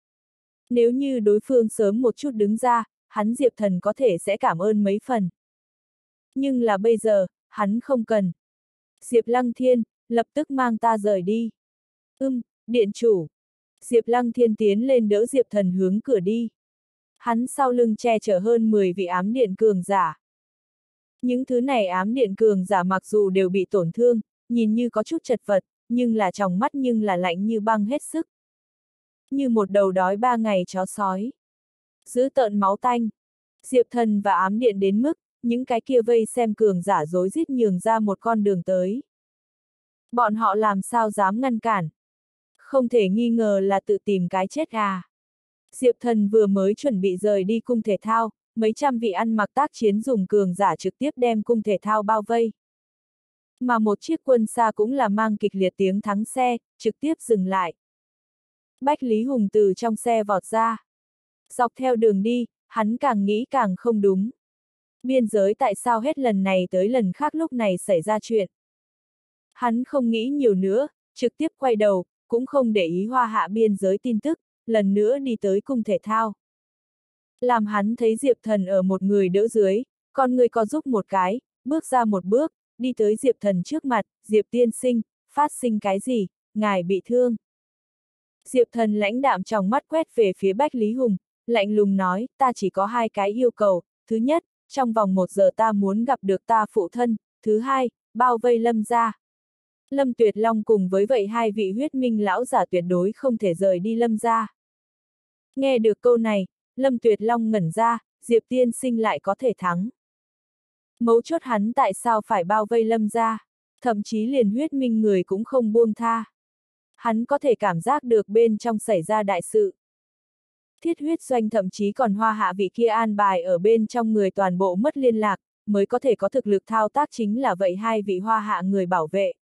Nếu như đối phương sớm một chút đứng ra, hắn Diệp Thần có thể sẽ cảm ơn mấy phần. Nhưng là bây giờ, hắn không cần. Diệp Lăng Thiên, lập tức mang ta rời đi. Ưm, điện chủ. Diệp Lăng Thiên tiến lên đỡ Diệp Thần hướng cửa đi. Hắn sau lưng che chở hơn mười vị ám điện cường giả. Những thứ này ám điện cường giả mặc dù đều bị tổn thương, nhìn như có chút chật vật, nhưng là trong mắt nhưng là lạnh như băng hết sức. Như một đầu đói ba ngày chó sói. Giữ tợn máu tanh. Diệp Thần và ám điện đến mức, những cái kia vây xem cường giả rối rít nhường ra một con đường tới. Bọn họ làm sao dám ngăn cản. Không thể nghi ngờ là tự tìm cái chết à. Diệp Thần vừa mới chuẩn bị rời đi cung thể thao, mấy trăm vị ăn mặc tác chiến dùng cường giả trực tiếp đem cung thể thao bao vây. Mà một chiếc quân xa cũng là mang kịch liệt tiếng thắng xe, trực tiếp dừng lại. Bách Lý Hùng từ trong xe vọt ra. Dọc theo đường đi, hắn càng nghĩ càng không đúng. Biên giới tại sao hết lần này tới lần khác lúc này xảy ra chuyện. Hắn không nghĩ nhiều nữa, trực tiếp quay đầu, cũng không để ý Hoa Hạ biên giới tin tức, lần nữa đi tới cung thể thao. Làm hắn thấy Diệp Thần ở một người đỡ dưới, con người có giúp một cái, bước ra một bước, đi tới Diệp Thần trước mặt, Diệp tiên sinh, phát sinh cái gì, ngài bị thương. Diệp Thần lãnh đạm trong mắt quét về phía Bách Lý Hùng, lạnh lùng nói, ta chỉ có hai cái yêu cầu, thứ nhất, trong vòng một giờ ta muốn gặp được ta phụ thân, thứ hai, bao vây Lâm gia. Lâm Tuyệt Long cùng với vậy hai vị huyết minh lão giả tuyệt đối không thể rời đi Lâm gia. Nghe được câu này, Lâm Tuyệt Long ngẩn ra, Diệp tiên sinh lại có thể thắng. Mấu chốt hắn tại sao phải bao vây Lâm gia, thậm chí liền huyết minh người cũng không buông tha. Hắn có thể cảm giác được bên trong xảy ra đại sự. Thiết huyết doanh thậm chí còn Hoa Hạ vị kia an bài ở bên trong người toàn bộ mất liên lạc, mới có thể có thực lực thao tác chính là vậy hai vị Hoa Hạ người bảo vệ.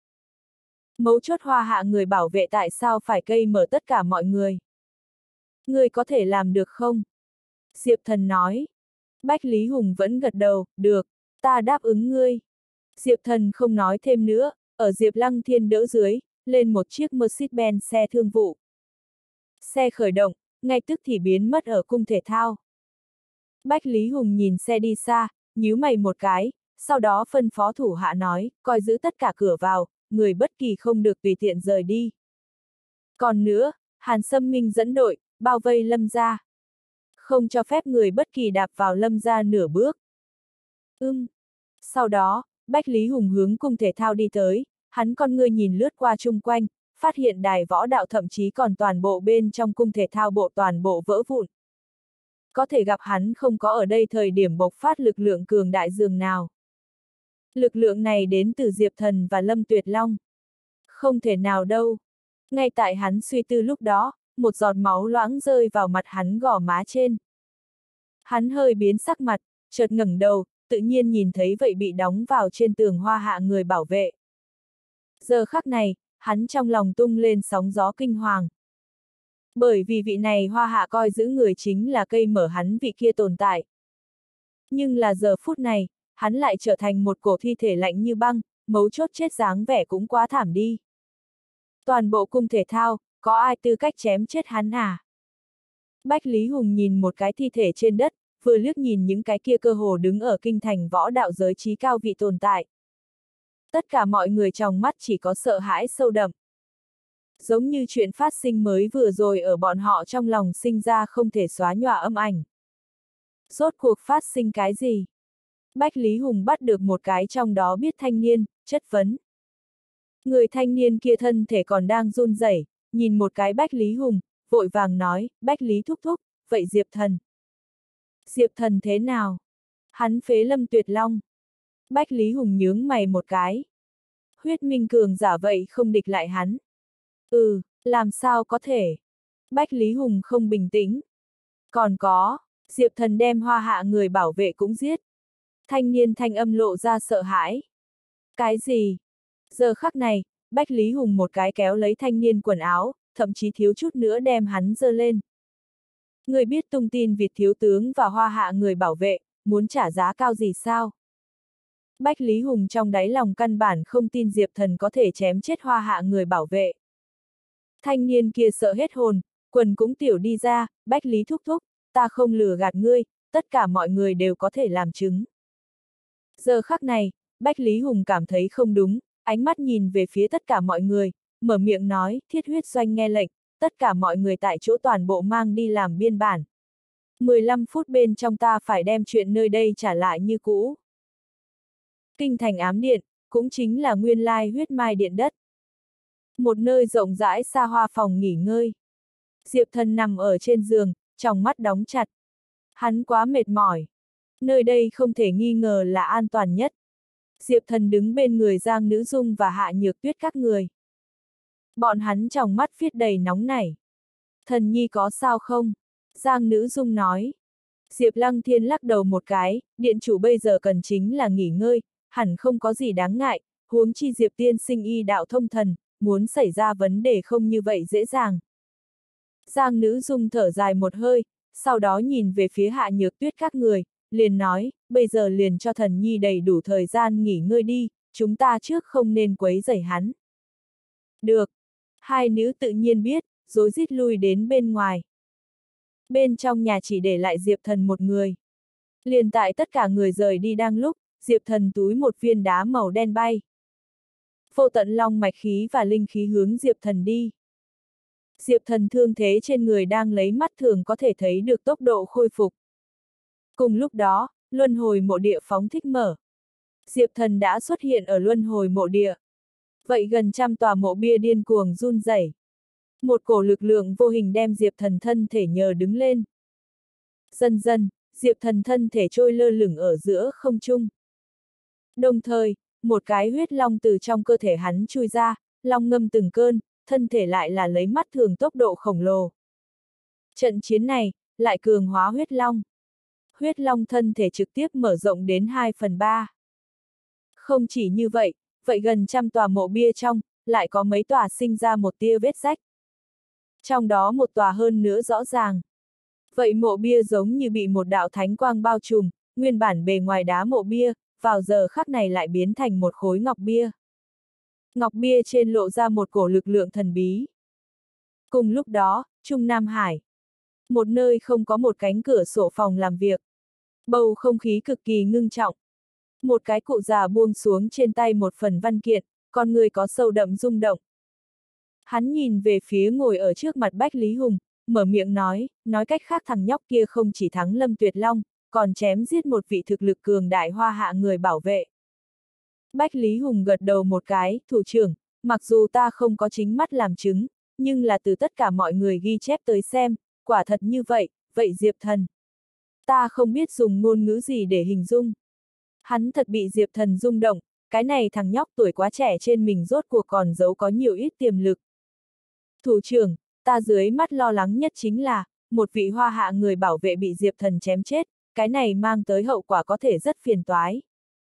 Mấu chốt Hoa Hạ người bảo vệ tại sao phải cây mở tất cả mọi người? Ngươi có thể làm được không? Diệp Thần nói. Bách Lý Hùng vẫn gật đầu, được, ta đáp ứng ngươi. Diệp Thần không nói thêm nữa, ở Diệp Lăng Thiên đỡ dưới, lên một chiếc Mercedes-Benz xe thương vụ. Xe khởi động, ngay tức thì biến mất ở cung thể thao. Bách Lý Hùng nhìn xe đi xa, nhíu mày một cái, sau đó phân phó thủ hạ nói, coi giữ tất cả cửa vào, người bất kỳ không được tùy tiện rời đi. Còn nữa, Hàn Sâm Minh dẫn đội, bao vây Lâm gia. Không cho phép người bất kỳ đạp vào Lâm gia nửa bước. Ưm. Sau đó, Bách Lý Hùng hướng cung thể thao đi tới, hắn con ngươi nhìn lướt qua chung quanh, phát hiện đài võ đạo thậm chí còn toàn bộ bên trong cung thể thao bộ toàn bộ vỡ vụn. Có thể gặp hắn không có ở đây thời điểm bộc phát lực lượng cường đại dường nào. Lực lượng này đến từ Diệp Thần và Lâm Tuyệt Long. Không thể nào đâu. Ngay tại hắn suy tư lúc đó, một giọt máu loãng rơi vào mặt hắn gò má trên. Hắn hơi biến sắc mặt, chợt ngẩng đầu, tự nhiên nhìn thấy vậy bị đóng vào trên tường Hoa Hạ người bảo vệ. Giờ khắc này, hắn trong lòng tung lên sóng gió kinh hoàng. Bởi vì vị này Hoa Hạ coi giữ người chính là cây mở hắn vị kia tồn tại. Nhưng là giờ phút này, hắn lại trở thành một cổ thi thể lạnh như băng, mấu chốt chết dáng vẻ cũng quá thảm đi. Toàn bộ cung thể thao, có ai tư cách chém chết hắn à? Bách Lý Hùng nhìn một cái thi thể trên đất, vừa liếc nhìn những cái kia cơ hồ đứng ở kinh thành võ đạo giới trí cao vị tồn tại. Tất cả mọi người trong mắt chỉ có sợ hãi sâu đậm. Giống như chuyện phát sinh mới vừa rồi ở bọn họ trong lòng sinh ra không thể xóa nhòa âm ảnh. Rốt cuộc phát sinh cái gì? Bách Lý Hùng bắt được một cái trong đó biết thanh niên, chất vấn. Người thanh niên kia thân thể còn đang run rẩy, nhìn một cái Bách Lý Hùng, vội vàng nói, Bách Lý thúc thúc, vậy Diệp Thần. Diệp Thần thế nào? Hắn phế Lâm Tuyệt Long. Bách Lý Hùng nhướng mày một cái. Huyết minh cường giả vậy không địch lại hắn. Ừ, làm sao có thể? Bách Lý Hùng không bình tĩnh. Còn có, Diệp Thần đem Hoa Hạ người bảo vệ cũng giết. Thanh niên thanh âm lộ ra sợ hãi. Cái gì? Giờ khắc này, Bách Lý Hùng một cái kéo lấy thanh niên quần áo, thậm chí thiếu chút nữa đem hắn giơ lên. Người biết tung tin Việt thiếu tướng và Hoa Hạ người bảo vệ, muốn trả giá cao gì sao? Bách Lý Hùng trong đáy lòng căn bản không tin Diệp Thần có thể chém chết Hoa Hạ người bảo vệ. Thanh niên kia sợ hết hồn, quần cũng tiểu đi ra, Bách Lý thúc thúc, ta không lừa gạt ngươi, tất cả mọi người đều có thể làm chứng. Giờ khắc này, Bách Lý Hùng cảm thấy không đúng, ánh mắt nhìn về phía tất cả mọi người, mở miệng nói, thiết huyết doanh nghe lệnh, tất cả mọi người tại chỗ toàn bộ mang đi làm biên bản. mười lăm phút bên trong ta phải đem chuyện nơi đây trả lại như cũ. Kinh thành ám điện, cũng chính là nguyên lai huyết mai điện đất. Một nơi rộng rãi xa hoa phòng nghỉ ngơi. Diệp Thần nằm ở trên giường, tròng mắt đóng chặt. Hắn quá mệt mỏi. Nơi đây không thể nghi ngờ là an toàn nhất. Diệp Thần đứng bên người Giang Nữ Dung và Hạ Nhược Tuyết các người. Bọn hắn tròng mắt viết đầy nóng nảy. Thần nhi có sao không? Giang Nữ Dung nói. Diệp Lăng Thiên lắc đầu một cái, điện chủ bây giờ cần chính là nghỉ ngơi, hẳn không có gì đáng ngại, huống chi Diệp tiên sinh y đạo thông thần, muốn xảy ra vấn đề không như vậy dễ dàng. Giang Nữ Dung thở dài một hơi, sau đó nhìn về phía Hạ Nhược Tuyết các người, liền nói, bây giờ liền cho thần nhi đầy đủ thời gian nghỉ ngơi đi, chúng ta trước không nên quấy rầy hắn. Được. Hai nữ tự nhiên biết, rối rít lui đến bên ngoài. Bên trong nhà chỉ để lại Diệp Thần một người. Liền tại tất cả người rời đi đang lúc, Diệp Thần túi một viên đá màu đen bay. Vô tận long mạch khí và linh khí hướng Diệp Thần đi. Diệp Thần thương thế trên người đang lấy mắt thường có thể thấy được tốc độ khôi phục. Cùng lúc đó, luân hồi mộ địa phóng thích mở. Diệp Thần đã xuất hiện ở luân hồi mộ địa. Vậy gần trăm tòa mộ bia điên cuồng run rẩy. Một cổ lực lượng vô hình đem Diệp Thần thân thể nhờ đứng lên. Dần dần, Diệp Thần thân thể trôi lơ lửng ở giữa không trung. Đồng thời, một cái huyết long từ trong cơ thể hắn chui ra, long ngâm từng cơn, thân thể lại là lấy mắt thường tốc độ khổng lồ. Trận chiến này, lại cường hóa huyết long. Huyết long thân thể trực tiếp mở rộng đến hai phần ba. Không chỉ như vậy, vậy gần trăm tòa mộ bia trong, lại có mấy tòa sinh ra một tia vết rách. Trong đó một tòa hơn nữa rõ ràng. Vậy mộ bia giống như bị một đạo thánh quang bao trùm, nguyên bản bề ngoài đá mộ bia, vào giờ khắc này lại biến thành một khối ngọc bia. Ngọc bia trên lộ ra một cổ lực lượng thần bí. Cùng lúc đó, Trung Nam Hải. Một nơi không có một cánh cửa sổ phòng làm việc. Bầu không khí cực kỳ ngưng trọng. Một cái cụ già buông xuống trên tay một phần văn kiện, con người có sâu đậm rung động. Hắn nhìn về phía ngồi ở trước mặt Bách Lý Hùng, mở miệng nói, nói cách khác thằng nhóc kia không chỉ thắng Lâm Tuyệt Long, còn chém giết một vị thực lực cường đại Hoa Hạ người bảo vệ. Bách Lý Hùng gật đầu một cái, thủ trưởng, mặc dù ta không có chính mắt làm chứng, nhưng là từ tất cả mọi người ghi chép tới xem, quả thật như vậy, vậy Diệp Thần. Ta không biết dùng ngôn ngữ gì để hình dung. Hắn thật bị Diệp Thần rung động, cái này thằng nhóc tuổi quá trẻ trên mình rốt cuộc còn giấu có nhiều ít tiềm lực. Thủ trưởng, ta dưới mắt lo lắng nhất chính là, một vị Hoa Hạ người bảo vệ bị Diệp Thần chém chết, cái này mang tới hậu quả có thể rất phiền toái.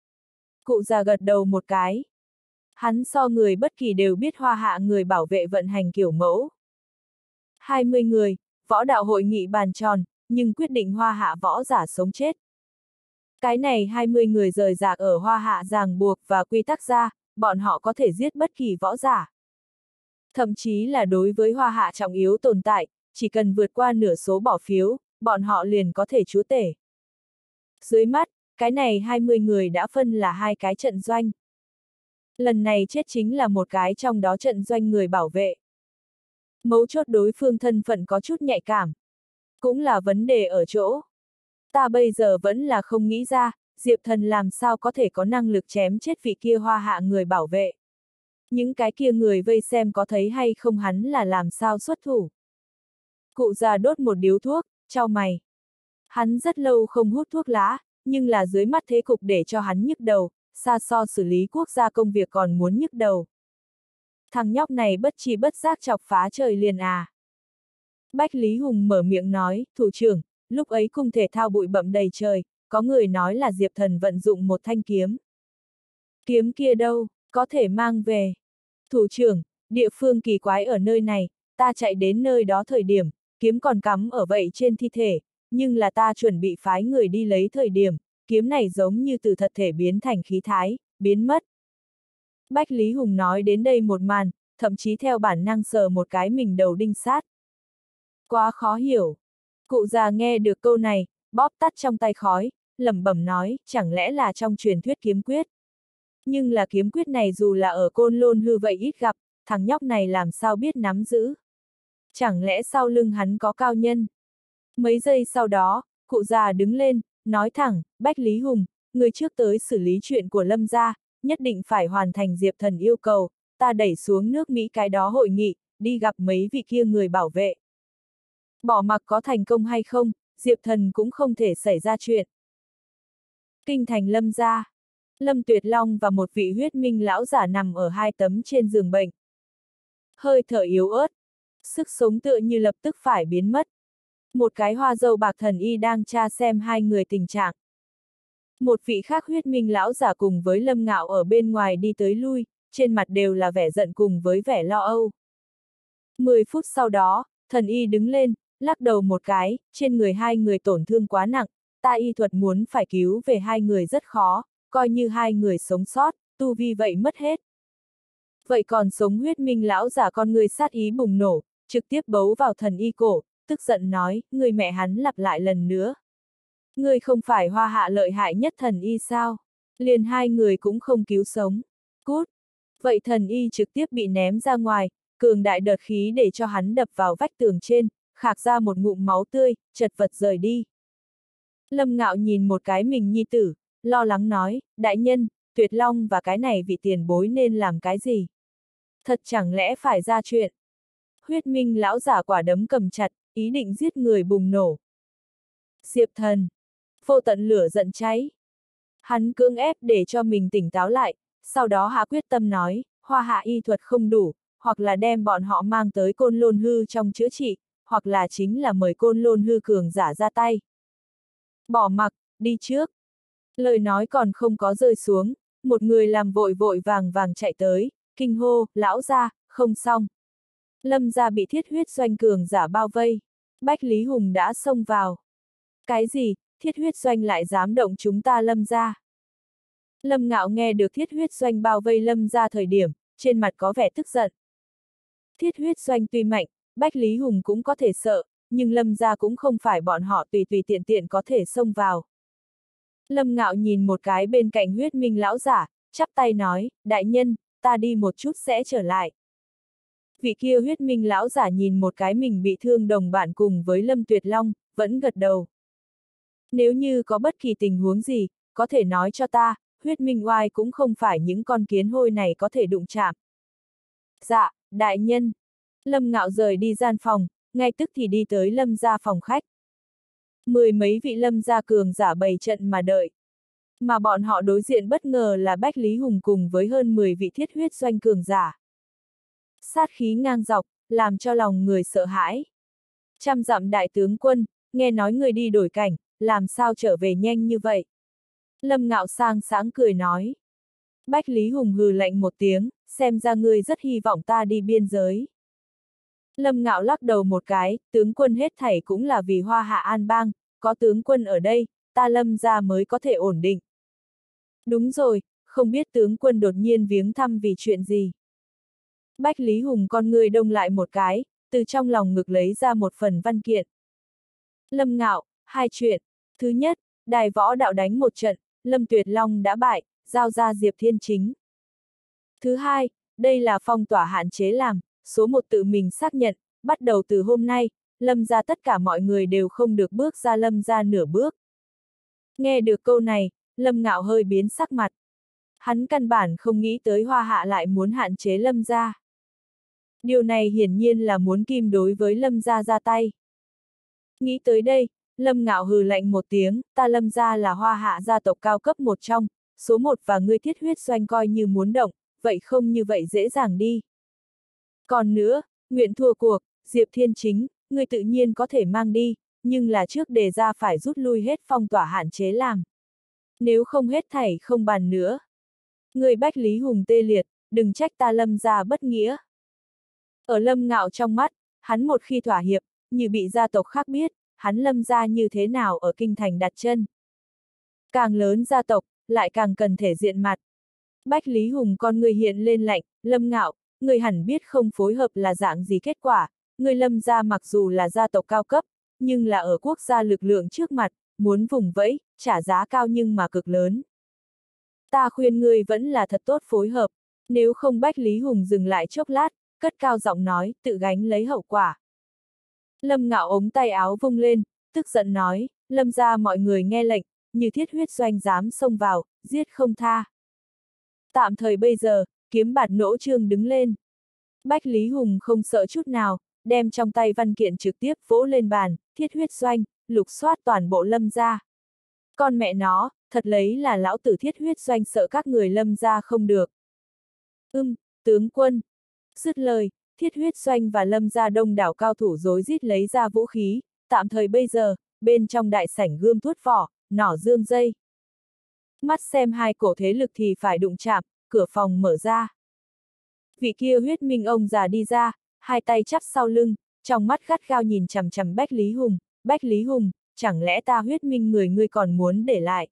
Cụ già gật đầu một cái. Hắn so người bất kỳ đều biết Hoa Hạ người bảo vệ vận hành kiểu mẫu. hai mươi người, võ đạo hội nghị bàn tròn, nhưng quyết định Hoa Hạ võ giả sống chết. Cái này hai mươi người rời rạc ở Hoa Hạ ràng buộc và quy tắc ra, bọn họ có thể giết bất kỳ võ giả. Thậm chí là đối với Hoa Hạ trọng yếu tồn tại, chỉ cần vượt qua nửa số bỏ phiếu, bọn họ liền có thể chúa tể. Dưới mắt, cái này hai mươi người đã phân là hai cái trận doanh. Lần này chết chính là một cái trong đó trận doanh người bảo vệ. Mấu chốt đối phương thân phận có chút nhạy cảm. Cũng là vấn đề ở chỗ. Ta bây giờ vẫn là không nghĩ ra, Diệp Thần làm sao có thể có năng lực chém chết vị kia Hoa Hạ người bảo vệ. Những cái kia người vây xem có thấy hay không hắn là làm sao xuất thủ. Cụ già đốt một điếu thuốc, chau mày. Hắn rất lâu không hút thuốc lá, nhưng là dưới mắt thế cục để cho hắn nhức đầu, xa so xử lý quốc gia công việc còn muốn nhức đầu. Thằng nhóc này bất chi bất giác chọc phá trời liền à. Bách Lý Hùng mở miệng nói, thủ trưởng, lúc ấy cung thể thao bụi bặm đầy trời, có người nói là Diệp Thần vận dụng một thanh kiếm. Kiếm kia đâu, có thể mang về. Thủ trưởng, địa phương kỳ quái ở nơi này, ta chạy đến nơi đó thời điểm, kiếm còn cắm ở vậy trên thi thể, nhưng là ta chuẩn bị phái người đi lấy thời điểm, kiếm này giống như từ thật thể biến thành khí thái, biến mất. Bách Lý Hùng nói đến đây một màn, thậm chí theo bản năng sờ một cái mình đầu đinh sát. Quá khó hiểu. Cụ già nghe được câu này, bóp tắt trong tay khói, lẩm bẩm nói, chẳng lẽ là trong truyền thuyết kiếm quyết. Nhưng là kiếm quyết này dù là ở Côn Lôn hư vậy ít gặp, thằng nhóc này làm sao biết nắm giữ. Chẳng lẽ sau lưng hắn có cao nhân. Mấy giây sau đó, cụ già đứng lên, nói thẳng, Bách Lý Hùng, người trước tới xử lý chuyện của Lâm gia, nhất định phải hoàn thành Diệp Thần yêu cầu, ta đẩy xuống nước Mỹ cái đó hội nghị, đi gặp mấy vị kia người bảo vệ. Bỏ mặc có thành công hay không, Diệp Thần cũng không thể xảy ra chuyện. Kinh thành Lâm gia. Lâm Tuyệt Long và một vị huyết minh lão giả nằm ở hai tấm trên giường bệnh. Hơi thở yếu ớt, sức sống tựa như lập tức phải biến mất. Một cái hoa dâu bạc thần y đang tra xem hai người tình trạng. Một vị khác huyết minh lão giả cùng với Lâm Ngạo ở bên ngoài đi tới lui, trên mặt đều là vẻ giận cùng với vẻ lo âu. Mười phút sau đó, thần y đứng lên, lắc đầu một cái, trên người hai người tổn thương quá nặng, ta y thuật muốn phải cứu về hai người rất khó, coi như hai người sống sót, tu vi vậy mất hết. Vậy còn sống huyết minh lão giả con người sát ý bùng nổ, trực tiếp bấu vào thần y cổ, tức giận nói, người mẹ hắn lặp lại lần nữa. Người không phải Hoa Hạ lợi hại nhất thần y sao? Liền hai người cũng không cứu sống. Cút! Vậy thần y trực tiếp bị ném ra ngoài, cường đại đợt khí để cho hắn đập vào vách tường trên, khạc ra một ngụm máu tươi, chật vật rời đi. Lâm Ngạo nhìn một cái mình nhi tử, lo lắng nói, đại nhân, Tuyệt Long và cái này vị tiền bối nên làm cái gì? Thật chẳng lẽ phải ra chuyện? Huyết minh lão giả quả đấm cầm chặt, ý định giết người bùng nổ. Diệp Thần. Vô tận lửa giận cháy. Hắn cưỡng ép để cho mình tỉnh táo lại, sau đó hạ quyết tâm nói, Hoa Hạ y thuật không đủ, hoặc là đem bọn họ mang tới Côn Lôn Hư trong chữa trị, hoặc là chính là mời Côn Lôn Hư cường giả ra tay. Bỏ mặc, đi trước. Lời nói còn không có rơi xuống, một người làm vội vội vàng vàng chạy tới, kinh hô, lão gia, không xong. Lâm gia bị thiết huyết doanh cường giả bao vây. Bách Lý Hùng đã xông vào. Cái gì, thiết huyết doanh lại dám động chúng ta Lâm gia? Lâm Ngạo nghe được thiết huyết doanh bao vây Lâm gia thời điểm, trên mặt có vẻ tức giận. Thiết huyết doanh tuy mạnh, Bách Lý Hùng cũng có thể sợ, nhưng Lâm gia cũng không phải bọn họ tùy tùy tiện tiện có thể xông vào. Lâm Ngạo nhìn một cái bên cạnh huyết minh lão giả, chắp tay nói, đại nhân, ta đi một chút sẽ trở lại. Vị kia huyết minh lão giả nhìn một cái mình bị thương đồng bạn cùng với Lâm Tuyệt Long, vẫn gật đầu. Nếu như có bất kỳ tình huống gì, có thể nói cho ta, huyết minh oai cũng không phải những con kiến hôi này có thể đụng chạm. Dạ, đại nhân. Lâm Ngạo rời đi gian phòng, ngay tức thì đi tới Lâm gia phòng khách. Mười mấy vị Lâm gia cường giả bày trận mà đợi. Mà bọn họ đối diện bất ngờ là Bách Lý Hùng cùng với hơn mười vị thiết huyết doanh cường giả. Sát khí ngang dọc, làm cho lòng người sợ hãi. Trăm dặm đại tướng quân, nghe nói người đi đổi cảnh, làm sao trở về nhanh như vậy? Lâm Ngạo sang sáng cười nói. Bách Lý Hùng hừ lạnh một tiếng, xem ra ngươi rất hy vọng ta đi biên giới. Lâm Ngạo lắc đầu một cái, tướng quân hết thảy cũng là vì Hoa Hạ an bang, có tướng quân ở đây, ta Lâm gia mới có thể ổn định. Đúng rồi, không biết tướng quân đột nhiên viếng thăm vì chuyện gì. Bách Lý Hùng con người đông lại một cái, từ trong lòng ngực lấy ra một phần văn kiện. Lâm Ngạo, hai chuyện. Thứ nhất, đài võ đạo đánh một trận, Lâm Tuyệt Long đã bại, giao ra Diệp Thiên Chính. Thứ hai, đây là phong tỏa hạn chế làm, số một tự mình xác nhận, bắt đầu từ hôm nay, Lâm gia tất cả mọi người đều không được bước ra Lâm gia nửa bước. Nghe được câu này, Lâm Ngạo hơi biến sắc mặt. Hắn căn bản không nghĩ tới Hoa Hạ lại muốn hạn chế Lâm gia. Điều này hiển nhiên là muốn Kim đối với Lâm gia ra tay. Nghĩ tới đây, Lâm Ngạo hừ lạnh một tiếng, ta Lâm gia là Hoa Hạ gia tộc cao cấp một trong, số một và ngươi thiết huyết doanh coi như muốn động, vậy không như vậy dễ dàng đi. Còn nữa, nguyện thua cuộc, Diệp Thiên Chính, ngươi tự nhiên có thể mang đi, nhưng là trước đề ra phải rút lui hết phong tỏa hạn chế làm. Nếu không hết thảy không bàn nữa. Người Bách Lý Hùng tê liệt, đừng trách ta Lâm gia bất nghĩa. Ở Lâm Ngạo trong mắt, hắn một khi thỏa hiệp, như bị gia tộc khác biết, hắn Lâm gia như thế nào ở kinh thành đặt chân. Càng lớn gia tộc, lại càng cần thể diện mặt. Bách Lý Hùng con người hiện lên lạnh, Lâm Ngạo, người hẳn biết không phối hợp là dạng gì kết quả, người Lâm gia mặc dù là gia tộc cao cấp, nhưng là ở quốc gia lực lượng trước mặt, muốn vùng vẫy, trả giá cao nhưng mà cực lớn. Ta khuyên ngươi vẫn là thật tốt phối hợp, nếu không Bách Lý Hùng dừng lại chốc lát, cất cao giọng nói, tự gánh lấy hậu quả. Lâm Ngạo ống tay áo vung lên, tức giận nói, Lâm gia mọi người nghe lệnh, như thiết huyết doanh dám xông vào, giết không tha. Tạm thời bây giờ, kiếm bạt nỗ trương đứng lên. Bách Lý Hùng không sợ chút nào, đem trong tay văn kiện trực tiếp vỗ lên bàn, thiết huyết doanh, lục soát toàn bộ Lâm gia. Con mẹ nó, thật lấy là lão tử thiết huyết doanh sợ các người Lâm gia không được. Ưm, tướng quân. Dứt lời, thiết huyết doanh và Lâm gia đông đảo cao thủ rối rít lấy ra vũ khí, tạm thời bây giờ, bên trong đại sảnh gươm thuốt vỏ, nỏ dương dây. Mắt xem hai cổ thế lực thì phải đụng chạm, cửa phòng mở ra. Vị kia huyết minh ông già đi ra, hai tay chắp sau lưng, trong mắt gắt gao nhìn chằm chằm Bách Lý Hùng, Bách Lý Hùng, chẳng lẽ ta huyết minh người ngươi còn muốn để lại.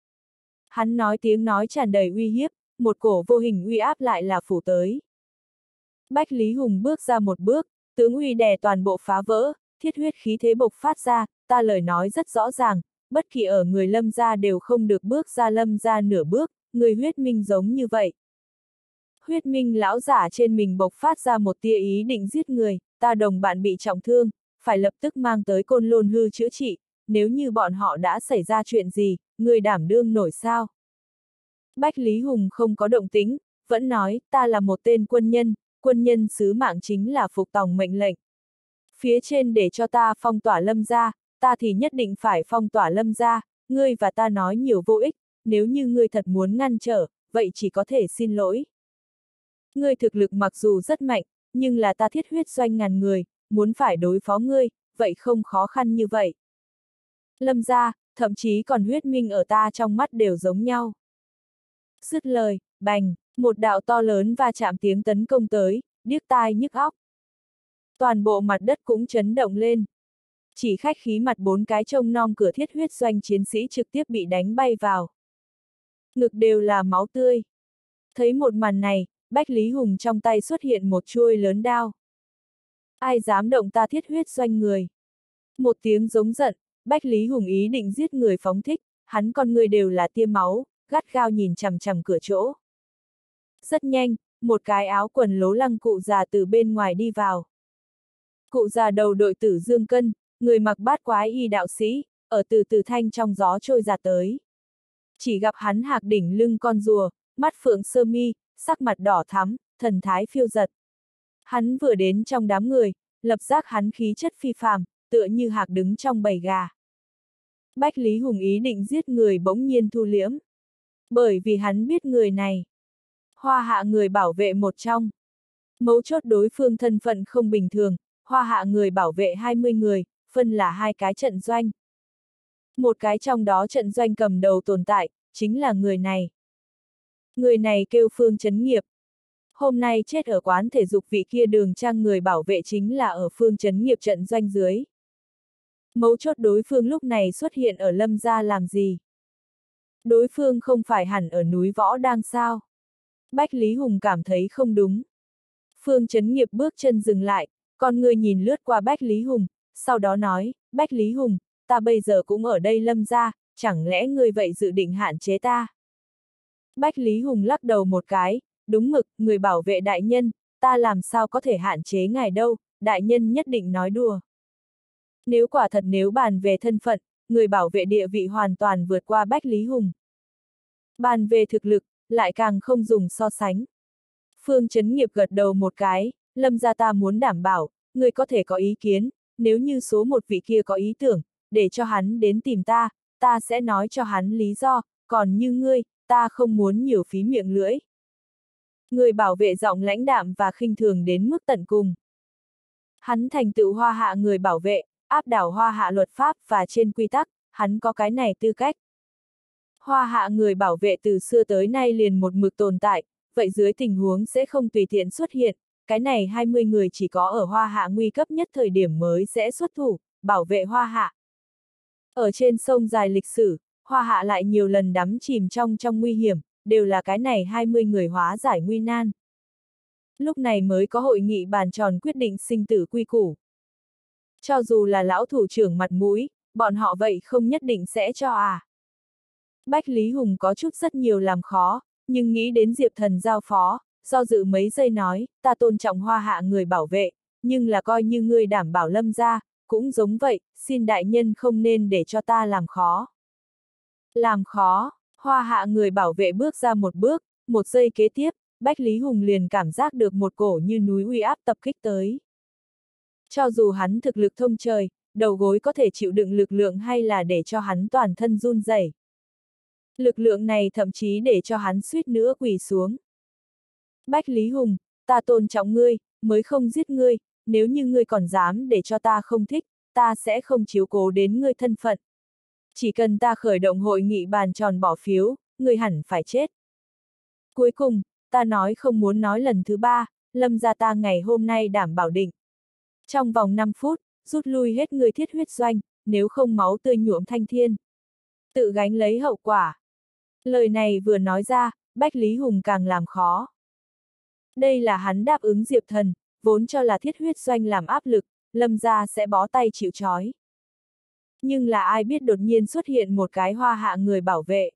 Hắn nói tiếng nói tràn đầy uy hiếp, một cổ vô hình uy áp lại là phủ tới. Bách Lý Hùng bước ra một bước, tướng uy đè toàn bộ phá vỡ, thiết huyết khí thế bộc phát ra, ta lời nói rất rõ ràng, bất kỳ ở người Lâm gia đều không được bước ra Lâm gia nửa bước, người huyết minh giống như vậy. Huyết minh lão giả trên mình bộc phát ra một tia ý định giết người, ta đồng bạn bị trọng thương, phải lập tức mang tới Côn Lôn Hư chữa trị, nếu như bọn họ đã xảy ra chuyện gì, người đảm đương nổi sao? Bách Lý Hùng không có động tính, vẫn nói, ta là một tên quân nhân, quân nhân sứ mạng chính là phục tòng mệnh lệnh. Phía trên để cho ta phong tỏa Lâm gia, ta thì nhất định phải phong tỏa Lâm gia, ngươi và ta nói nhiều vô ích, nếu như ngươi thật muốn ngăn trở, vậy chỉ có thể xin lỗi. Ngươi thực lực mặc dù rất mạnh, nhưng là ta thiết huyết doanh ngàn người, muốn phải đối phó ngươi, vậy không khó khăn như vậy. Lâm gia, thậm chí còn huyết minh ở ta trong mắt đều giống nhau. Dứt lời, bành, một đạo to lớn va chạm tiếng tấn công tới, điếc tai nhức óc. Toàn bộ mặt đất cũng chấn động lên. Chỉ khách khí mặt bốn cái trông nom cửa thiết huyết doanh chiến sĩ trực tiếp bị đánh bay vào. Ngực đều là máu tươi. Thấy một màn này, Bách Lý Hùng trong tay xuất hiện một chuôi lớn đao. Ai dám động ta thiết huyết doanh người? Một tiếng giống giận, Bách Lý Hùng ý định giết người phóng thích, hắn con người đều là tia máu, gắt gao nhìn chằm chằm cửa chỗ. Rất nhanh, một cái áo quần lố lăng cụ già từ bên ngoài đi vào. Cụ già đầu đội tử dương cân, người mặc bát quái y đạo sĩ, ở từ từ thanh trong gió trôi ra tới. Chỉ gặp hắn hạc đỉnh lưng con rùa, mắt phượng sơ mi, sắc mặt đỏ thắm, thần thái phiêu giật. Hắn vừa đến trong đám người, lập giác hắn khí chất phi phàm, tựa như hạc đứng trong bầy gà. Bách Lý Hùng ý định giết người bỗng nhiên thu liễm. Bởi vì hắn biết người này. Hoa hạ người bảo vệ một trong. Mấu chốt đối phương thân phận không bình thường, hoa hạ người bảo vệ hai mươi người, phân là hai cái trận doanh. Một cái trong đó trận doanh cầm đầu tồn tại, chính là người này. Người này kêu Phương Chấn Nghiệp. Hôm nay chết ở quán thể dục vị kia đường trang người bảo vệ chính là ở Phương Chấn Nghiệp trận doanh dưới. Mấu chốt đối phương lúc này xuất hiện ở Lâm gia làm gì? Đối phương không phải hẳn ở núi Võ Đang sao? Bách Lý Hùng cảm thấy không đúng. Phương Chấn Nghiệp bước chân dừng lại, con người nhìn lướt qua Bách Lý Hùng, sau đó nói, Bách Lý Hùng, ta bây giờ cũng ở đây Lâm gia, chẳng lẽ ngươi vậy dự định hạn chế ta? Bách Lý Hùng lắc đầu một cái, đúng mực, người bảo vệ đại nhân, ta làm sao có thể hạn chế ngài đâu, đại nhân nhất định nói đùa. Nếu quả thật nếu bàn về thân phận, người bảo vệ địa vị hoàn toàn vượt qua Bách Lý Hùng. Bàn về thực lực, lại càng không dùng so sánh. Phương Chấn Nghiệp gật đầu một cái, Lâm gia ta muốn đảm bảo, người có thể có ý kiến, nếu như số một vị kia có ý tưởng, để cho hắn đến tìm ta, ta sẽ nói cho hắn lý do, còn như ngươi, ta không muốn nhiều phí miệng lưỡi. Người bảo vệ giọng lãnh đạm và khinh thường đến mức tận cùng. Hắn thành tựu hoa hạ người bảo vệ, áp đảo hoa hạ luật pháp và trên quy tắc, hắn có cái này tư cách. Hoa hạ người bảo vệ từ xưa tới nay liền một mực tồn tại, vậy dưới tình huống sẽ không tùy tiện xuất hiện, cái này hai mươi người chỉ có ở hoa hạ nguy cấp nhất thời điểm mới sẽ xuất thủ, bảo vệ hoa hạ. Ở trên sông dài lịch sử, hoa hạ lại nhiều lần đắm chìm trong trong nguy hiểm, đều là cái này hai mươi người hóa giải nguy nan. Lúc này mới có hội nghị bàn tròn quyết định sinh tử quy củ. Cho dù là lão thủ trưởng mặt mũi, bọn họ vậy không nhất định sẽ cho à. Bách Lý Hùng có chút rất nhiều làm khó, nhưng nghĩ đến Diệp Thần giao phó, do dự mấy giây nói, ta tôn trọng hoa hạ người bảo vệ, nhưng là coi như ngươi đảm bảo Lâm gia, cũng giống vậy, xin đại nhân không nên để cho ta làm khó. Làm khó, hoa hạ người bảo vệ bước ra một bước, một giây kế tiếp, Bách Lý Hùng liền cảm giác được một cổ như núi uy áp tập kích tới. Cho dù hắn thực lực thông trời, đầu gối có thể chịu đựng lực lượng hay là để cho hắn toàn thân run rẩy. Lực lượng này thậm chí để cho hắn suýt nữa quỳ xuống. Bách Lý Hùng, ta tôn trọng ngươi, mới không giết ngươi, nếu như ngươi còn dám để cho ta không thích, ta sẽ không chiếu cố đến ngươi thân phận. Chỉ cần ta khởi động hội nghị bàn tròn bỏ phiếu, ngươi hẳn phải chết. Cuối cùng, ta nói không muốn nói lần thứ ba, Lâm gia ta ngày hôm nay đảm bảo định. Trong vòng năm phút, rút lui hết người thiết huyết doanh, nếu không máu tươi nhuộm thanh thiên. Tự gánh lấy hậu quả. Lời này vừa nói ra, Bách Lý Hùng càng làm khó. Đây là hắn đáp ứng Diệp Thần, vốn cho là thiết huyết doanh làm áp lực, Lâm gia sẽ bó tay chịu trói. Nhưng là ai biết đột nhiên xuất hiện một cái hoa hạ người bảo vệ.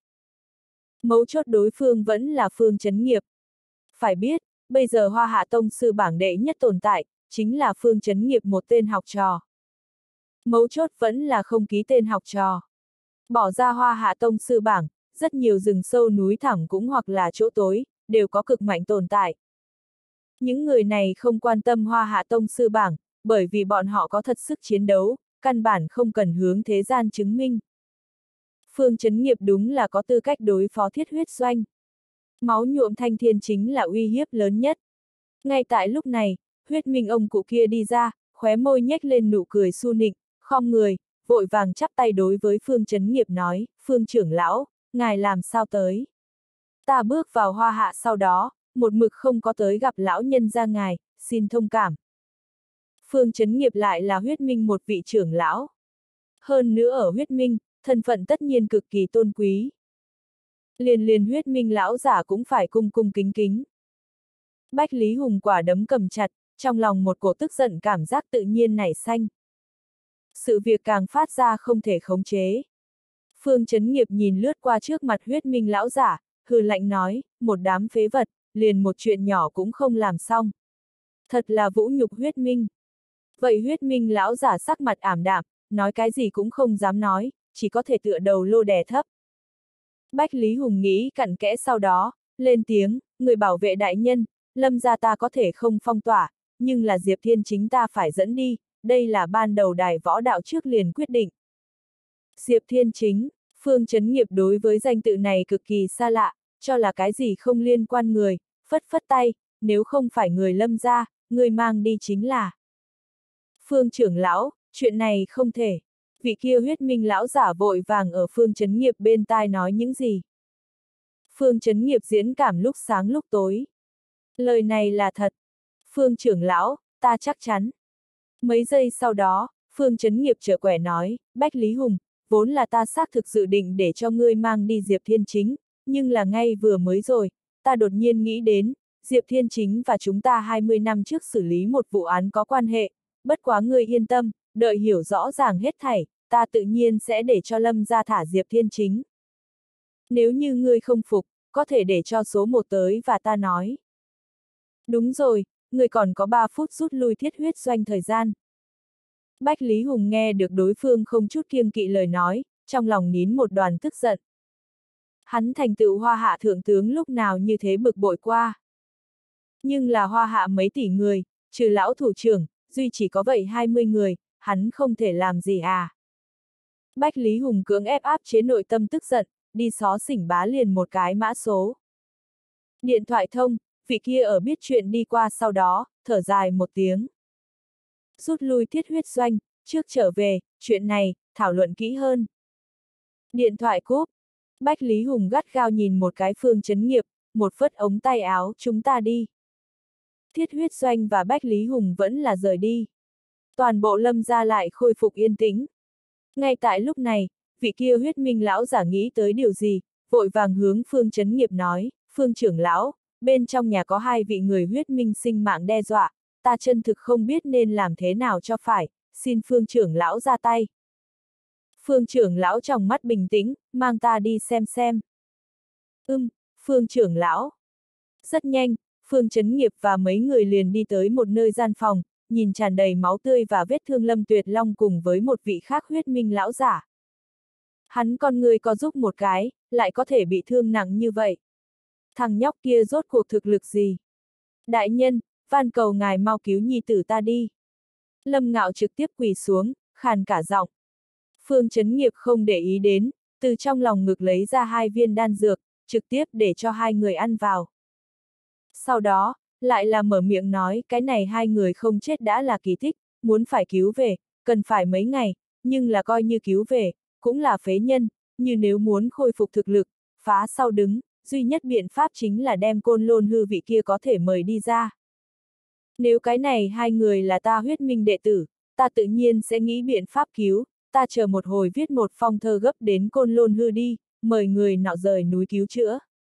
Mấu chốt đối phương vẫn là Phương Chấn Nghiệp. Phải biết, bây giờ hoa hạ tông sư bảng đệ nhất tồn tại, chính là Phương Chấn Nghiệp một tên học trò. Mấu chốt vẫn là không ký tên học trò. Bỏ ra hoa hạ tông sư bảng, rất nhiều rừng sâu núi thẳm cũng hoặc là chỗ tối, đều có cực mạnh tồn tại. Những người này không quan tâm hoa hạ tông sư bảng, bởi vì bọn họ có thật sức chiến đấu, căn bản không cần hướng thế gian chứng minh. Phương Chấn Nghiệp đúng là có tư cách đối phó Thiết Huyết Doanh. Máu nhuộm Thanh Thiên chính là uy hiếp lớn nhất. Ngay tại lúc này, Huyết Minh ông cụ kia đi ra, khóe môi nhếch lên nụ cười su nịnh, khom người, vội vàng chắp tay đối với Phương Chấn Nghiệp nói, Phương trưởng lão, ngài làm sao tới? Ta bước vào Hoa Hạ sau đó, một mực không có tới gặp lão nhân gia ngài, xin thông cảm. Phương Chấn Nghiệp lại là Huyết Minh một vị trưởng lão. Hơn nữa ở Huyết Minh, thân phận tất nhiên cực kỳ tôn quý. Liền liền Huyết Minh lão giả cũng phải cung cung kính kính. Bách Lý Hùng quả đấm cầm chặt, trong lòng một cổ tức giận cảm giác tự nhiên nảy sanh. Sự việc càng phát ra không thể khống chế. Phương Chấn Nghiệp nhìn lướt qua trước mặt Huyết Minh lão giả, hừ lạnh nói, một đám phế vật, liền một chuyện nhỏ cũng không làm xong. Thật là vũ nhục Huyết Minh. Vậy Huyết Minh lão giả sắc mặt ảm đạm, nói cái gì cũng không dám nói, chỉ có thể tựa đầu lô đè thấp. Bách Lý Hùng nghĩ cặn kẽ sau đó, lên tiếng, người bảo vệ đại nhân, Lâm gia ta có thể không phong tỏa, nhưng là Diệp Thiên Chính ta phải dẫn đi, đây là ban đầu đài võ đạo trước liền quyết định. Diệp Thiên Chính, Phương Chấn Nghiệp đối với danh tự này cực kỳ xa lạ, cho là cái gì không liên quan người, phất phất tay, nếu không phải người Lâm gia, người mang đi chính là. Phương trưởng lão, chuyện này không thể. Vị kia Huyết Minh lão giả vội vàng ở Phương Chấn Nghiệp bên tai nói những gì. Phương Chấn Nghiệp diễn cảm lúc sáng lúc tối. Lời này là thật. Phương trưởng lão, ta chắc chắn. Mấy giây sau đó, Phương Chấn Nghiệp trở quẻ nói, Bách Lý Hùng, vốn là ta xác thực dự định để cho ngươi mang đi Diệp Thiên Chính, nhưng là ngay vừa mới rồi, ta đột nhiên nghĩ đến, Diệp Thiên Chính và chúng ta hai mươi năm trước xử lý một vụ án có quan hệ, bất quá ngươi yên tâm, đợi hiểu rõ ràng hết thảy, ta tự nhiên sẽ để cho Lâm gia thả Diệp Thiên Chính. Nếu như ngươi không phục, có thể để cho số một tới và ta nói. Đúng rồi, ngươi còn có ba phút rút lui Thiết Huyết Doanh thời gian. Bách Lý Hùng nghe được đối phương không chút kiêng kỵ lời nói, trong lòng nín một đoàn tức giận. Hắn thành tựu Hoa Hạ thượng tướng lúc nào như thế bực bội qua. Nhưng là Hoa Hạ mấy tỷ người, trừ lão thủ trưởng, duy chỉ có vậy hai mươi người, hắn không thể làm gì à. Bách Lý Hùng cưỡng ép áp chế nội tâm tức giận, đi xó xỉnh bá liền một cái mã số. Điện thoại thông, vị kia ở biết chuyện đi qua sau đó, thở dài một tiếng. Rút lui Thiết Huyết Doanh, trước trở về, chuyện này, thảo luận kỹ hơn. Điện thoại cúp. Bách Lý Hùng gắt gao nhìn một cái Phương Chấn Nghiệp, một phất ống tay áo, chúng ta đi. Thiết Huyết Doanh và Bách Lý Hùng vẫn là rời đi. Toàn bộ Lâm gia lại khôi phục yên tĩnh. Ngay tại lúc này, vị kia Huyết Minh lão giả nghĩ tới điều gì, vội vàng hướng Phương Chấn Nghiệp nói, Phương trưởng lão, bên trong nhà có hai vị người Huyết Minh sinh mạng đe dọa, ta chân thực không biết nên làm thế nào cho phải, xin Phương trưởng lão ra tay. Phương trưởng lão trong mắt bình tĩnh, mang ta đi xem xem. Ưm, Phương trưởng lão. Rất nhanh, Phương Chấn Nghiệp và mấy người liền đi tới một nơi gian phòng, nhìn tràn đầy máu tươi và vết thương Lâm Tuyệt Long cùng với một vị khác Huyết Minh lão giả. Hắn con người có giúp một cái, lại có thể bị thương nặng như vậy. Thằng nhóc kia rốt cuộc thực lực gì? Đại nhân, van cầu ngài mau cứu nhi tử ta đi. Lâm Ngạo trực tiếp quỳ xuống, khàn cả giọng. Phương Chấn Nghiệp không để ý đến, từ trong lòng ngực lấy ra hai viên đan dược, trực tiếp để cho hai người ăn vào. Sau đó, lại là mở miệng nói, cái này hai người không chết đã là kỳ tích, muốn phải cứu về, cần phải mấy ngày, nhưng là coi như cứu về, cũng là phế nhân, như nếu muốn khôi phục thực lực, phá sau đứng, duy nhất biện pháp chính là đem Côn Lôn Hư vị kia có thể mời đi ra. Nếu cái này hai người là ta Huyết Minh đệ tử, ta tự nhiên sẽ nghĩ biện pháp cứu, ta chờ một hồi viết một phong thơ gấp đến Côn Lôn Hư đi, mời người nọ rời núi cứu chữa.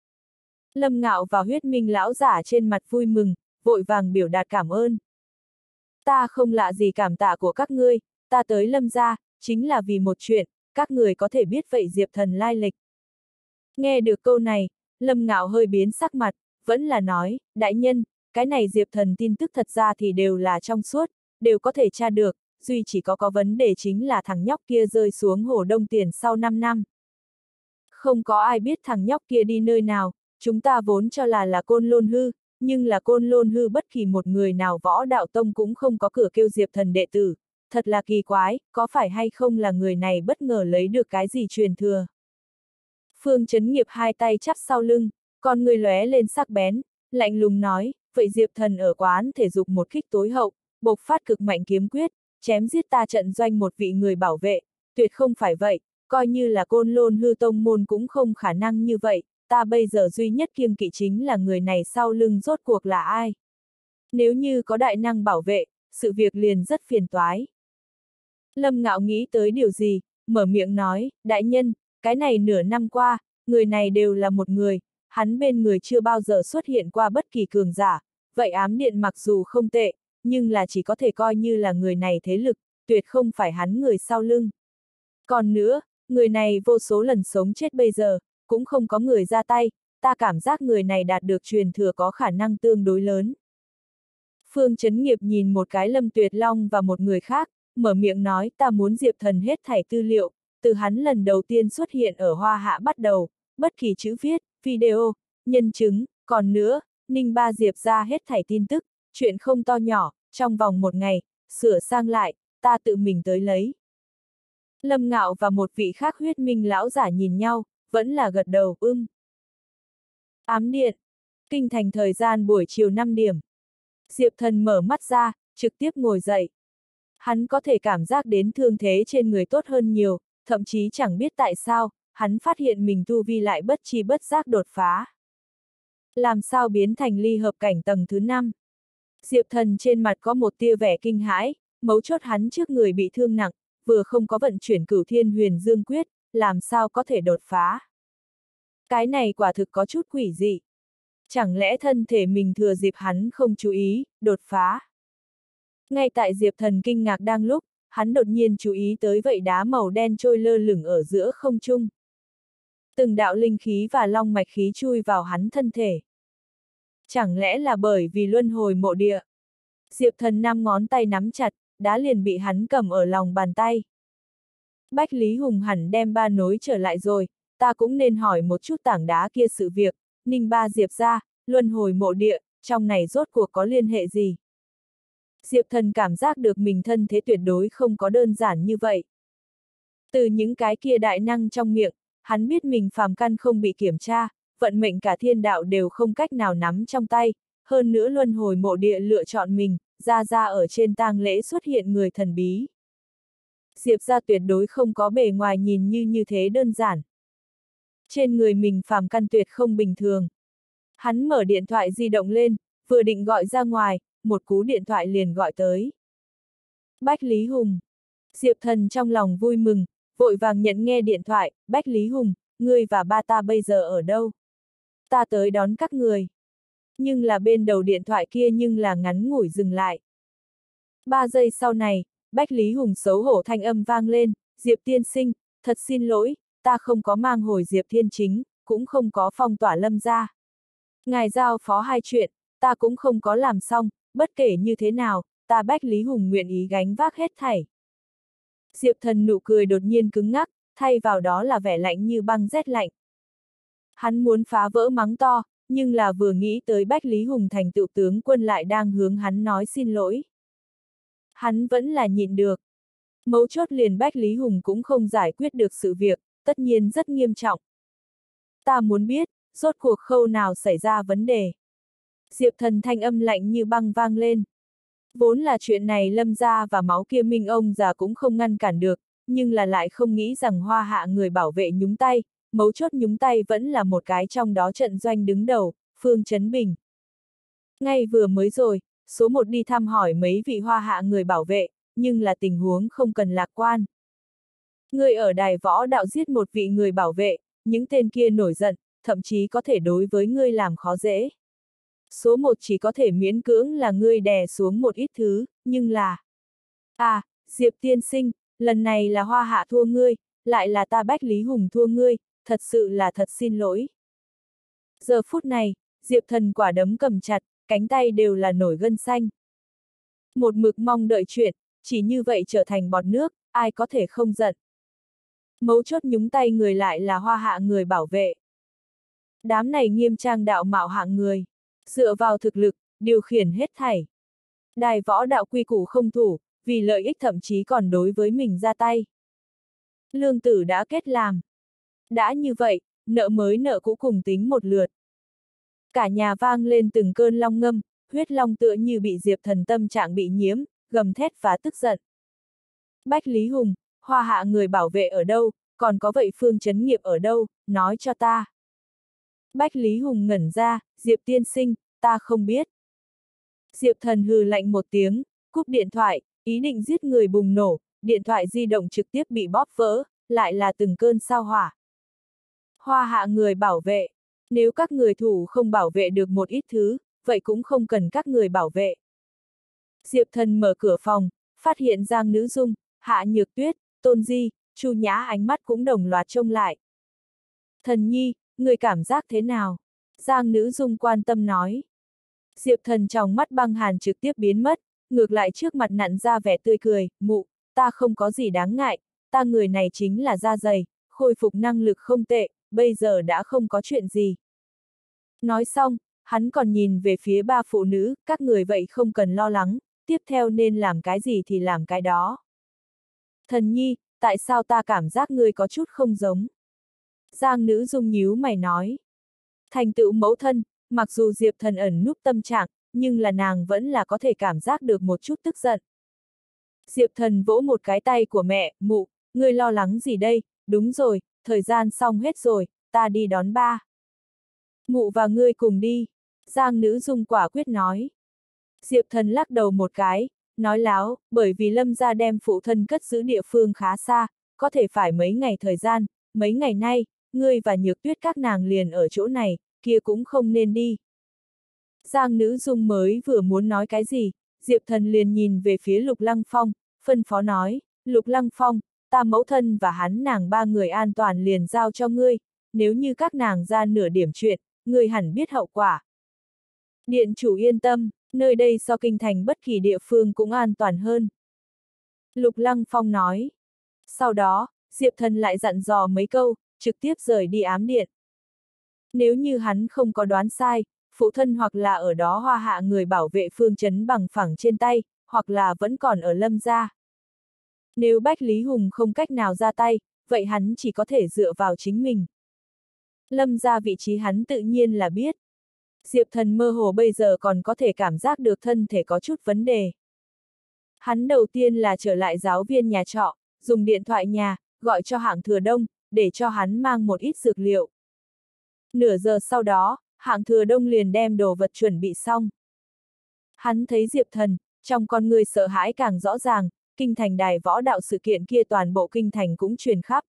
Lâm Ngạo và Huyết Minh lão giả trên mặt vui mừng, vội vàng biểu đạt cảm ơn. Ta không lạ gì cảm tạ của các ngươi, ta tới Lâm gia, chính là vì một chuyện, các người có thể biết vậy Diệp Thần lai lịch. Nghe được câu này, Lâm Ngạo hơi biến sắc mặt, vẫn là nói, đại nhân, cái này Diệp Thần tin tức thật ra thì đều là trong suốt, đều có thể tra được, duy chỉ có có vấn đề chính là thằng nhóc kia rơi xuống hồ Đông Tiền sau năm năm. Không có ai biết thằng nhóc kia đi nơi nào, chúng ta vốn cho là là Côn Lôn Hư, nhưng là Côn Lôn Hư bất kỳ một người nào võ đạo tông cũng không có cửa kêu Diệp Thần đệ tử, thật là kỳ quái, có phải hay không là người này bất ngờ lấy được cái gì truyền thừa. Phương Chấn Nghiệp hai tay chắp sau lưng, con người lóe lên sắc bén, lạnh lùng nói, vậy Diệp Thần ở quán thể dục một kích tối hậu, bộc phát cực mạnh kiếm quyết, chém giết ta trận doanh một vị người bảo vệ, tuyệt không phải vậy, coi như là Côn Lôn Hư Tông môn cũng không khả năng như vậy, ta bây giờ duy nhất kiêng kỵ chính là người này sau lưng rốt cuộc là ai. Nếu như có đại năng bảo vệ, sự việc liền rất phiền toái. Lâm Ngạo nghĩ tới điều gì, mở miệng nói, đại nhân, cái này nửa năm qua, người này đều là một người, hắn bên người chưa bao giờ xuất hiện qua bất kỳ cường giả, vậy ám điện mặc dù không tệ, nhưng là chỉ có thể coi như là người này thế lực, tuyệt không phải hắn người sau lưng. Còn nữa, người này vô số lần sống chết bây giờ, cũng không có người ra tay, ta cảm giác người này đạt được truyền thừa có khả năng tương đối lớn. Phương Chấn Nghiệp nhìn một cái Lâm Tuyệt Long và một người khác, mở miệng nói ta muốn Diệp Thần hết thảy tư liệu, từ hắn lần đầu tiên xuất hiện ở Hoa Hạ bắt đầu, bất kỳ chữ viết, video, nhân chứng, còn nữa, Ninh Ba Diệp ra hết thảy tin tức, chuyện không to nhỏ, trong vòng một ngày, sửa sang lại, ta tự mình tới lấy. Lâm Ngạo và một vị khác huyết minh lão giả nhìn nhau, vẫn là gật đầu, ưng. Ám điện. Kinh thành thời gian buổi chiều năm điểm. Diệp Thần mở mắt ra, trực tiếp ngồi dậy. Hắn có thể cảm giác đến thương thế trên người tốt hơn nhiều, thậm chí chẳng biết tại sao, hắn phát hiện mình tu vi lại bất chi bất giác đột phá. Làm sao biến thành ly hợp cảnh tầng thứ năm? Diệp Thần trên mặt có một tia vẻ kinh hãi, mấu chốt hắn trước người bị thương nặng, vừa không có vận chuyển Cửu Thiên Huyền Dương Quyết, làm sao có thể đột phá? Cái này quả thực có chút quỷ dị. Chẳng lẽ thân thể mình thừa dịp hắn không chú ý, đột phá? Ngay tại Diệp Thần kinh ngạc đang lúc, hắn đột nhiên chú ý tới vậy đá màu đen trôi lơ lửng ở giữa không trung. Từng đạo linh khí và long mạch khí chui vào hắn thân thể. Chẳng lẽ là bởi vì luân hồi mộ địa? Diệp Thần năm ngón tay nắm chặt, đá liền bị hắn cầm ở lòng bàn tay. Bách Lý Hùng hẳn đem ba nối trở lại rồi, ta cũng nên hỏi một chút tảng đá kia sự việc, Ninh Ba Diệp ra, luân hồi mộ địa, trong này rốt cuộc có liên hệ gì? Diệp Thần cảm giác được mình thân thế tuyệt đối không có đơn giản như vậy. Từ những cái kia đại năng trong miệng, hắn biết mình phàm căn không bị kiểm tra, vận mệnh cả thiên đạo đều không cách nào nắm trong tay, hơn nữa luân hồi mộ địa lựa chọn mình, ra ra ở trên tang lễ xuất hiện người thần bí. Diệp ra tuyệt đối không có bề ngoài nhìn như như thế đơn giản. Trên người mình phàm căn tuyệt không bình thường. Hắn mở điện thoại di động lên, vừa định gọi ra ngoài, một cú điện thoại liền gọi tới. Bách Lý Hùng. Diệp Thần trong lòng vui mừng, vội vàng nhận nghe điện thoại, Bách Lý Hùng, ngươi và ba ta bây giờ ở đâu? Ta tới đón các người. Nhưng là bên đầu điện thoại kia nhưng là ngắn ngủi dừng lại. Ba giây sau này, Bách Lý Hùng xấu hổ thanh âm vang lên, Diệp tiên sinh, thật xin lỗi, ta không có mang hồi Diệp Thiên Chính, cũng không có phong tỏa Lâm gia. Ngài giao phó hai chuyện, ta cũng không có làm xong, bất kể như thế nào, ta Bách Lý Hùng nguyện ý gánh vác hết thảy. Diệp Thần nụ cười đột nhiên cứng ngắc, thay vào đó là vẻ lạnh như băng rét lạnh. Hắn muốn phá vỡ mắng to, nhưng là vừa nghĩ tới Bách Lý Hùng thành tựu tướng quân lại đang hướng hắn nói xin lỗi. Hắn vẫn là nhịn được. Mấu chốt liền Bách Lý Hùng cũng không giải quyết được sự việc, tất nhiên rất nghiêm trọng. Ta muốn biết, rốt cuộc khâu nào xảy ra vấn đề. Diệp Thần thanh âm lạnh như băng vang lên. Vốn là chuyện này Lâm gia và máu kia minh ông già cũng không ngăn cản được, nhưng là lại không nghĩ rằng Hoa Hạ người bảo vệ nhúng tay, mấu chốt nhúng tay vẫn là một cái trong đó trận doanh đứng đầu, Phương Chấn Bình. Ngay vừa mới rồi, số một đi thăm hỏi mấy vị Hoa Hạ người bảo vệ, nhưng là tình huống không cần lạc quan. Người ở đài võ đạo giết một vị người bảo vệ, những tên kia nổi giận, thậm chí có thể đối với ngươi làm khó dễ. Số một chỉ có thể miễn cưỡng là ngươi đè xuống một ít thứ, nhưng là... À, Diệp tiên sinh, lần này là Hoa Hạ thua ngươi, lại là ta Bách Lý Hùng thua ngươi, thật sự là thật xin lỗi. Giờ phút này, Diệp Thần quả đấm cầm chặt, cánh tay đều là nổi gân xanh. Một mực mong đợi chuyện, chỉ như vậy trở thành bọt nước, ai có thể không giận. Mấu chốt nhúng tay người lại là Hoa Hạ người bảo vệ. Đám này nghiêm trang đạo mạo hạng người, dựa vào thực lực, điều khiển hết thảy. Đài võ đạo quy củ không thủ, vì lợi ích thậm chí còn đối với mình ra tay. Lương tử đã kết làm. Đã như vậy, nợ mới nợ cũ cùng tính một lượt. Cả nhà vang lên từng cơn long ngâm, huyết long tựa như bị Diệp Thần tâm trạng bị nhiễm, gầm thét và tức giận. Bách Lý Hùng, Hoa Hạ người bảo vệ ở đâu, còn có vậy Phương Chấn Nghiệp ở đâu, nói cho ta. Bách Lý Hùng ngẩn ra, Diệp tiên sinh, ta không biết. Diệp Thần hừ lạnh một tiếng, cúp điện thoại, ý định giết người bùng nổ, điện thoại di động trực tiếp bị bóp vỡ, lại là từng cơn sao hỏa. Hoa Hạ người bảo vệ, nếu các người thủ không bảo vệ được một ít thứ, vậy cũng không cần các người bảo vệ. Diệp Thần mở cửa phòng, phát hiện Giang Nữ Dung, Hạ Nhược Tuyết, Tôn Di, Chu Nhã ánh mắt cũng đồng loạt trông lại. Thần nhi, người cảm giác thế nào? Giang Nữ Dung quan tâm nói. Diệp Thần trong mắt băng hàn trực tiếp biến mất, ngược lại trước mặt nặn ra vẻ tươi cười, mụ, ta không có gì đáng ngại, ta người này chính là da dày, khôi phục năng lực không tệ, bây giờ đã không có chuyện gì. Nói xong, hắn còn nhìn về phía ba phụ nữ, các người vậy không cần lo lắng, tiếp theo nên làm cái gì thì làm cái đó. Thần nhi, tại sao ta cảm giác ngươi có chút không giống? Giang Nữ Dung nhíu mày nói. Thành tựu mẫu thân, mặc dù Diệp Thần ẩn núp tâm trạng, nhưng là nàng vẫn là có thể cảm giác được một chút tức giận. Diệp Thần vỗ một cái tay của mẹ, mụ, ngươi lo lắng gì đây, đúng rồi, thời gian xong hết rồi, ta đi đón ba. Mụ và ngươi cùng đi, Giang Nữ Dung quả quyết nói. Diệp Thần lắc đầu một cái, nói láo, bởi vì Lâm gia đem phụ thân cất giữ địa phương khá xa, có thể phải mấy ngày thời gian, mấy ngày nay, ngươi và Nhược Tuyết các nàng liền ở chỗ này, kia cũng không nên đi. Giang Nữ Dung mới vừa muốn nói cái gì, Diệp Thần liền nhìn về phía Lục Lăng Phong, phân phó nói, Lục Lăng Phong, ta mẫu thân và hắn nàng ba người an toàn liền giao cho ngươi, nếu như các nàng ra nửa điểm chuyện, ngươi hẳn biết hậu quả. Điện chủ yên tâm, nơi đây so kinh thành bất kỳ địa phương cũng an toàn hơn. Lục Lăng Phong nói. Sau đó, Diệp Thần lại dặn dò mấy câu, trực tiếp rời đi ám điện. Nếu như hắn không có đoán sai, phụ thân hoặc là ở đó Hoa Hạ người bảo vệ Phương Chấn bằng phẳng trên tay, hoặc là vẫn còn ở Lâm gia. Nếu Bách Lý Hùng không cách nào ra tay, vậy hắn chỉ có thể dựa vào chính mình. Lâm gia vị trí hắn tự nhiên là biết. Diệp Thần mơ hồ bây giờ còn có thể cảm giác được thân thể có chút vấn đề. Hắn đầu tiên là trở lại giáo viên nhà trọ, dùng điện thoại nhà, gọi cho hạng Thừa Đông, để cho hắn mang một ít dược liệu. Nửa giờ sau đó, hạng Thừa Đông liền đem đồ vật chuẩn bị xong. Hắn thấy Diệp Thần, trong con người sợ hãi càng rõ ràng, kinh thành đài võ đạo sự kiện kia toàn bộ kinh thành cũng truyền khắp.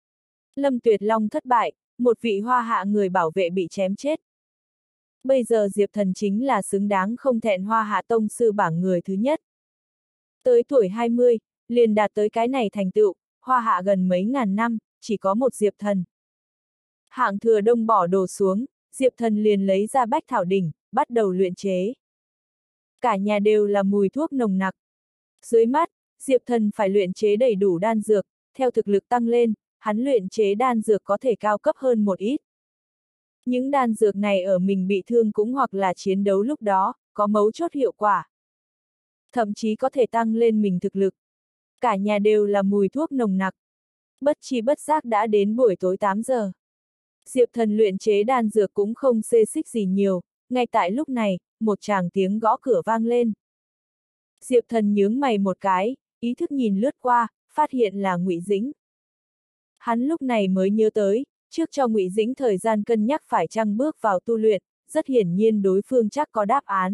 Lâm Tuyệt Long thất bại, một vị Hoa Hạ người bảo vệ bị chém chết. Bây giờ Diệp Thần chính là xứng đáng không thẹn Hoa Hạ tông sư bảng người thứ nhất. Tới tuổi hai mươi, liền đạt tới cái này thành tựu, Hoa Hạ gần mấy ngàn năm, chỉ có một Diệp Thần. Hạng Thừa Đông bỏ đồ xuống, Diệp Thần liền lấy ra bách thảo đỉnh, bắt đầu luyện chế. Cả nhà đều là mùi thuốc nồng nặc. Dưới mắt, Diệp Thần phải luyện chế đầy đủ đan dược, theo thực lực tăng lên, hắn luyện chế đan dược có thể cao cấp hơn một ít. Những đan dược này ở mình bị thương cũng hoặc là chiến đấu lúc đó, có mấu chốt hiệu quả. Thậm chí có thể tăng lên mình thực lực. Cả nhà đều là mùi thuốc nồng nặc. Bất chi bất giác đã đến buổi tối tám giờ. Diệp Thần luyện chế đan dược cũng không xê xích gì nhiều, ngay tại lúc này, một tràng tiếng gõ cửa vang lên. Diệp Thần nhướng mày một cái, ý thức nhìn lướt qua, phát hiện là Ngụy Dĩnh. Hắn lúc này mới nhớ tới, trước cho Ngụy Dĩnh thời gian cân nhắc phải chăng bước vào tu luyện, rất hiển nhiên đối phương chắc có đáp án.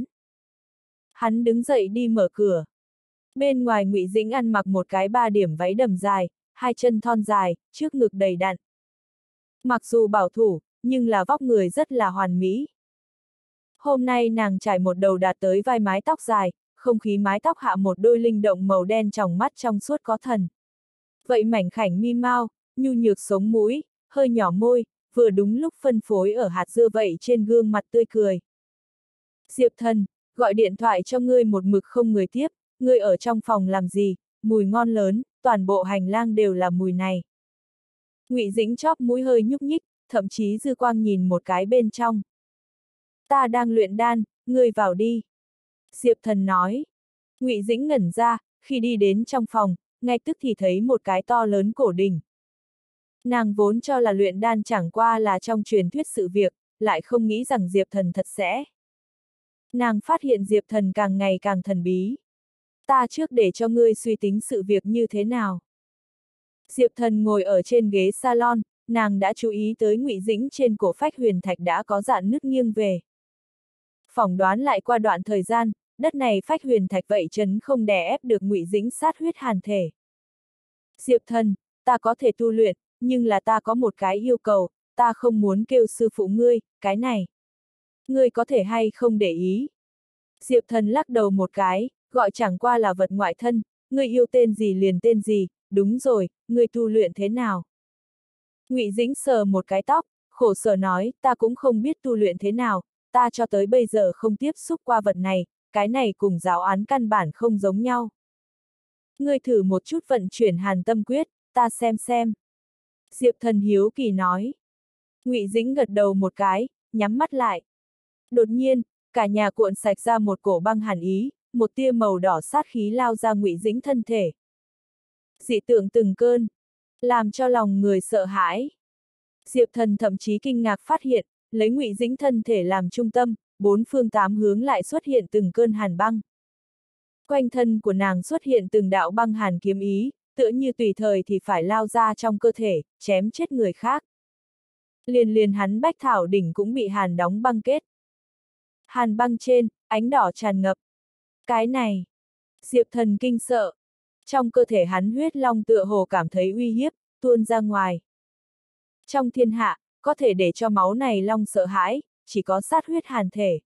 Hắn đứng dậy đi mở cửa. Bên ngoài Ngụy Dĩnh ăn mặc một cái ba điểm váy đầm dài, hai chân thon dài, trước ngực đầy đặn. Mặc dù bảo thủ, nhưng là vóc người rất là hoàn mỹ. Hôm nay nàng trải một đầu đạt tới vai mái tóc dài, không khí mái tóc hạ một đôi linh động màu đen trong mắt trong suốt có thần. Vậy mảnh khảnh mi mau, nhu nhược sống mũi, hơi nhỏ môi, vừa đúng lúc phân phối ở hạt dưa vậy trên gương mặt tươi cười. Diệp Thần, gọi điện thoại cho ngươi một mực không người tiếp, ngươi ở trong phòng làm gì, mùi ngon lớn, toàn bộ hành lang đều là mùi này. Ngụy Dĩnh chóp mũi hơi nhúc nhích, thậm chí dư quang nhìn một cái bên trong. Ta đang luyện đan, ngươi vào đi. Diệp Thần nói. Ngụy Dĩnh ngẩn ra, khi đi đến trong phòng, ngay tức thì thấy một cái to lớn cổ đỉnh. Nàng vốn cho là luyện đan chẳng qua là trong truyền thuyết sự việc, lại không nghĩ rằng Diệp Thần thật sẽ. Nàng phát hiện Diệp Thần càng ngày càng thần bí. Ta trước để cho ngươi suy tính sự việc như thế nào. Diệp Thần ngồi ở trên ghế salon, nàng đã chú ý tới ngụy dĩnh trên cổ phách huyền thạch đã có dạn nứt nghiêng về. Phỏng đoán lại qua đoạn thời gian, đất này phách huyền thạch vậy chấn không đè ép được ngụy dĩnh sát huyết hàn thể. Diệp Thần, ta có thể tu luyện, nhưng là ta có một cái yêu cầu, ta không muốn kêu sư phụ ngươi, cái này. Ngươi có thể hay không để ý. Diệp Thần lắc đầu một cái, gọi chẳng qua là vật ngoại thân, ngươi yêu tên gì liền tên gì, đúng rồi, ngươi tu luyện thế nào. Ngụy Dĩnh sờ một cái tóc, khổ sở nói, ta cũng không biết tu luyện thế nào, ta cho tới bây giờ không tiếp xúc qua vật này, cái này cùng giáo án căn bản không giống nhau. Ngươi thử một chút vận chuyển hàn tâm quyết, ta xem xem. Diệp Thần hiếu kỳ nói. Ngụy Dĩnh gật đầu một cái, nhắm mắt lại. Đột nhiên, cả nhà cuộn sạch ra một cổ băng hàn ý, một tia màu đỏ sát khí lao ra Ngụy Dĩnh thân thể. Dị tượng từng cơn, làm cho lòng người sợ hãi. Diệp Thần thậm chí kinh ngạc phát hiện, lấy Ngụy Dĩnh thân thể làm trung tâm, bốn phương tám hướng lại xuất hiện từng cơn hàn băng. Quanh thân của nàng xuất hiện từng đạo băng hàn kiếm ý, tựa như tùy thời thì phải lao ra trong cơ thể, chém chết người khác. Liền liền hắn bách thảo đỉnh cũng bị hàn đóng băng kết. Hàn băng trên, ánh đỏ tràn ngập. Cái này, Diệp Thần kinh sợ. Trong cơ thể hắn huyết long tựa hồ cảm thấy uy hiếp, tuôn ra ngoài. Trong thiên hạ, có thể để cho máu này long sợ hãi, chỉ có sát huyết hàn thể.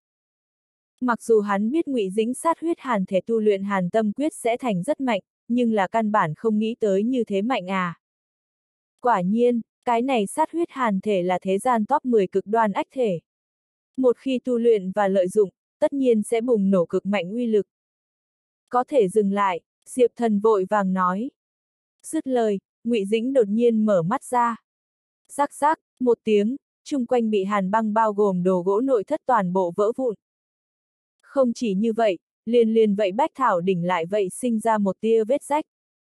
Mặc dù hắn biết Ngụy Dĩnh sát huyết hàn thể tu luyện hàn tâm quyết sẽ thành rất mạnh, nhưng là căn bản không nghĩ tới như thế mạnh à. Quả nhiên, cái này sát huyết hàn thể là thế gian top mười cực đoan ách thể. Một khi tu luyện và lợi dụng, tất nhiên sẽ bùng nổ cực mạnh uy lực. Có thể dừng lại, Diệp Thần vội vàng nói. Dứt lời, Ngụy Dĩnh đột nhiên mở mắt ra. Rắc rắc, một tiếng, chung quanh bị hàn băng bao gồm đồ gỗ nội thất toàn bộ vỡ vụn. Không chỉ như vậy, liền liền vậy bách thảo đỉnh lại vậy sinh ra một tia vết rách.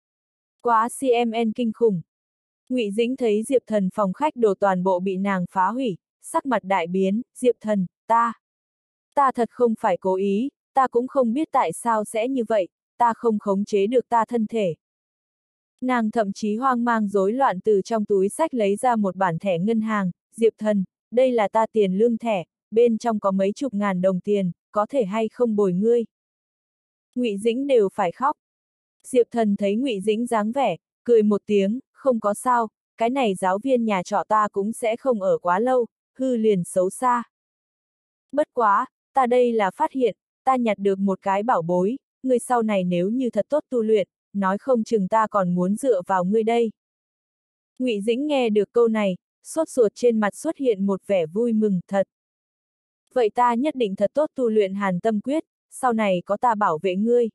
Quá xê em en kinh khủng. Ngụy Dĩnh thấy Diệp Thần phòng khách đồ toàn bộ bị nàng phá hủy, sắc mặt đại biến, Diệp Thần, ta. Ta thật không phải cố ý, ta cũng không biết tại sao sẽ như vậy, ta không khống chế được ta thân thể. Nàng thậm chí hoang mang rối loạn từ trong túi sách lấy ra một bản thẻ ngân hàng, Diệp Thần, đây là ta tiền lương thẻ, bên trong có mấy chục ngàn đồng tiền, có thể hay không bồi ngươi. Ngụy Dĩnh đều phải khóc. Diệp Thần thấy Ngụy Dĩnh dáng vẻ, cười một tiếng, không có sao, cái này giáo viên nhà trọ ta cũng sẽ không ở quá lâu, hư liền xấu xa. Bất quá, ta đây là phát hiện, ta nhặt được một cái bảo bối, ngươi sau này nếu như thật tốt tu luyện, nói không chừng ta còn muốn dựa vào ngươi đây. Ngụy Dĩnh nghe được câu này, sốt ruột trên mặt xuất hiện một vẻ vui mừng, thật. Vậy ta nhất định thật tốt tu luyện hàn tâm quyết, sau này có ta bảo vệ ngươi.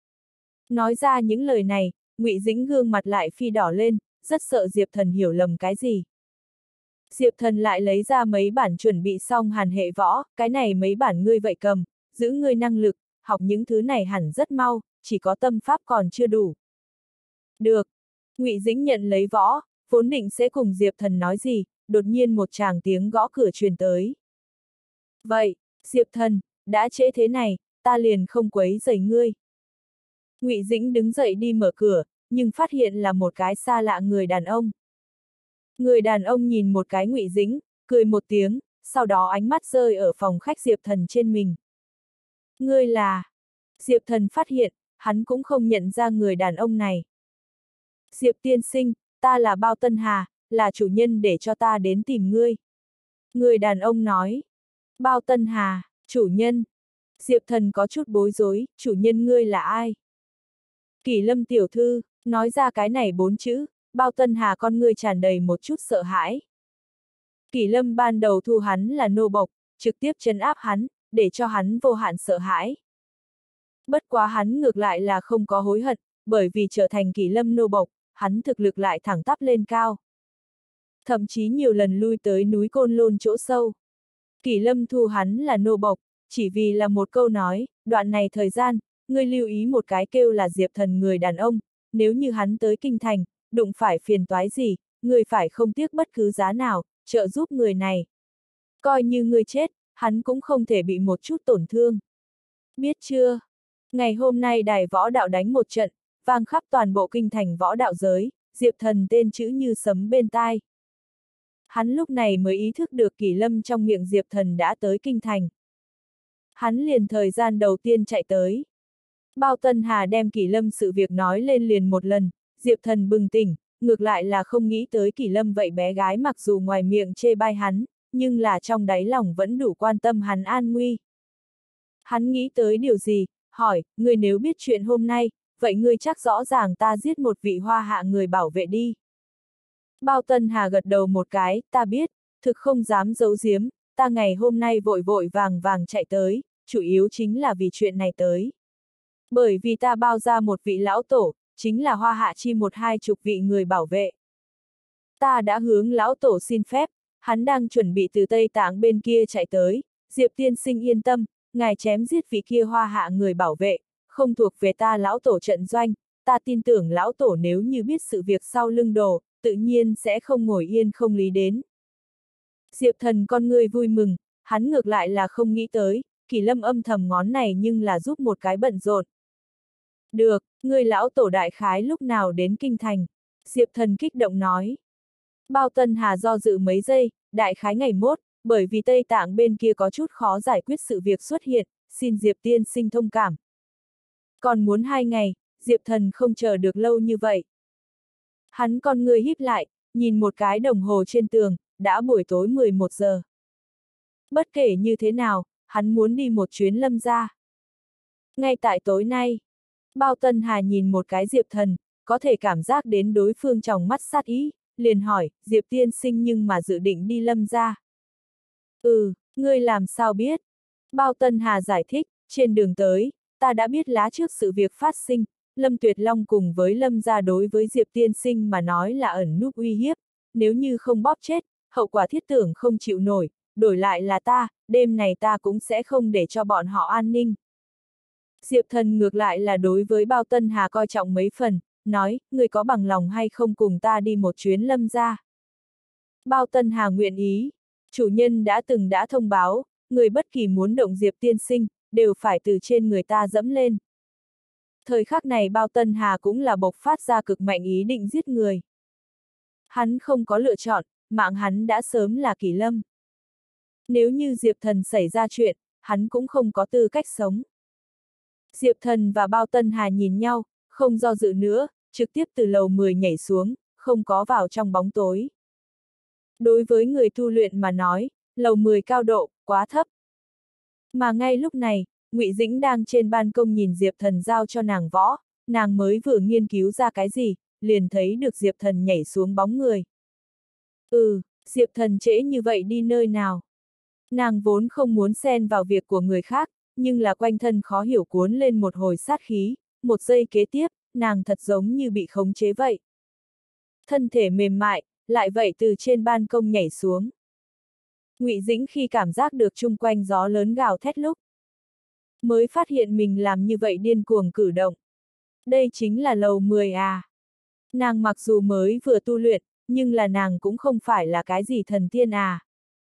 Nói ra những lời này, Ngụy Dĩnh gương mặt lại phi đỏ lên, rất sợ Diệp Thần hiểu lầm cái gì. Diệp Thần lại lấy ra mấy bản chuẩn bị xong hàn hệ võ, cái này mấy bản ngươi vậy cầm, giữ ngươi năng lực, học những thứ này hẳn rất mau, chỉ có tâm pháp còn chưa đủ. Được. Ngụy Dĩnh nhận lấy võ, vốn định sẽ cùng Diệp Thần nói gì, đột nhiên một tràng tiếng gõ cửa truyền tới. Vậy, Diệp Thần, đã trễ thế này, ta liền không quấy rầy ngươi. Ngụy Dĩnh đứng dậy đi mở cửa, nhưng phát hiện là một cái xa lạ người đàn ông. Người đàn ông nhìn một cái Ngụy Dĩnh, cười một tiếng, sau đó ánh mắt rơi ở phòng khách Diệp Thần trên mình. Ngươi là... Diệp Thần phát hiện, hắn cũng không nhận ra người đàn ông này. Diệp tiên sinh, ta là Bao Tân Hà, là chủ nhân để cho ta đến tìm ngươi. Người đàn ông nói. Bao Tân Hà, chủ nhân. Diệp Thần có chút bối rối, chủ nhân ngươi là ai? Kỷ Lâm tiểu thư, nói ra cái này bốn chữ, Bao Tân Hà con ngươi tràn đầy một chút sợ hãi. Kỷ Lâm ban đầu thu hắn là nô bộc, trực tiếp trấn áp hắn, để cho hắn vô hạn sợ hãi. Bất quá hắn ngược lại là không có hối hận, bởi vì trở thành Kỷ Lâm nô bộc, hắn thực lực lại thẳng tắp lên cao. Thậm chí nhiều lần lui tới núi Côn Lôn chỗ sâu. Kỷ Lâm thu hắn là nô bộc, chỉ vì là một câu nói, đoạn này thời gian, ngươi lưu ý một cái kêu là Diệp Thần người đàn ông, nếu như hắn tới kinh thành, đụng phải phiền toái gì, ngươi phải không tiếc bất cứ giá nào, trợ giúp người này. Coi như ngươi chết, hắn cũng không thể bị một chút tổn thương. Biết chưa? Ngày hôm nay đài võ đạo đánh một trận, vang khắp toàn bộ kinh thành võ đạo giới, Diệp Thần tên chữ như sấm bên tai. Hắn lúc này mới ý thức được Kỷ Lâm trong miệng Diệp Thần đã tới kinh thành. Hắn liền thời gian đầu tiên chạy tới. Bao Tân Hà đem Kỷ Lâm sự việc nói lên liền một lần, Diệp Thần bừng tỉnh, ngược lại là không nghĩ tới Kỷ Lâm vậy bé gái mặc dù ngoài miệng chê bai hắn, nhưng là trong đáy lòng vẫn đủ quan tâm hắn an nguy. Hắn nghĩ tới điều gì, hỏi, ngươi nếu biết chuyện hôm nay, vậy ngươi chắc rõ ràng ta giết một vị hoa hạ người bảo vệ đi. Bao Tân Hà gật đầu một cái, ta biết, thực không dám giấu giếm, ta ngày hôm nay vội vội vàng vàng chạy tới, chủ yếu chính là vì chuyện này tới. Bởi vì ta bao ra một vị lão tổ, chính là hoa hạ chi một hai chục vị người bảo vệ. Ta đã hướng lão tổ xin phép, hắn đang chuẩn bị từ Tây Tạng bên kia chạy tới, Diệp tiên sinh yên tâm, ngài chém giết vị kia hoa hạ người bảo vệ, không thuộc về ta lão tổ trận doanh, ta tin tưởng lão tổ nếu như biết sự việc sau lưng đồ, tự nhiên sẽ không ngồi yên không lý đến. Diệp Thần con người vui mừng, hắn ngược lại là không nghĩ tới, Kỷ Lâm âm thầm ngón này nhưng là giúp một cái bận rộn. Được, người lão tổ đại khái lúc nào đến kinh thành, Diệp Thần kích động nói. Bao Tân Hà do dự mấy giây, đại khái ngày mốt, bởi vì Tây Tạng bên kia có chút khó giải quyết sự việc xuất hiện, xin Diệp tiên sinh thông cảm. Còn muốn hai ngày, Diệp Thần không chờ được lâu như vậy. Hắn con người híp lại, nhìn một cái đồng hồ trên tường, đã buổi tối mười một giờ. Bất kể như thế nào, hắn muốn đi một chuyến Lâm gia. Ngay tại tối nay, Bao Tân Hà nhìn một cái Diệp Thần, có thể cảm giác đến đối phương trong mắt sát ý, liền hỏi, Diệp tiên sinh nhưng mà dự định đi Lâm gia. Ừ, ngươi làm sao biết? Bao Tân Hà giải thích, trên đường tới, ta đã biết lá trước sự việc phát sinh, Lâm Tuyệt Long cùng với Lâm gia đối với Diệp tiên sinh mà nói là ẩn núp uy hiếp, nếu như không bóp chết, hậu quả thiết tưởng không chịu nổi, đổi lại là ta, đêm này ta cũng sẽ không để cho bọn họ an ninh. Diệp Thần ngược lại là đối với Bao Tân Hà coi trọng mấy phần, nói, người có bằng lòng hay không cùng ta đi một chuyến Lâm gia. Bao Tân Hà nguyện ý, chủ nhân đã từng đã thông báo, người bất kỳ muốn động Diệp tiên sinh, đều phải từ trên người ta dẫm lên. Thời khắc này Bao Tân Hà cũng là bộc phát ra cực mạnh ý định giết người. Hắn không có lựa chọn, mạng hắn đã sớm là Kỷ Lâm. Nếu như Diệp Thần xảy ra chuyện, hắn cũng không có tư cách sống. Diệp Thần và Bao Tân Hà nhìn nhau, không do dự nữa, trực tiếp từ lầu mười nhảy xuống, không có vào trong bóng tối. Đối với người tu luyện mà nói, lầu mười cao độ, quá thấp. Mà ngay lúc này, Ngụy Dĩnh đang trên ban công nhìn Diệp Thần giao cho nàng võ, nàng mới vừa nghiên cứu ra cái gì, liền thấy được Diệp Thần nhảy xuống bóng người. Ừ, Diệp Thần trễ như vậy đi nơi nào? Nàng vốn không muốn xen vào việc của người khác, nhưng là quanh thân khó hiểu cuốn lên một hồi sát khí, một giây kế tiếp, nàng thật giống như bị khống chế vậy. Thân thể mềm mại, lại vậy từ trên ban công nhảy xuống. Ngụy Dĩnh khi cảm giác được chung quanh gió lớn gào thét lúc, mới phát hiện mình làm như vậy điên cuồng cử động. Đây chính là lầu mười à. Nàng mặc dù mới vừa tu luyện, nhưng là nàng cũng không phải là cái gì thần tiên à.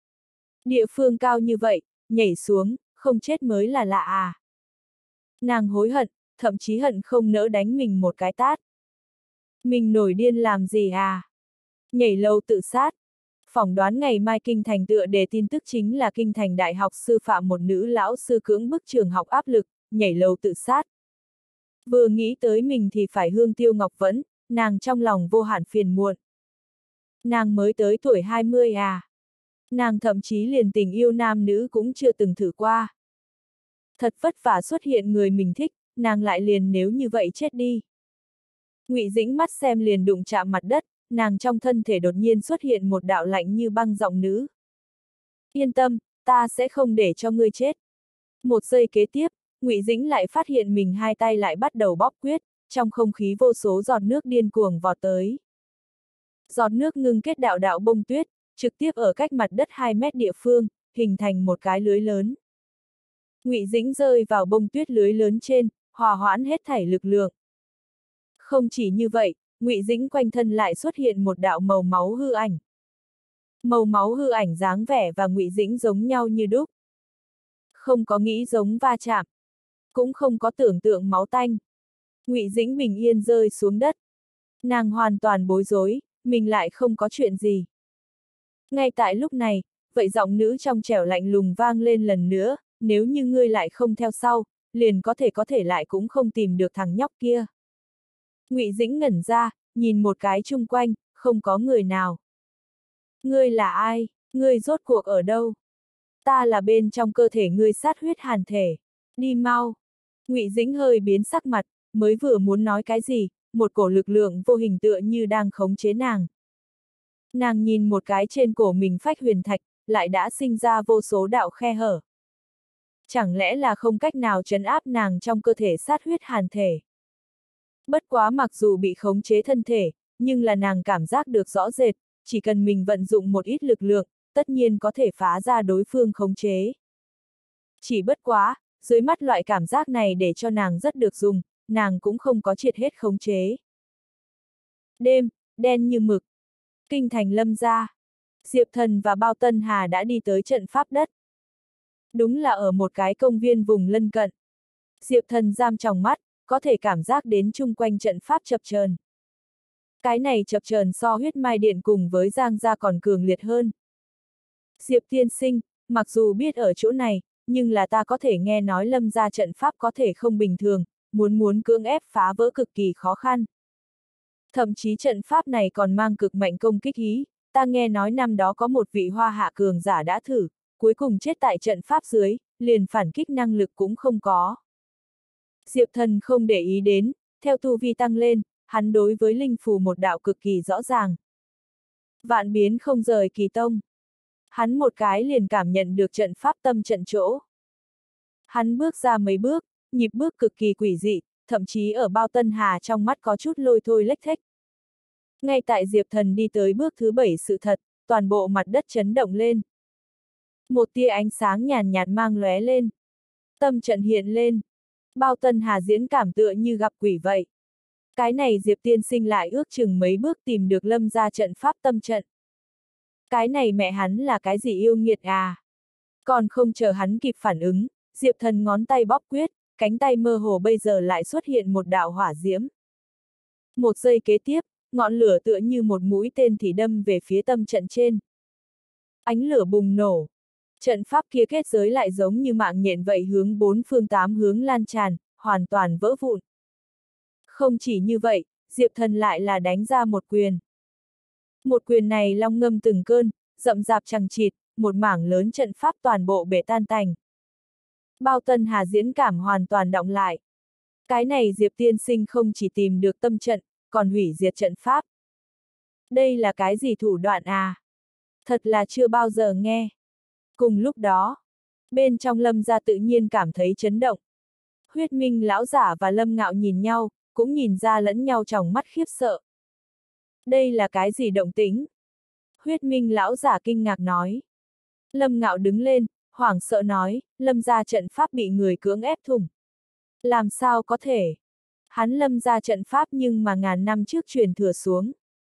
Địa phương cao như vậy, nhảy xuống, không chết mới là lạ à. Nàng hối hận, thậm chí hận không nỡ đánh mình một cái tát. Mình nổi điên làm gì à? Nhảy lầu tự sát. Phỏng đoán ngày mai kinh thành tựa đề tin tức chính là kinh thành đại học sư phạm một nữ lão sư cưỡng bức trường học áp lực, nhảy lầu tự sát. Vừa nghĩ tới mình thì phải hương tiêu ngọc vẫn, nàng trong lòng vô hạn phiền muộn. Nàng mới tới tuổi hai mươi à. Nàng thậm chí liền tình yêu nam nữ cũng chưa từng thử qua. Thật vất vả xuất hiện người mình thích, nàng lại liền nếu như vậy chết đi. Ngụy Dĩnh mắt xem liền đụng chạm mặt đất, nàng trong thân thể đột nhiên xuất hiện một đạo lạnh như băng giọng nữ. Yên tâm, ta sẽ không để cho ngươi chết. Một giây kế tiếp, Ngụy Dĩnh lại phát hiện mình hai tay lại bắt đầu bóp quyết, trong không khí vô số giọt nước điên cuồng vọt tới. Giọt nước ngưng kết đạo đạo bông tuyết, trực tiếp ở cách mặt đất hai mét địa phương, hình thành một cái lưới lớn. Ngụy Dĩnh rơi vào bông tuyết lưới lớn trên, hòa hoãn hết thảy lực lượng. Không chỉ như vậy, Ngụy Dĩnh quanh thân lại xuất hiện một đạo màu máu hư ảnh. Màu máu hư ảnh dáng vẻ và Ngụy Dĩnh giống nhau như đúc. Không có nghĩ giống va chạm, cũng không có tưởng tượng máu tanh. Ngụy Dĩnh bình yên rơi xuống đất. Nàng hoàn toàn bối rối, mình lại không có chuyện gì. Ngay tại lúc này, vậy giọng nữ trong trẻo lạnh lùng vang lên lần nữa, nếu như ngươi lại không theo sau, liền có thể có thể lại cũng không tìm được thằng nhóc kia. Ngụy Dĩnh ngẩn ra, nhìn một cái chung quanh, không có người nào. Ngươi là ai? Ngươi rốt cuộc ở đâu? Ta là bên trong cơ thể ngươi sát huyết hàn thể. Đi mau. Ngụy Dĩnh hơi biến sắc mặt, mới vừa muốn nói cái gì, một cổ lực lượng vô hình tựa như đang khống chế nàng. Nàng nhìn một cái trên cổ mình phách huyền thạch, lại đã sinh ra vô số đạo khe hở. Chẳng lẽ là không cách nào trấn áp nàng trong cơ thể sát huyết hàn thể? Bất quá mặc dù bị khống chế thân thể, nhưng là nàng cảm giác được rõ rệt, chỉ cần mình vận dụng một ít lực lượng, tất nhiên có thể phá ra đối phương khống chế. Chỉ bất quá, dưới mắt loại cảm giác này để cho nàng rất được dùng, nàng cũng không có triệt hết khống chế. Đêm, đen như mực. Kinh thành Lâm gia. Diệp Thần và Bao Tân Hà đã đi tới trận pháp đất. Đúng là ở một cái công viên vùng lân cận. Diệp Thần giam trong mắt, có thể cảm giác đến chung quanh trận pháp chập chờn. Cái này chập chờn so huyết mai điện cùng với Giang gia còn cường liệt hơn. Diệp tiên sinh, mặc dù biết ở chỗ này, nhưng là ta có thể nghe nói Lâm gia trận pháp có thể không bình thường, muốn muốn cưỡng ép phá vỡ cực kỳ khó khăn. Thậm chí trận pháp này còn mang cực mạnh công kích ý, ta nghe nói năm đó có một vị hoa hạ cường giả đã thử, cuối cùng chết tại trận pháp dưới, liền phản kích năng lực cũng không có. Diệp Thần không để ý đến, theo tu vi tăng lên, hắn đối với linh phù một đạo cực kỳ rõ ràng. Vạn biến không rời kỳ tông. Hắn một cái liền cảm nhận được trận pháp tâm trận chỗ. Hắn bước ra mấy bước, nhịp bước cực kỳ quỷ dị, thậm chí ở Bao Tân Hà trong mắt có chút lôi thôi lếch thếch. Ngay tại Diệp Thần đi tới bước thứ bảy sự thật, toàn bộ mặt đất chấn động lên. Một tia ánh sáng nhàn nhạt mang lóe lên. Tâm trận hiện lên. Bao Tân Hà diễn cảm tựa như gặp quỷ vậy. Cái này Diệp tiên sinh lại ước chừng mấy bước tìm được Lâm gia trận pháp tâm trận. Cái này mẹ hắn là cái gì yêu nghiệt à? Còn không chờ hắn kịp phản ứng, Diệp Thần ngón tay bóp quyết, cánh tay mơ hồ bây giờ lại xuất hiện một đạo hỏa diễm. Một giây kế tiếp, ngọn lửa tựa như một mũi tên thì đâm về phía tâm trận trên. Ánh lửa bùng nổ. Trận pháp kia kết giới lại giống như mạng nhện vậy hướng bốn phương tám hướng lan tràn, hoàn toàn vỡ vụn. Không chỉ như vậy, Diệp Thần lại là đánh ra một quyền. Một quyền này long ngâm từng cơn, rậm rạp chằng chịt, một mảng lớn trận pháp toàn bộ bể tan tành. Bao Tân Hà diễn cảm hoàn toàn động lại. Cái này Diệp tiên sinh không chỉ tìm được tâm trận, còn hủy diệt trận pháp. Đây là cái gì thủ đoạn à? Thật là chưa bao giờ nghe. Cùng lúc đó, bên trong Lâm gia tự nhiên cảm thấy chấn động. Huyết Minh lão giả và Lâm Ngạo nhìn nhau, cũng nhìn ra lẫn nhau trong mắt khiếp sợ. Đây là cái gì động tĩnh? Huyết Minh lão giả kinh ngạc nói. Lâm Ngạo đứng lên, hoảng sợ nói, Lâm gia trận pháp bị người cưỡng ép thủng. Làm sao có thể? Hắn Lâm gia trận pháp nhưng mà ngàn năm trước truyền thừa xuống.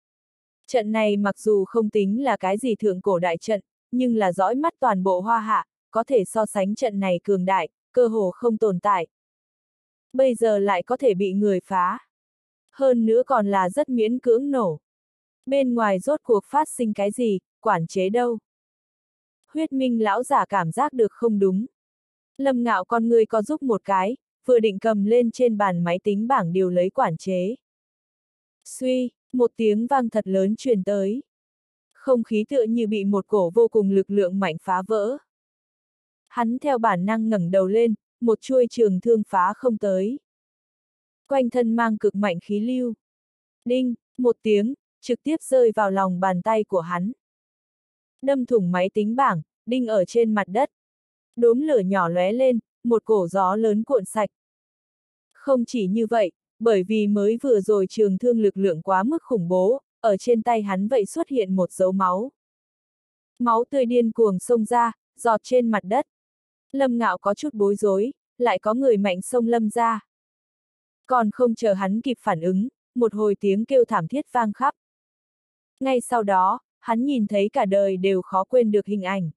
Trận này mặc dù không tính là cái gì thượng cổ đại trận, nhưng là dõi mắt toàn bộ Hoa Hạ, có thể so sánh trận này cường đại, cơ hồ không tồn tại. Bây giờ lại có thể bị người phá. Hơn nữa còn là rất miễn cưỡng nổ. Bên ngoài rốt cuộc phát sinh cái gì, quản chế đâu? Huyết Minh lão giả cảm giác được không đúng. Lâm Ngạo con người có giúp một cái, vừa định cầm lên trên bàn máy tính bảng điều lấy quản chế. Suy, một tiếng vang thật lớn truyền tới. Không khí tựa như bị một cổ vô cùng lực lượng mạnh phá vỡ. Hắn theo bản năng ngẩng đầu lên, một chuôi trường thương phá không tới. Quanh thân mang cực mạnh khí lưu. Đinh, một tiếng, trực tiếp rơi vào lòng bàn tay của hắn. Đâm thủng máy tính bảng, đinh ở trên mặt đất. Đốm lửa nhỏ lóe lên, một cổ gió lớn cuộn sạch. Không chỉ như vậy, bởi vì mới vừa rồi trường thương lực lượng quá mức khủng bố, ở trên tay hắn vậy xuất hiện một dấu máu. Máu tươi điên cuồng xông ra, giọt trên mặt đất. Lâm Ngạo có chút bối rối, lại có người mạnh xông Lâm ra. Còn không chờ hắn kịp phản ứng, một hồi tiếng kêu thảm thiết vang khắp. Ngay sau đó, hắn nhìn thấy cả đời đều khó quên được hình ảnh.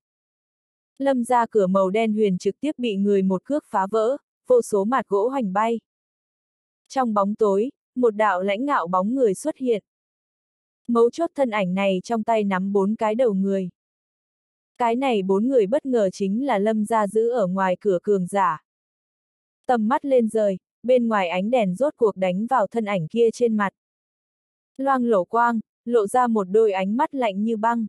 Lâm ra cửa màu đen huyền trực tiếp bị người một cước phá vỡ, vô số mạt gỗ hoành bay. Trong bóng tối, một đạo lãnh ngạo bóng người xuất hiện. Mấu chốt thân ảnh này trong tay nắm bốn cái đầu người. Cái này bốn người bất ngờ chính là Lâm gia giữ ở ngoài cửa cường giả. Tầm mắt lên rời, bên ngoài ánh đèn rốt cuộc đánh vào thân ảnh kia trên mặt. Loang lổ quang, lộ ra một đôi ánh mắt lạnh như băng.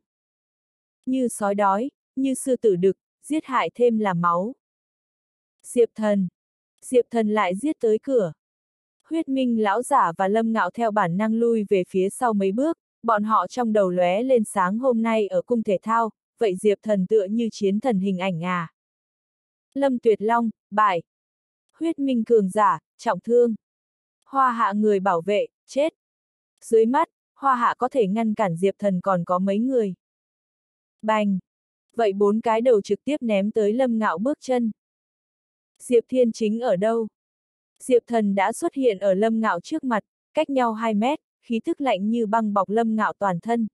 Như sói đói, như sư tử đực, giết hại thêm là máu. Diệp Thần. Diệp Thần lại giết tới cửa. Huyết Minh lão giả và Lâm Ngạo theo bản năng lui về phía sau mấy bước, bọn họ trong đầu lóe lên sáng hôm nay ở cung thể thao, vậy Diệp Thần tựa như chiến thần hình ảnh à. Lâm Tuyệt Long, bại. Huyết Minh cường giả, trọng thương. Hoa Hạ người bảo vệ, chết. Dưới mắt, Hoa Hạ có thể ngăn cản Diệp Thần còn có mấy người. Bành. Vậy bốn cái đầu trực tiếp ném tới Lâm Ngạo bước chân. Diệp Thiên Chính ở đâu? Diệp Thần đã xuất hiện ở Lâm Ngạo trước mặt, cách nhau hai mét, khí thức lạnh như băng bọc Lâm Ngạo toàn thân.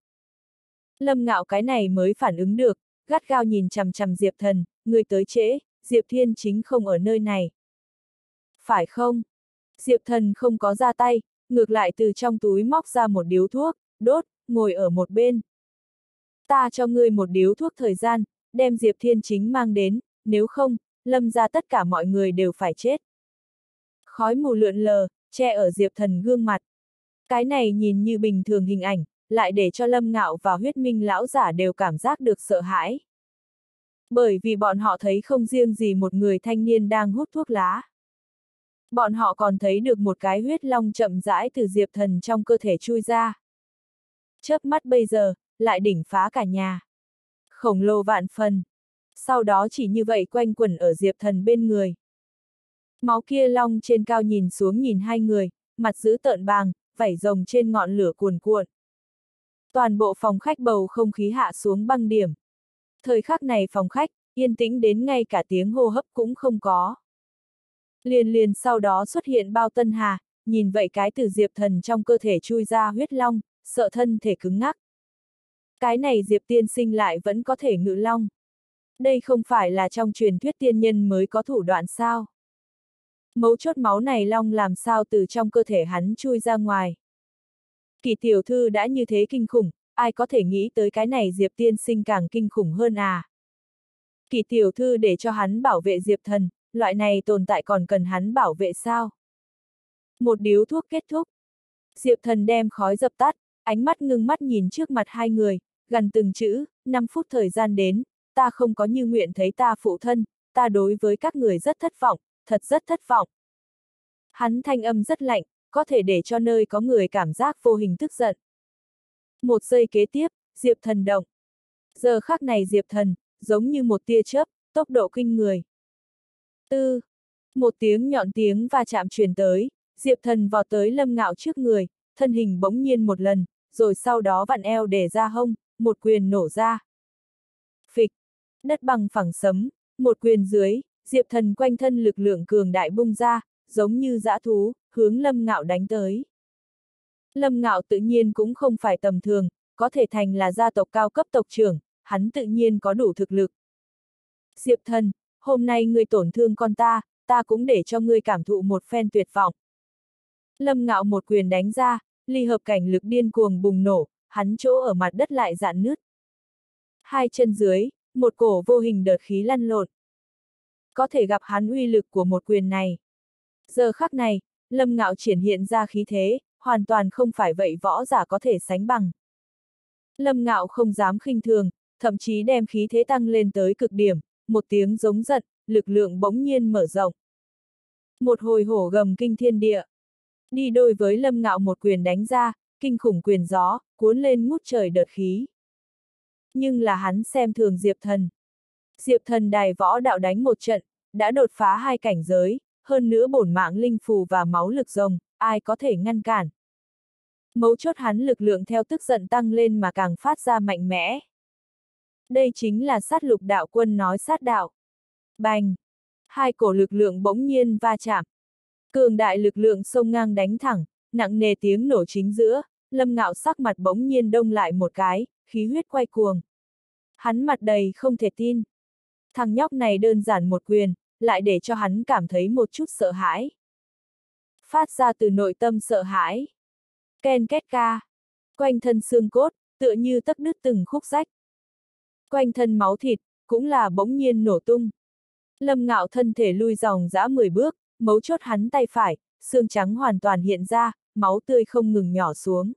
Lâm Ngạo cái này mới phản ứng được, gắt gao nhìn chằm chằm Diệp Thần, người tới trễ, Diệp Thiên Chính không ở nơi này. Phải không? Diệp Thần không có ra tay, ngược lại từ trong túi móc ra một điếu thuốc, đốt, ngồi ở một bên. Ta cho ngươi một điếu thuốc thời gian, đem Diệp Thiên Chính mang đến, nếu không, Lâm ra tất cả mọi người đều phải chết. Khói mù lượn lờ, che ở Diệp Thần gương mặt. Cái này nhìn như bình thường hình ảnh, lại để cho Lâm Ngạo và Huyết Minh lão giả đều cảm giác được sợ hãi. Bởi vì bọn họ thấy không riêng gì một người thanh niên đang hút thuốc lá. Bọn họ còn thấy được một cái huyết long chậm rãi từ Diệp Thần trong cơ thể chui ra. Chớp mắt bây giờ, lại đỉnh phá cả nhà. Khổng lồ vạn phần. Sau đó chỉ như vậy quanh quẩn ở Diệp Thần bên người. Máu kia long trên cao nhìn xuống nhìn hai người, mặt giữ tợn bàng, vảy rồng trên ngọn lửa cuồn cuộn. Toàn bộ phòng khách bầu không khí hạ xuống băng điểm. Thời khắc này phòng khách, yên tĩnh đến ngay cả tiếng hô hấp cũng không có. Liền liền sau đó xuất hiện Bao Tân Hà, nhìn vậy cái từ Diệp Thần trong cơ thể chui ra huyết long, sợ thân thể cứng ngắc. Cái này Diệp tiên sinh lại vẫn có thể ngự long. Đây không phải là trong truyền thuyết tiên nhân mới có thủ đoạn sao? Mấu chốt máu này long làm sao từ trong cơ thể hắn chui ra ngoài. Kỳ tiểu thư đã như thế kinh khủng, ai có thể nghĩ tới cái này Diệp tiên sinh càng kinh khủng hơn à? Kỳ tiểu thư để cho hắn bảo vệ Diệp Thần, loại này tồn tại còn cần hắn bảo vệ sao? Một điếu thuốc kết thúc. Diệp Thần đem khói dập tắt, ánh mắt ngưng mắt nhìn trước mặt hai người, gần từng chữ, năm phút thời gian đến, ta không có như nguyện thấy ta phụ thân, ta đối với các người rất thất vọng, thật rất thất vọng. Hắn thanh âm rất lạnh, có thể để cho nơi có người cảm giác vô hình tức giận. Một giây kế tiếp, Diệp Thần động. Giờ khắc này Diệp Thần, giống như một tia chớp, tốc độ kinh người. Tư. Một tiếng nhọn tiếng va chạm truyền tới, Diệp Thần vọt tới Lâm Ngạo trước người, thân hình bỗng nhiên một lần, rồi sau đó vặn eo để ra hông, một quyền nổ ra. Phịch. Đất bằng phẳng sấm, một quyền dưới, Diệp Thần quanh thân lực lượng cường đại bung ra, giống như dã thú, hướng Lâm Ngạo đánh tới. Lâm Ngạo tự nhiên cũng không phải tầm thường, có thể thành là gia tộc cao cấp tộc trưởng, hắn tự nhiên có đủ thực lực. Diệp Thần, hôm nay ngươi tổn thương con ta, ta cũng để cho ngươi cảm thụ một phen tuyệt vọng. Lâm Ngạo một quyền đánh ra, ly hợp cảnh lực điên cuồng bùng nổ, hắn chỗ ở mặt đất lại dạn nứt. Hai chân dưới, một cổ vô hình đợt khí lăn lộn. Có thể gặp hắn uy lực của một quyền này. Giờ khắc này, Lâm Ngạo triển hiện ra khí thế, hoàn toàn không phải vậy võ giả có thể sánh bằng. Lâm Ngạo không dám khinh thường, thậm chí đem khí thế tăng lên tới cực điểm, một tiếng giống giận, lực lượng bỗng nhiên mở rộng. Một hồi hổ gầm kinh thiên địa. Đi đôi với Lâm Ngạo một quyền đánh ra, kinh khủng quyền gió, cuốn lên ngút trời đợt khí. Nhưng là hắn xem thường Diệp Thần. Diệp Thần đài võ đạo đánh một trận, đã đột phá hai cảnh giới, hơn nữa bổn mạng linh phù và máu lực rồng, ai có thể ngăn cản. Mấu chốt hắn lực lượng theo tức giận tăng lên mà càng phát ra mạnh mẽ. Đây chính là sát lục đạo quân nói sát đạo. Bành! Hai cổ lực lượng bỗng nhiên va chạm. Cường đại lực lượng xông ngang đánh thẳng, nặng nề tiếng nổ chính giữa, Lâm Ngạo sắc mặt bỗng nhiên đông lại một cái, khí huyết quay cuồng. Hắn mặt đầy không thể tin. Thằng nhóc này đơn giản một quyền, lại để cho hắn cảm thấy một chút sợ hãi. Phát ra từ nội tâm sợ hãi. Ken két ca. Quanh thân xương cốt, tựa như tấc đứt từng khúc rách. Quanh thân máu thịt, cũng là bỗng nhiên nổ tung. Lâm Ngạo thân thể lui dòng dã mười bước, mấu chốt hắn tay phải, xương trắng hoàn toàn hiện ra, máu tươi không ngừng nhỏ xuống.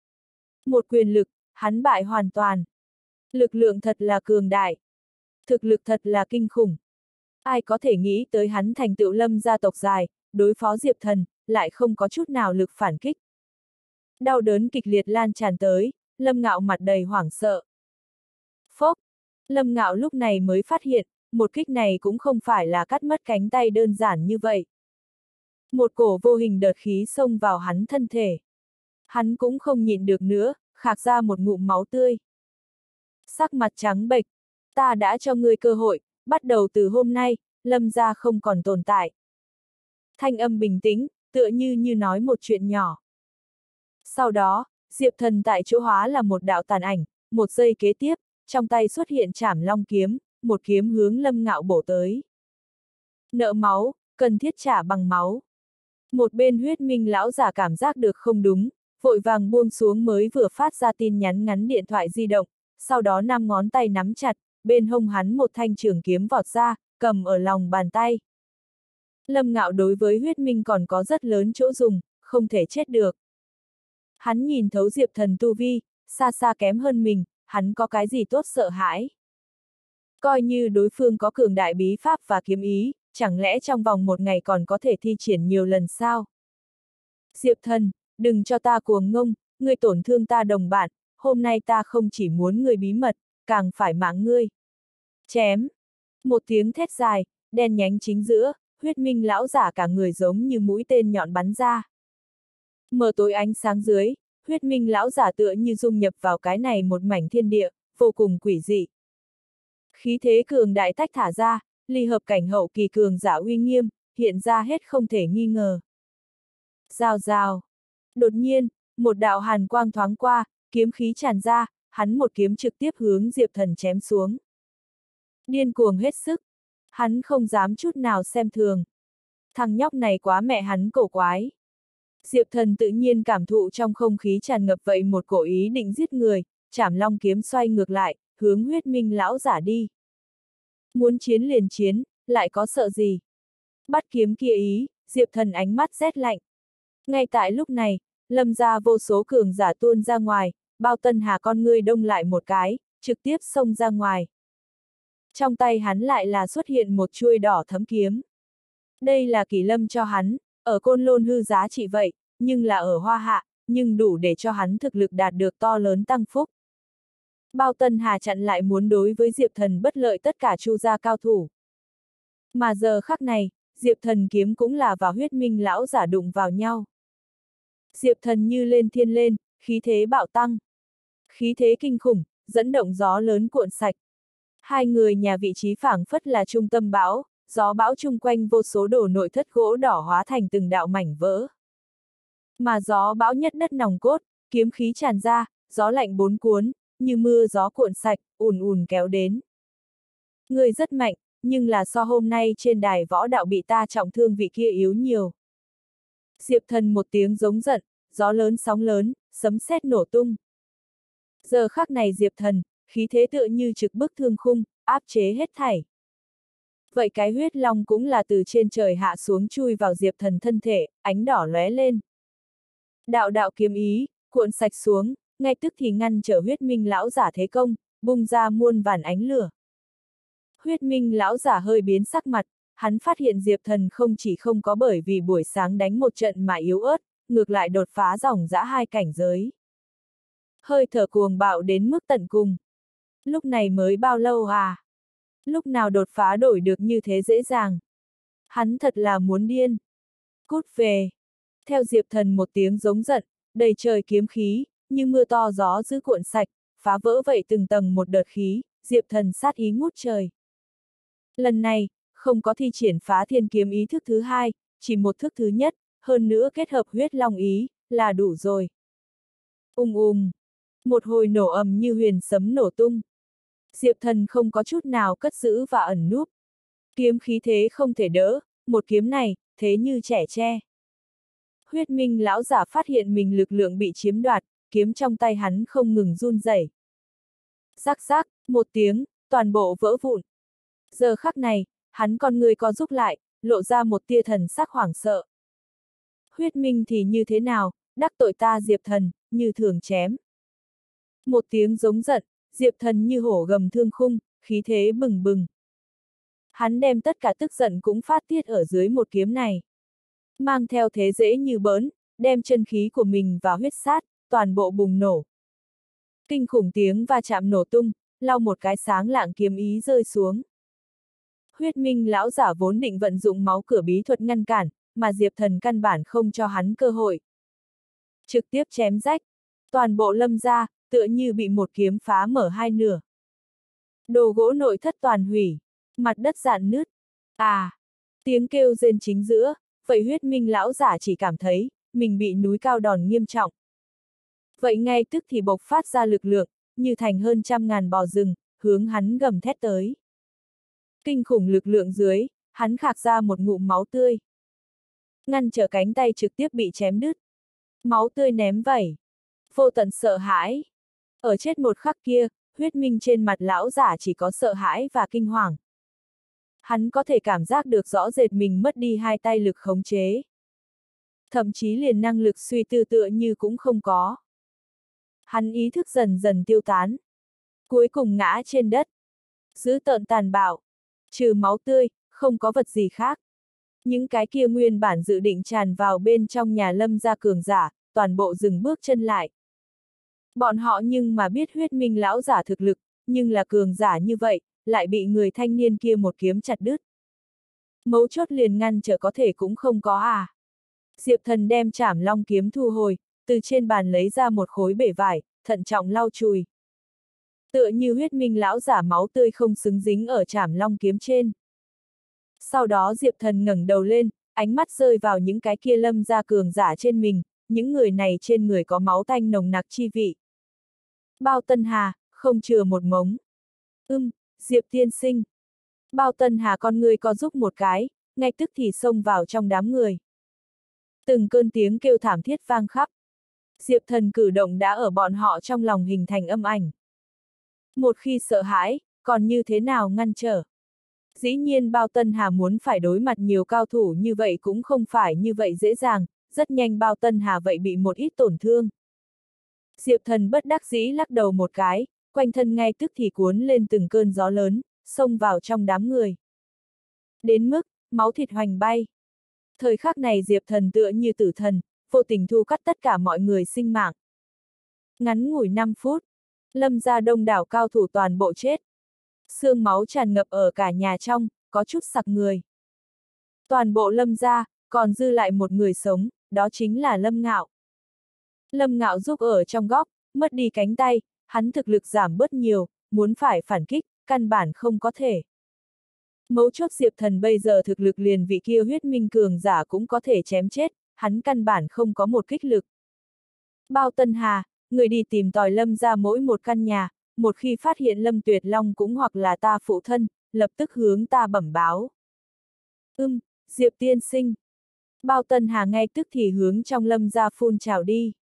Một quyền lực, hắn bại hoàn toàn. Lực lượng thật là cường đại. Thực lực thật là kinh khủng. Ai có thể nghĩ tới hắn thành tựu Lâm gia tộc dài, đối phó Diệp Thần, lại không có chút nào lực phản kích. Đau đớn kịch liệt lan tràn tới, Lâm Ngạo mặt đầy hoảng sợ. Phốc! Lâm Ngạo lúc này mới phát hiện, một kích này cũng không phải là cắt mất cánh tay đơn giản như vậy. Một cổ vô hình đợt khí xông vào hắn thân thể. Hắn cũng không nhịn được nữa, khạc ra một ngụm máu tươi. Sắc mặt trắng bệch, ta đã cho ngươi cơ hội, bắt đầu từ hôm nay, Lâm gia không còn tồn tại. Thanh âm bình tĩnh, tựa như như nói một chuyện nhỏ. Sau đó, Diệp Thần tại chỗ hóa là một đạo tàn ảnh, một giây kế tiếp, trong tay xuất hiện trảm long kiếm, một kiếm hướng Lâm Ngạo bổ tới. Nợ máu, cần thiết trả bằng máu. Một bên huyết minh lão giả cảm giác được không đúng, vội vàng buông xuống mới vừa phát ra tin nhắn ngắn điện thoại di động, sau đó năm ngón tay nắm chặt, bên hông hắn một thanh trường kiếm vọt ra, cầm ở lòng bàn tay. Lâm Ngạo đối với huyết minh còn có rất lớn chỗ dùng, không thể chết được. Hắn nhìn thấu Diệp Thần tu vi, xa xa kém hơn mình, hắn có cái gì tốt sợ hãi. Coi như đối phương có cường đại bí pháp và kiếm ý, chẳng lẽ trong vòng một ngày còn có thể thi triển nhiều lần sao? Diệp Thần, đừng cho ta cuồng ngông, ngươi tổn thương ta đồng bạn, hôm nay ta không chỉ muốn ngươi bí mật, càng phải mạng ngươi. Chém! Một tiếng thét dài, đen nhánh chính giữa, huyết minh lão giả cả người giống như mũi tên nhọn bắn ra. Mờ tối ánh sáng dưới, huyết minh lão giả tựa như dung nhập vào cái này một mảnh thiên địa, vô cùng quỷ dị. Khí thế cường đại tách thả ra, ly hợp cảnh hậu kỳ cường giả uy nghiêm, hiện ra hết không thể nghi ngờ. Rào rào. Đột nhiên, một đạo hàn quang thoáng qua, kiếm khí tràn ra, hắn một kiếm trực tiếp hướng Diệp Thần chém xuống. Điên cuồng hết sức. Hắn không dám chút nào xem thường. Thằng nhóc này quá mẹ hắn cổ quái. Diệp Thần tự nhiên cảm thụ trong không khí tràn ngập vậy một cổ ý định giết người, trảm long kiếm xoay ngược lại, hướng huyết minh lão giả đi. Muốn chiến liền chiến, lại có sợ gì? Bắt kiếm kia ý, Diệp Thần ánh mắt rét lạnh. Ngay tại lúc này, Lâm gia vô số cường giả tuôn ra ngoài, Bao Tân Hà con ngươi đông lại một cái, trực tiếp xông ra ngoài. Trong tay hắn lại là xuất hiện một chuôi đỏ thấm kiếm. Đây là Kỷ Lâm cho hắn, ở Côn Lôn hư giá trị vậy, nhưng là ở Hoa Hạ, nhưng đủ để cho hắn thực lực đạt được to lớn tăng phúc. Bao Tân Hà chặn lại muốn đối với Diệp Thần bất lợi tất cả Chu gia cao thủ. Mà giờ khắc này, Diệp Thần kiếm cũng là vào huyết minh lão giả đụng vào nhau. Diệp Thần như lên thiên lên, khí thế bạo tăng. Khí thế kinh khủng, dẫn động gió lớn cuộn sạch. Hai người nhà vị trí phảng phất là trung tâm bão, gió bão chung quanh vô số đồ nội thất gỗ đỏ hóa thành từng đạo mảnh vỡ. Mà gió bão nhất đất nòng cốt, kiếm khí tràn ra, gió lạnh bốn cuốn, như mưa gió cuộn sạch, ùn ùn kéo đến. Người rất mạnh, nhưng là so hôm nay trên đài võ đạo bị ta trọng thương vị kia yếu nhiều. Diệp Thần một tiếng giống giận, gió lớn sóng lớn, sấm sét nổ tung. Giờ khắc này Diệp Thần, khí thế tựa như trực bức thương khung, áp chế hết thảy. Vậy cái huyết long cũng là từ trên trời hạ xuống chui vào Diệp Thần thân thể, ánh đỏ lóe lên. Đạo đạo kiếm ý, cuộn sạch xuống, ngay tức thì ngăn trở huyết minh lão giả thế công, bung ra muôn vàn ánh lửa. Huyết minh lão giả hơi biến sắc mặt, hắn phát hiện Diệp Thần không chỉ không có bởi vì buổi sáng đánh một trận mà yếu ớt, ngược lại đột phá dòng dã hai cảnh giới. Hơi thở cuồng bạo đến mức tận cùng. Lúc này mới bao lâu à? Lúc nào đột phá đổi được như thế dễ dàng? Hắn thật là muốn điên. Cút về. Theo Diệp Thần một tiếng giống giận, đầy trời kiếm khí, như mưa to gió dữ cuộn sạch, phá vỡ vậy từng tầng một đợt khí, Diệp Thần sát ý ngút trời. Lần này, không có thi triển phá thiên kiếm ý thức thứ hai, chỉ một thức thứ nhất, hơn nữa kết hợp huyết long ý, là đủ rồi. Ung ung, một hồi nổ ầm như huyền sấm nổ tung. Diệp Thần không có chút nào cất giữ và ẩn núp. Kiếm khí thế không thể đỡ, một kiếm này, thế như trẻ tre. Huyết Minh lão giả phát hiện mình lực lượng bị chiếm đoạt, kiếm trong tay hắn không ngừng run rẩy. Rắc rắc, một tiếng, toàn bộ vỡ vụn. Giờ khắc này, hắn con người co rúm lại, lộ ra một tia thần sắc hoảng sợ. Huyết Minh thì như thế nào, đắc tội ta Diệp Thần, như thường chém. Một tiếng giống giận, Diệp Thần như hổ gầm thương khung, khí thế bừng bừng. Hắn đem tất cả tức giận cũng phát tiết ở dưới một kiếm này. Mang theo thế dễ như bỡn, đem chân khí của mình và huyết sát, toàn bộ bùng nổ. Kinh khủng tiếng va chạm nổ tung, lau một cái sáng lạng kiếm ý rơi xuống. Huyết Minh lão giả vốn định vận dụng máu cửa bí thuật ngăn cản, mà Diệp Thần căn bản không cho hắn cơ hội. Trực tiếp chém rách, toàn bộ Lâm gia, tựa như bị một kiếm phá mở hai nửa. Đồ gỗ nội thất toàn hủy, mặt đất rạn nứt. À, tiếng kêu rên chính giữa, vậy Huyết Minh lão giả chỉ cảm thấy, mình bị núi cao đòn nghiêm trọng. Vậy ngay tức thì bộc phát ra lực lượng, như thành hơn trăm ngàn bò rừng, hướng hắn gầm thét tới. Kinh khủng lực lượng dưới, hắn khạc ra một ngụm máu tươi. Ngăn trở cánh tay trực tiếp bị chém đứt. Máu tươi ném vẩy. Vô tận sợ hãi. Ở chết một khắc kia, Huyết Minh trên mặt lão giả chỉ có sợ hãi và kinh hoàng. Hắn có thể cảm giác được rõ rệt mình mất đi hai tay lực khống chế. Thậm chí liền năng lực suy tư tựa như cũng không có. Hắn ý thức dần dần tiêu tán. Cuối cùng ngã trên đất. Dữ tợn tàn bạo. Trừ máu tươi, không có vật gì khác. Những cái kia nguyên bản dự định tràn vào bên trong nhà Lâm gia cường giả, toàn bộ dừng bước chân lại. Bọn họ nhưng mà biết Huyết Minh lão giả thực lực, nhưng là cường giả như vậy, lại bị người thanh niên kia một kiếm chặt đứt. Mấu chốt liền ngăn trở có thể cũng không có à. Diệp Thần đem Trảm Long kiếm thu hồi, từ trên bàn lấy ra một khối bể vải, thận trọng lau chùi. Tựa như Huyết Minh lão giả máu tươi không xứng dính ở Trảm Long kiếm trên. Sau đó Diệp Thần ngẩng đầu lên, ánh mắt rơi vào những cái kia Lâm gia cường giả trên mình, những người này trên người có máu tanh nồng nặc chi vị. Bao Tân Hà, không chừa một mống. Ưm, Diệp tiên sinh. Bao Tân Hà con người co giúp một cái, ngay tức thì xông vào trong đám người. Từng cơn tiếng kêu thảm thiết vang khắp. Diệp Thần cử động đã ở bọn họ trong lòng hình thành âm ảnh. Một khi sợ hãi, còn như thế nào ngăn trở? Dĩ nhiên Bao Tân Hà muốn phải đối mặt nhiều cao thủ như vậy cũng không phải như vậy dễ dàng, rất nhanh Bao Tân Hà vậy bị một ít tổn thương. Diệp Thần bất đắc dĩ lắc đầu một cái, quanh thân ngay tức thì cuốn lên từng cơn gió lớn, xông vào trong đám người. Đến mức, máu thịt hoành bay. Thời khắc này Diệp Thần tựa như tử thần, vô tình thu cắt tất cả mọi người sinh mạng. Ngắn ngủi năm phút, Lâm gia đông đảo cao thủ toàn bộ chết. Xương máu tràn ngập ở cả nhà trong, có chút sặc người. Toàn bộ Lâm gia, còn dư lại một người sống, đó chính là Lâm Ngạo. Lâm Ngạo giúp ở trong góc, mất đi cánh tay, hắn thực lực giảm bớt nhiều, muốn phải phản kích, căn bản không có thể. Mấu chốt Diệp Thần bây giờ thực lực liền vị kia Huyết Minh cường giả cũng có thể chém chết, hắn căn bản không có một kích lực. Bao Tân Hà, người đi tìm tòi Lâm ra mỗi một căn nhà, một khi phát hiện Lâm Tuyệt Long cũng hoặc là ta phụ thân, lập tức hướng ta bẩm báo. Ưm, Diệp tiên sinh. Bao Tân Hà ngay tức thì hướng trong Lâm ra phun trào đi.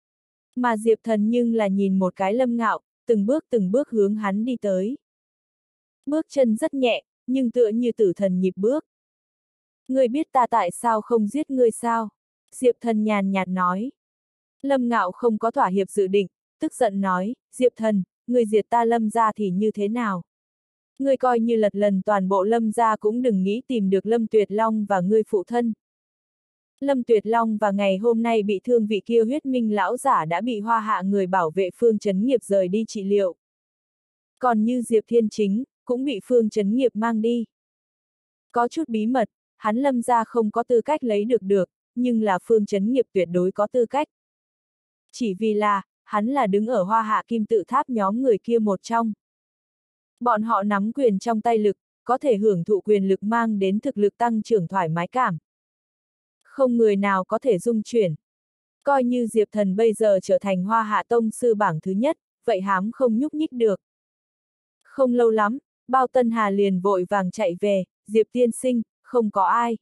Mà Diệp Thần nhưng là nhìn một cái Lâm Ngạo, từng bước từng bước hướng hắn đi tới. Bước chân rất nhẹ, nhưng tựa như tử thần nhịp bước. Ngươi biết ta tại sao không giết ngươi sao? Diệp Thần nhàn nhạt nói. Lâm Ngạo không có thỏa hiệp dự định, tức giận nói, Diệp Thần, ngươi diệt ta Lâm gia thì như thế nào? Ngươi coi như lật lần toàn bộ Lâm gia cũng đừng nghĩ tìm được Lâm Tuyệt Long và ngươi phụ thân. Lâm Tuyệt Long và ngày hôm nay bị thương vị kia Huyết Minh lão giả đã bị Hoa Hạ người bảo vệ Phương Chấn Nghiệp rời đi trị liệu. Còn như Diệp Thiên Chính, cũng bị Phương Chấn Nghiệp mang đi. Có chút bí mật, hắn Lâm gia không có tư cách lấy được được, nhưng là Phương Chấn Nghiệp tuyệt đối có tư cách. Chỉ vì là, hắn là đứng ở Hoa Hạ Kim Tự Tháp nhóm người kia một trong. Bọn họ nắm quyền trong tay lực, có thể hưởng thụ quyền lực mang đến thực lực tăng trưởng thoải mái cảm. không người nào có thể dung chuyển. Coi như Diệp Thần bây giờ trở thành Hoa Hạ Tông sư bảng thứ nhất, vậy hám không nhúc nhích được. Không lâu lắm, Bao Tân Hà liền vội vàng chạy về, Diệp tiên sinh, không có ai.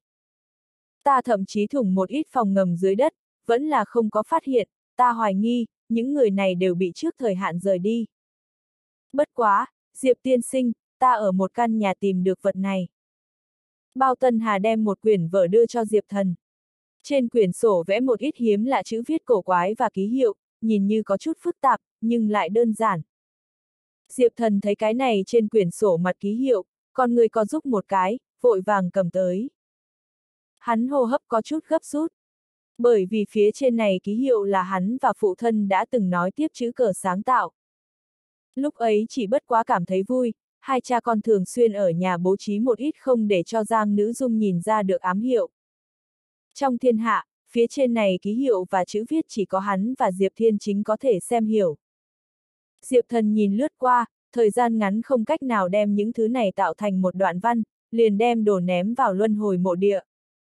Ta thậm chí thủng một ít phòng ngầm dưới đất, vẫn là không có phát hiện, ta hoài nghi, những người này đều bị trước thời hạn rời đi. Bất quá, Diệp tiên sinh, ta ở một căn nhà tìm được vật này. Bao Tân Hà đem một quyển vở đưa cho Diệp Thần. Trên quyển sổ vẽ một ít hiếm lạ chữ viết cổ quái và ký hiệu, nhìn như có chút phức tạp, nhưng lại đơn giản. Diệp Thần thấy cái này trên quyển sổ mặt ký hiệu, con người có giúp một cái, vội vàng cầm tới. Hắn hô hấp có chút gấp rút. Bởi vì phía trên này ký hiệu là hắn và phụ thân đã từng nói tiếp chữ cờ sáng tạo. Lúc ấy chỉ bất quá cảm thấy vui, hai cha con thường xuyên ở nhà bố trí một ít không để cho Giang Nữ Dung nhìn ra được ám hiệu. Trong thiên hạ, phía trên này ký hiệu và chữ viết chỉ có hắn và Diệp Thiên Chính có thể xem hiểu. Diệp Thần nhìn lướt qua, thời gian ngắn không cách nào đem những thứ này tạo thành một đoạn văn, liền đem đồ ném vào luân hồi mộ địa.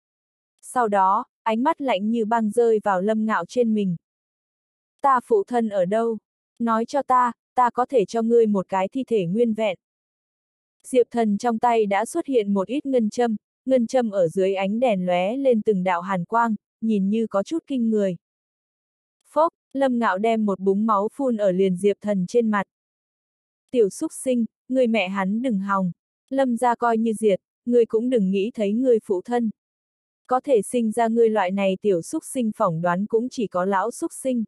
Sau đó, ánh mắt lạnh như băng rơi vào Lâm Ngạo trên mình. Ta phụ thân ở đâu? Nói cho ta, ta có thể cho ngươi một cái thi thể nguyên vẹn. Diệp Thần trong tay đã xuất hiện một ít ngân châm, ngân châm ở dưới ánh đèn lóe lên từng đạo hàn quang, nhìn như có chút kinh người. Phốc, Lâm Ngạo đem một búng máu phun ở liền Diệp Thần trên mặt. Tiểu súc sinh, người mẹ hắn đừng hòng. Lâm gia coi như diệt, ngươi cũng đừng nghĩ thấy ngươi phụ thân. Có thể sinh ra ngươi loại này tiểu súc sinh phỏng đoán cũng chỉ có lão súc sinh.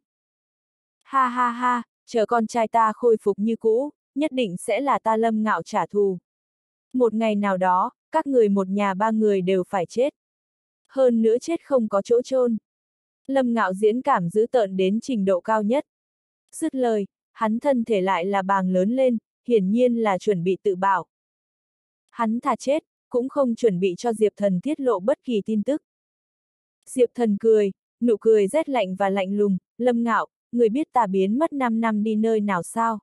Ha ha ha, chờ con trai ta khôi phục như cũ, nhất định sẽ là ta Lâm Ngạo trả thù. Một ngày nào đó, các người một nhà ba người đều phải chết. Hơn nữa chết không có chỗ chôn. Lâm Ngạo diễn cảm dữ tợn đến trình độ cao nhất. Dứt lời, hắn thân thể lại là bàng lớn lên, hiển nhiên là chuẩn bị tự bảo. Hắn thà chết, cũng không chuẩn bị cho Diệp Thần tiết lộ bất kỳ tin tức. Diệp Thần cười, nụ cười rét lạnh và lạnh lùng, Lâm Ngạo, người biết ta biến mất năm năm đi nơi nào sao?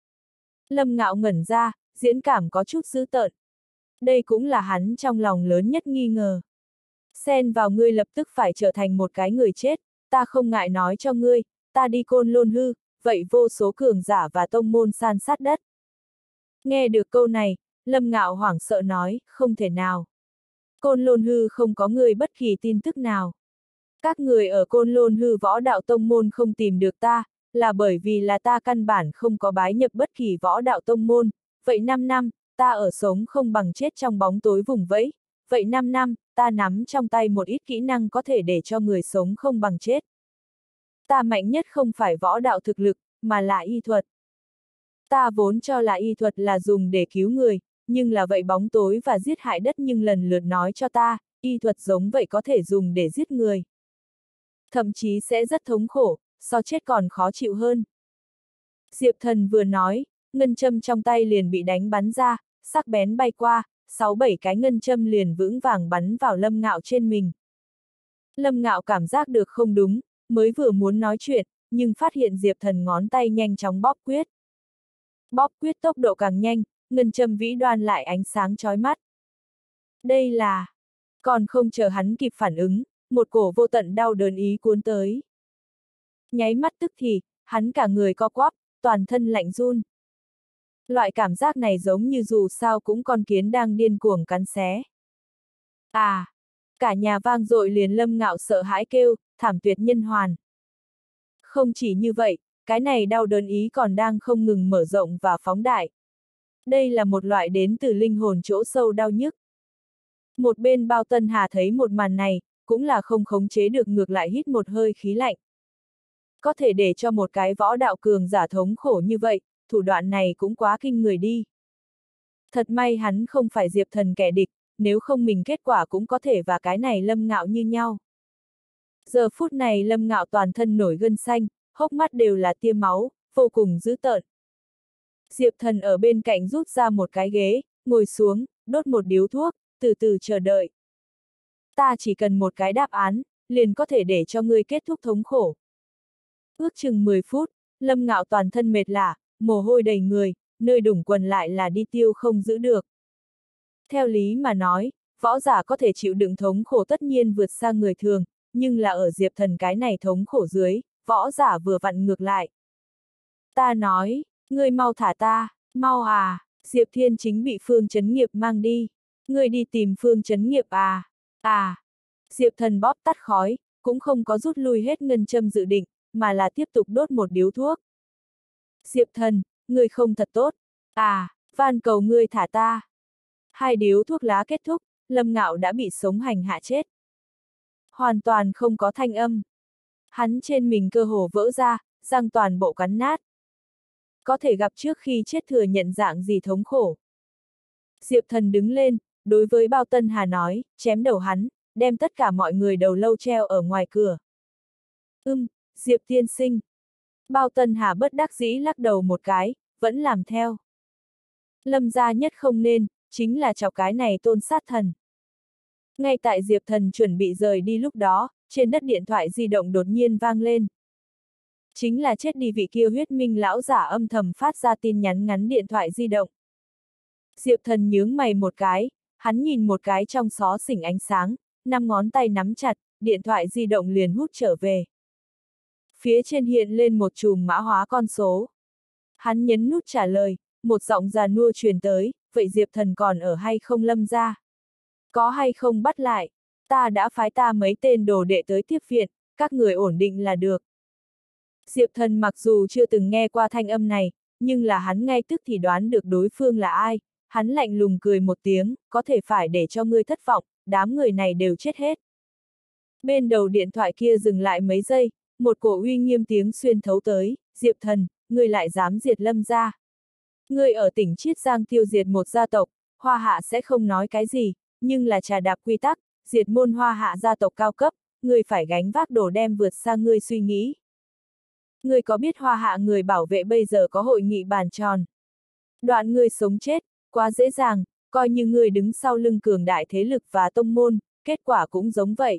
Lâm Ngạo ngẩn ra, diễn cảm có chút dữ tợn. Đây cũng là hắn trong lòng lớn nhất nghi ngờ. Xen vào ngươi lập tức phải trở thành một cái người chết, ta không ngại nói cho ngươi, ta đi Côn Lôn hư, vậy vô số cường giả và tông môn san sát đất. Nghe được câu này, Lâm Ngạo hoảng sợ nói, không thể nào. Côn Lôn hư không có người bất kỳ tin tức nào. Các người ở Côn Lôn hư võ đạo tông môn không tìm được ta, là bởi vì là ta căn bản không có bái nhập bất kỳ võ đạo tông môn, vậy năm năm, ta ở sống không bằng chết trong bóng tối vùng vẫy, vậy năm năm, ta nắm trong tay một ít kỹ năng có thể để cho người sống không bằng chết. Ta mạnh nhất không phải võ đạo thực lực, mà là y thuật. Ta vốn cho là y thuật là dùng để cứu người, nhưng là vậy bóng tối và giết hại đất nhưng lần lượt nói cho ta, y thuật giống vậy có thể dùng để giết người. Thậm chí sẽ rất thống khổ, so chết còn khó chịu hơn. Diệp Thần vừa nói, ngân châm trong tay liền bị đánh bắn ra, sắc bén bay qua, sáu bảy cái ngân châm liền vững vàng bắn vào Lâm Ngạo trên mình. Lâm Ngạo cảm giác được không đúng, mới vừa muốn nói chuyện, nhưng phát hiện Diệp Thần ngón tay nhanh chóng bóp quyết. Bóp quyết tốc độ càng nhanh, ngân châm vĩ đoan lại ánh sáng chói mắt. Đây là... Còn không chờ hắn kịp phản ứng, một cổ vô tận đau đớn ý cuốn tới. Nháy mắt tức thì, hắn cả người co quắp, toàn thân lạnh run. Loại cảm giác này giống như dù sao cũng con kiến đang điên cuồng cắn xé. À! Cả nhà vang dội liền Lâm Ngạo sợ hãi kêu, thảm tuyệt nhân hoàn. Không chỉ như vậy, cái này đau đớn ý còn đang không ngừng mở rộng và phóng đại. Đây là một loại đến từ linh hồn chỗ sâu đau nhức. Một bên Bao Tân Hà thấy một màn này, cũng là không khống chế được ngược lại hít một hơi khí lạnh. Có thể để cho một cái võ đạo cường giả thống khổ như vậy, thủ đoạn này cũng quá kinh người đi. Thật may hắn không phải Diệp Thần kẻ địch, nếu không mình kết quả cũng có thể và cái này Lâm Ngạo như nhau. Giờ phút này Lâm Ngạo toàn thân nổi gân xanh, hốc mắt đều là tia máu, vô cùng dữ tợn. Diệp Thần ở bên cạnh rút ra một cái ghế, ngồi xuống, đốt một điếu thuốc, từ từ chờ đợi. Ta chỉ cần một cái đáp án, liền có thể để cho ngươi kết thúc thống khổ. Ước chừng mười phút, Lâm Ngạo toàn thân mệt lả, mồ hôi đầy người, nơi đủng quần lại là đi tiêu không giữ được. Theo lý mà nói, võ giả có thể chịu đựng thống khổ tất nhiên vượt xa người thường, nhưng là ở Diệp Thần cái này thống khổ dưới, võ giả vừa vặn ngược lại. Ta nói, ngươi mau thả ta, mau à, Diệp Thiên chính bị Phương Chấn Nghiệp mang đi. Ngươi đi tìm Phương Chấn Nghiệp à, à. Diệp Thần bóp tắt khói, cũng không có rút lui hết ngân châm dự định, mà là tiếp tục đốt một điếu thuốc. Diệp Thần, ngươi không thật tốt, à, van cầu ngươi thả ta. Hai điếu thuốc lá kết thúc, Lâm Ngạo đã bị sống hành hạ chết. Hoàn toàn không có thanh âm. Hắn trên mình cơ hồ vỡ ra, răng toàn bộ cắn nát. Có thể gặp trước khi chết thừa nhận dạng gì thống khổ. Diệp Thần đứng lên, đối với Bao Tân Hà nói, chém đầu hắn, đem tất cả mọi người đầu lâu treo ở ngoài cửa. Ưm, Diệp tiên sinh. Bao Tân Hà bất đắc dĩ lắc đầu một cái, vẫn làm theo. Lâm gia nhất không nên, chính là chọc cái này tôn sát thần. Ngay tại Diệp Thần chuẩn bị rời đi lúc đó, trên đất điện thoại di động đột nhiên vang lên. Chính là chết đi vị kia huyết minh lão giả âm thầm phát ra tin nhắn ngắn điện thoại di động. Diệp Thần nhướng mày một cái, hắn nhìn một cái trong xó xỉnh ánh sáng, năm ngón tay nắm chặt, điện thoại di động liền hút trở về. Phía trên hiện lên một chùm mã hóa con số. Hắn nhấn nút trả lời, một giọng già nua truyền tới, vậy Diệp Thần còn ở hay không Lâm gia? Có hay không bắt lại? Ta đã phái ta mấy tên đồ đệ tới tiếp viện, các người ổn định là được. Diệp Thần mặc dù chưa từng nghe qua thanh âm này, nhưng là hắn ngay tức thì đoán được đối phương là ai, hắn lạnh lùng cười một tiếng, có thể phải để cho ngươi thất vọng, đám người này đều chết hết. Bên đầu điện thoại kia dừng lại mấy giây, một cổ uy nghiêm tiếng xuyên thấu tới, Diệp Thần, ngươi lại dám diệt Lâm gia. Ngươi ở tỉnh Chiết Giang tiêu diệt một gia tộc, Hoa Hạ sẽ không nói cái gì, nhưng là trà đạp quy tắc, diệt môn Hoa Hạ gia tộc cao cấp, ngươi phải gánh vác đồ đem vượt xa ngươi suy nghĩ. Ngươi có biết Hoa Hạ người bảo vệ bây giờ có hội nghị bàn tròn? Đoạn ngươi sống chết, quá dễ dàng, coi như ngươi đứng sau lưng cường đại thế lực và tông môn, kết quả cũng giống vậy.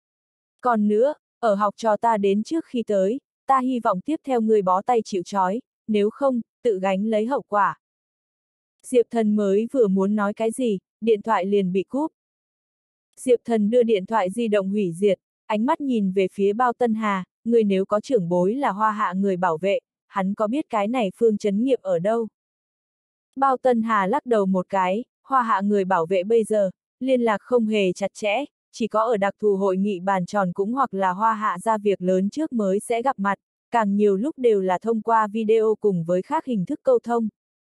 Còn nữa, ở học trò ta đến trước khi tới, ta hy vọng tiếp theo ngươi bó tay chịu trói, nếu không, tự gánh lấy hậu quả. Diệp Thần mới vừa muốn nói cái gì, điện thoại liền bị cúp. Diệp Thần đưa điện thoại di động hủy diệt, ánh mắt nhìn về phía Bao Tân Hà, người nếu có trưởng bối là Hoa Hạ người bảo vệ, hắn có biết cái này Phương Chấn Nghiệp ở đâu? Bao Tân Hà lắc đầu một cái, Hoa Hạ người bảo vệ bây giờ, liên lạc không hề chặt chẽ, chỉ có ở đặc thù hội nghị bàn tròn cũng hoặc là Hoa Hạ ra việc lớn trước mới sẽ gặp mặt, càng nhiều lúc đều là thông qua video cùng với khác hình thức câu thông.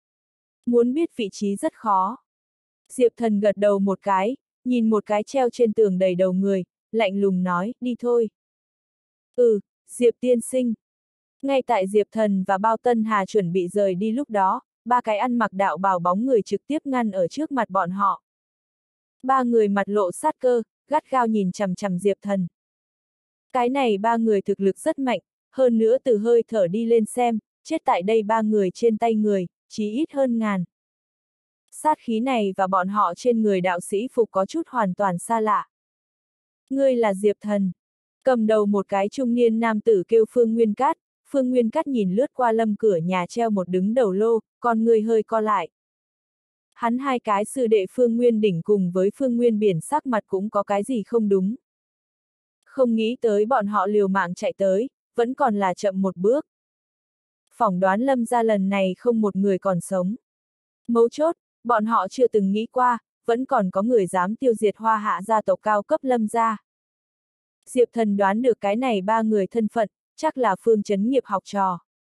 Muốn biết vị trí rất khó. Diệp Thần gật đầu một cái, nhìn một cái treo trên tường đầy đầu người, lạnh lùng nói, đi thôi. Ừ, Diệp tiên sinh. Ngay tại Diệp Thần và Bao Tân Hà chuẩn bị rời đi lúc đó, ba cái ăn mặc đạo bào bóng người trực tiếp ngăn ở trước mặt bọn họ. Ba người mặt lộ sát cơ, gắt gao nhìn chằm chằm Diệp Thần. Cái này ba người thực lực rất mạnh, hơn nữa từ hơi thở đi lên xem, chết tại đây ba người trên tay người, chí ít hơn ngàn. Sát khí này và bọn họ trên người đạo sĩ phục có chút hoàn toàn xa lạ. Ngươi là Diệp Thần. Cầm đầu một cái trung niên nam tử kêu Phương Nguyên Cát, Phương Nguyên Cát nhìn lướt qua lâm cửa nhà treo một đứng đầu lô, con người hơi co lại. Hắn hai cái sư đệ Phương Nguyên Đỉnh cùng với Phương Nguyên Biển sắc mặt cũng có cái gì không đúng. Không nghĩ tới bọn họ liều mạng chạy tới, vẫn còn là chậm một bước. Phỏng đoán Lâm gia lần này không một người còn sống. Mấu chốt, bọn họ chưa từng nghĩ qua, vẫn còn có người dám tiêu diệt Hoa Hạ gia tộc cao cấp Lâm gia. Diệp Thần đoán được cái này ba người thân phận, chắc là Phương Chấn Nghiệp học trò.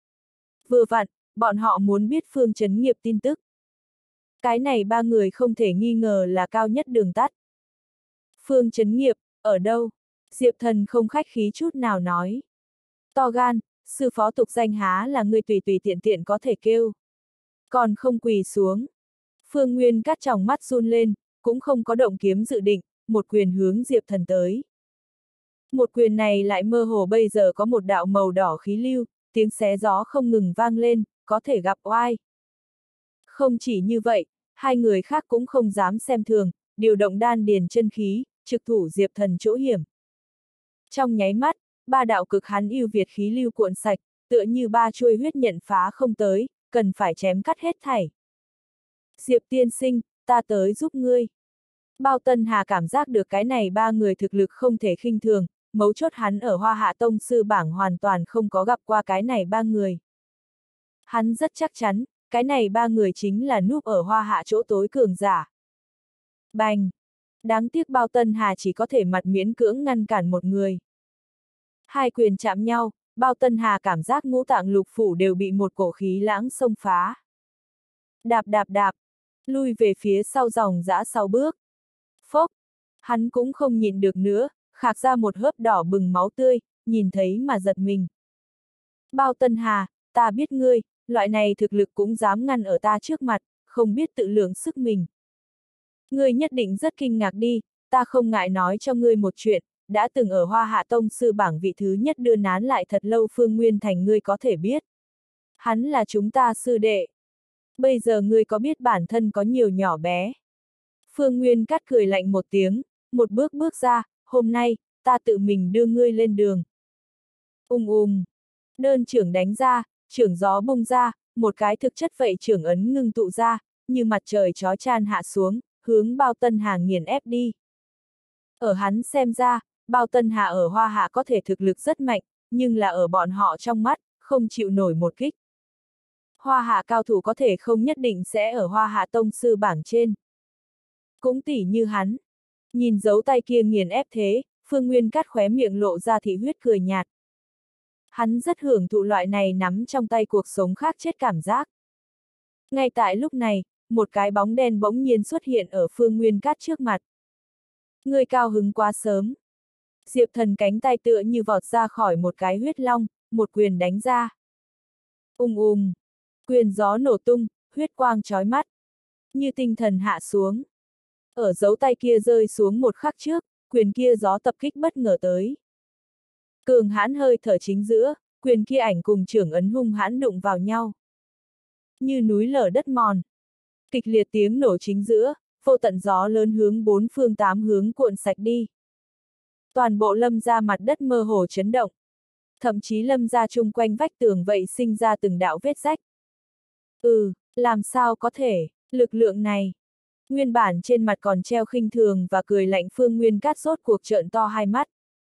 Vừa vặn, bọn họ muốn biết Phương Chấn Nghiệp tin tức. Cái này ba người không thể nghi ngờ là cao nhất đường tắt. Phương Chấn Nghiệp, ở đâu? Diệp Thần không khách khí chút nào nói. To gan, sư phó tục danh há là người tùy tùy tiện tiện có thể kêu. Còn không quỳ xuống. Phương Nguyên Cát tròng mắt run lên, cũng không có động kiếm dự định, một quyền hướng Diệp Thần tới. Một quyền này lại mơ hồ bây giờ có một đạo màu đỏ khí lưu, tiếng xé gió không ngừng vang lên, có thể gặp oai. Không chỉ như vậy, hai người khác cũng không dám xem thường, điều động đan điền chân khí, trực thủ Diệp Thần chỗ hiểm. Trong nháy mắt, ba đạo cực hắn yêu việt khí lưu cuộn sạch, tựa như ba chuôi huyết nhận phá không tới, cần phải chém cắt hết thảy. Diệp tiên sinh, ta tới giúp ngươi. Bao Tân Hà cảm giác được cái này ba người thực lực không thể khinh thường, mấu chốt hắn ở Hoa Hạ Tông sư bảng hoàn toàn không có gặp qua cái này ba người. Hắn rất chắc chắn, cái này ba người chính là núp ở Hoa Hạ chỗ tối cường giả. Bành! Đáng tiếc Bao Tân Hà chỉ có thể mặt miễn cưỡng ngăn cản một người. Hai quyền chạm nhau, Bao Tân Hà cảm giác ngũ tạng lục phủ đều bị một cổ khí lãng xông phá. Đạp đạp đạp, lui về phía sau dòng dã sáu bước. Phốc! Hắn cũng không nhịn được nữa, khạc ra một hớp đỏ bừng máu tươi, nhìn thấy mà giật mình. Bao Tân Hà, ta biết ngươi, loại này thực lực cũng dám ngăn ở ta trước mặt, không biết tự lượng sức mình. Ngươi nhất định rất kinh ngạc đi, ta không ngại nói cho ngươi một chuyện, đã từng ở Hoa Hạ Tông sư bảng vị thứ nhất đưa nán lại thật lâu Phương Nguyên Thành ngươi có thể biết. Hắn là chúng ta sư đệ. Bây giờ ngươi có biết bản thân có nhiều nhỏ bé. Phương Nguyên cắt cười lạnh một tiếng, một bước bước ra, hôm nay, ta tự mình đưa ngươi lên đường. Ung ung. Đơn trưởng đánh ra, trưởng gió bung ra, một cái thực chất vậy trưởng ấn ngưng tụ ra, như mặt trời chói chan hạ xuống, hướng Bao Tân Hà nghiền ép đi. Ở hắn xem ra, Bao Tân Hà ở Hoa Hạ có thể thực lực rất mạnh, nhưng là ở bọn họ trong mắt, không chịu nổi một kích. Hoa Hạ cao thủ có thể không nhất định sẽ ở Hoa Hạ Tông sư bảng trên. Cũng tỉ như hắn. Nhìn dấu tay kia nghiền ép thế, Phương Nguyên cắt khóe miệng lộ ra thị huyết cười nhạt. Hắn rất hưởng thụ loại này nắm trong tay cuộc sống khác chết cảm giác. Ngay tại lúc này, một cái bóng đen bỗng nhiên xuất hiện ở Phương Nguyên cắt trước mặt. Người cao hứng quá sớm. Diệp Thần cánh tay tựa như vọt ra khỏi một cái huyết long, một quyền đánh ra. Ung ung. Quyền gió nổ tung, huyết quang chói mắt. Như tinh thần hạ xuống. Ở dấu tay kia rơi xuống một khắc trước, quyền kia gió tập kích bất ngờ tới. Cường hãn hơi thở chính giữa, quyền kia ảnh cùng trưởng ấn hung hãn đụng vào nhau. Như núi lở đất mòn. Kịch liệt tiếng nổ chính giữa, vô tận gió lớn hướng bốn phương tám hướng cuộn sạch đi. Toàn bộ Lâm gia mặt đất mơ hồ chấn động. Thậm chí Lâm gia chung quanh vách tường vậy sinh ra từng đạo vết rách. Ừ, làm sao có thể, lực lượng này. Nguyên bản trên mặt còn treo khinh thường và cười lạnh Phương Nguyên cắt rốt cuộc trợn to hai mắt.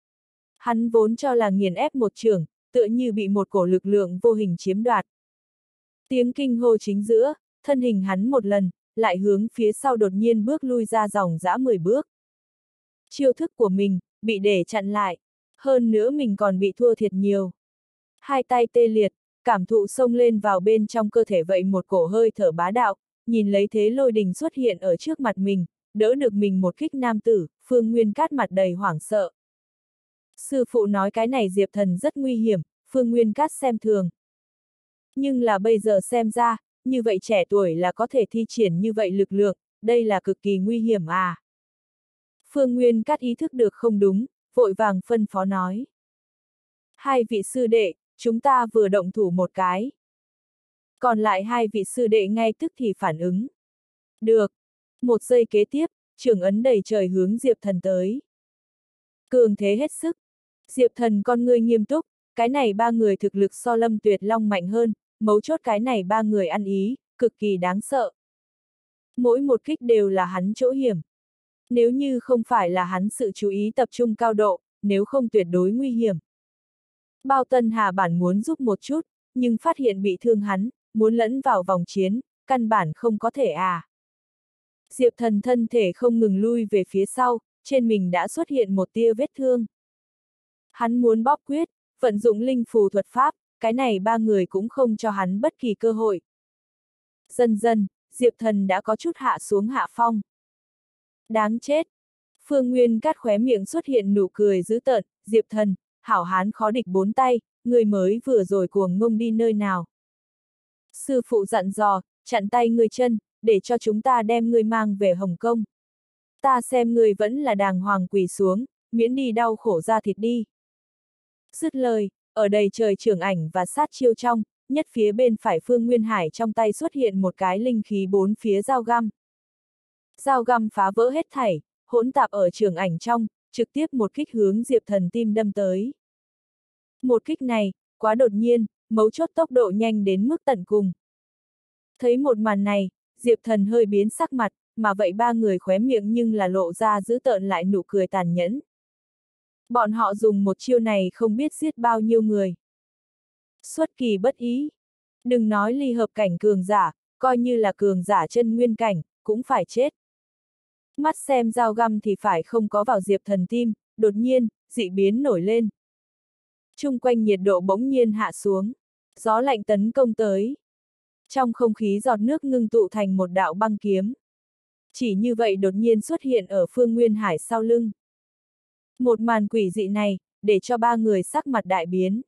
Hắn vốn cho là nghiền ép một trường, tựa như bị một cổ lực lượng vô hình chiếm đoạt. Tiếng kinh hô chính giữa, thân hình hắn một lần, lại hướng phía sau đột nhiên bước lui ra dòng dã mười bước. Chiêu thức của mình, bị để chặn lại, hơn nữa mình còn bị thua thiệt nhiều. Hai tay tê liệt, cảm thụ xông lên vào bên trong cơ thể vậy một cổ hơi thở bá đạo, nhìn lấy thế lôi đình xuất hiện ở trước mặt mình, đỡ được mình một kích nam tử, Phương Nguyên cắt mặt đầy hoảng sợ. Sư phụ nói cái này Diệp Thần rất nguy hiểm, Phương Nguyên cắt xem thường. Nhưng là bây giờ xem ra, như vậy trẻ tuổi là có thể thi triển như vậy lực lượng, đây là cực kỳ nguy hiểm à. Phương Nguyên cắt ý thức được không đúng, vội vàng phân phó nói. Hai vị sư đệ, chúng ta vừa động thủ một cái. Còn lại hai vị sư đệ ngay tức thì phản ứng. Được. Một giây kế tiếp, trưởng ấn đầy trời hướng Diệp Thần tới. Cường thế hết sức. Diệp Thần con ngươi nghiêm túc, cái này ba người thực lực so Lâm Tuyệt Long mạnh hơn, mấu chốt cái này ba người ăn ý, cực kỳ đáng sợ. Mỗi một kích đều là hắn chỗ hiểm. Nếu như không phải là hắn sự chú ý tập trung cao độ, nếu không tuyệt đối nguy hiểm. Bao Tân Hà bản muốn giúp một chút, nhưng phát hiện bị thương hắn, muốn lẫn vào vòng chiến, căn bản không có thể à. Diệp Thần thân thể không ngừng lui về phía sau, trên mình đã xuất hiện một tia vết thương. Hắn muốn bóp quyết, vận dụng linh phù thuật pháp, cái này ba người cũng không cho hắn bất kỳ cơ hội. Dần dần, Diệp Thần đã có chút hạ xuống hạ phong. Đáng chết! Phương Nguyên cắt khóe miệng xuất hiện nụ cười dữ tợn, Diệp Thần, hảo hán khó địch bốn tay, người mới vừa rồi cuồng ngông đi nơi nào. Sư phụ dặn dò, chặn tay người chân, để cho chúng ta đem người mang về Hồng Kông. Ta xem người vẫn là đàng hoàng quỳ xuống, miễn đi đau khổ ra thịt đi. Dứt lời, ở đầy trời trưởng ảnh và sát chiêu trong, nhất phía bên phải Phương Nguyên Hải trong tay xuất hiện một cái linh khí bốn phía dao găm. Dao găm phá vỡ hết thảy, hỗn tạp ở trưởng ảnh trong, trực tiếp một kích hướng Diệp Thần tim đâm tới. Một kích này, quá đột nhiên, mấu chốt tốc độ nhanh đến mức tận cùng. Thấy một màn này, Diệp Thần hơi biến sắc mặt, mà vậy ba người khóe miệng nhưng là lộ ra dữ tợn lại nụ cười tàn nhẫn. Bọn họ dùng một chiêu này không biết giết bao nhiêu người. Xuất kỳ bất ý. Đừng nói ly hợp cảnh cường giả, coi như là cường giả chân nguyên cảnh, cũng phải chết. Mắt xem dao găm thì phải không có vào Diệp Thần tim, đột nhiên, dị biến nổi lên. Chung quanh nhiệt độ bỗng nhiên hạ xuống. Gió lạnh tấn công tới. Trong không khí giọt nước ngưng tụ thành một đạo băng kiếm. Chỉ như vậy đột nhiên xuất hiện ở Phương Nguyên Hải sau lưng. Một màn quỷ dị này, để cho ba người sắc mặt đại biến.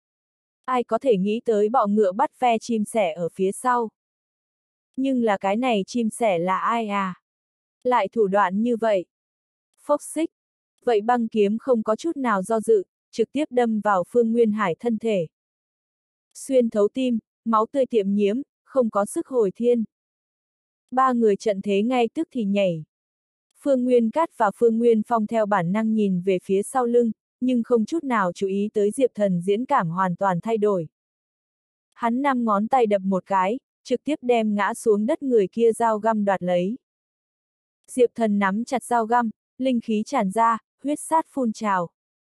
Ai có thể nghĩ tới bọ ngựa bắt ve chim sẻ ở phía sau. Nhưng là cái này chim sẻ là ai à? Lại thủ đoạn như vậy. Phốc xích. Vậy băng kiếm không có chút nào do dự, trực tiếp đâm vào Phương Nguyên Hải thân thể. Xuyên thấu tim, máu tươi tiệm nhiễm, không có sức hồi thiên. Ba người trận thế ngay tức thì nhảy. Phương Nguyên Cát và Phương Nguyên Phong theo bản năng nhìn về phía sau lưng, nhưng không chút nào chú ý tới Diệp Thần diễn cảm hoàn toàn thay đổi. Hắn năm ngón tay đập một cái, trực tiếp đem ngã xuống đất người kia dao găm đoạt lấy. Diệp Thần nắm chặt dao găm, linh khí tràn ra, huyết sát phun trào.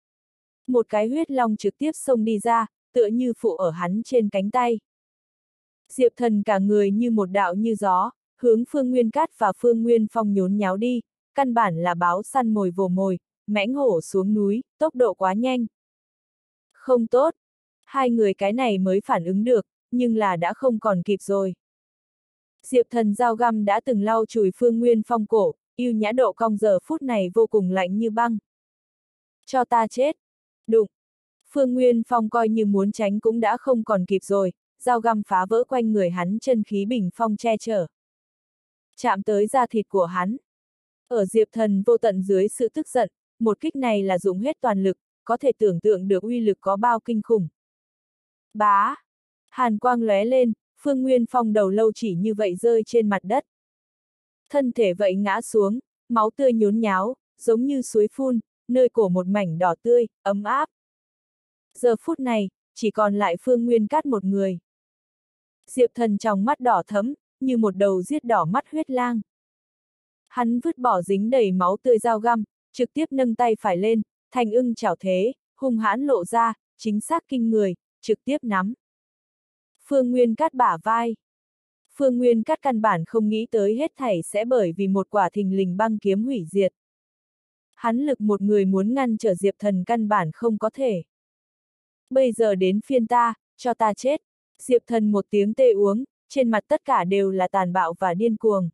Một cái huyết long trực tiếp xông đi ra, tựa như phụ ở hắn trên cánh tay. Diệp Thần cả người như một đạo như gió, hướng Phương Nguyên Cát và Phương Nguyên Phong nhốn nháo đi, căn bản là báo săn mồi vồ mồi, mãnh hổ xuống núi, tốc độ quá nhanh. Không tốt. Hai người cái này mới phản ứng được, nhưng là đã không còn kịp rồi. Diệp Thần dao găm đã từng lau chùi Phương Nguyên Phong cổ, yêu nhã độ cong giờ phút này vô cùng lạnh như băng. Cho ta chết. Đụng. Phương Nguyên Phong coi như muốn tránh cũng đã không còn kịp rồi, dao găm phá vỡ quanh người hắn chân khí bình phong che chở. Chạm tới da thịt của hắn. Ở Diệp Thần vô tận dưới sự tức giận, một kích này là dùng hết toàn lực, có thể tưởng tượng được uy lực có bao kinh khủng. Bá! Hàn quang lóe lên, Phương Nguyên Phong đầu lâu chỉ như vậy rơi trên mặt đất. Thân thể vậy ngã xuống, máu tươi nhốn nháo, giống như suối phun, nơi cổ một mảnh đỏ tươi, ấm áp. Giờ phút này, chỉ còn lại Phương Nguyên Cát một người. Diệp Thần trong mắt đỏ thẫm, như một đầu giết đỏ mắt huyết lang. Hắn vứt bỏ dính đầy máu tươi dao găm, trực tiếp nâng tay phải lên, thành ưng chảo thế, hung hãn lộ ra, chính xác kinh người, trực tiếp nắm. Phương Nguyên Cát bả vai. Phương Nguyên Cát căn bản không nghĩ tới hết thảy sẽ bởi vì một quả thình lình băng kiếm hủy diệt. Hắn lực một người muốn ngăn trở Diệp Thần căn bản không có thể. Bây giờ đến phiên ta, cho ta chết. Diệp Thần một tiếng tê uống, trên mặt tất cả đều là tàn bạo và điên cuồng.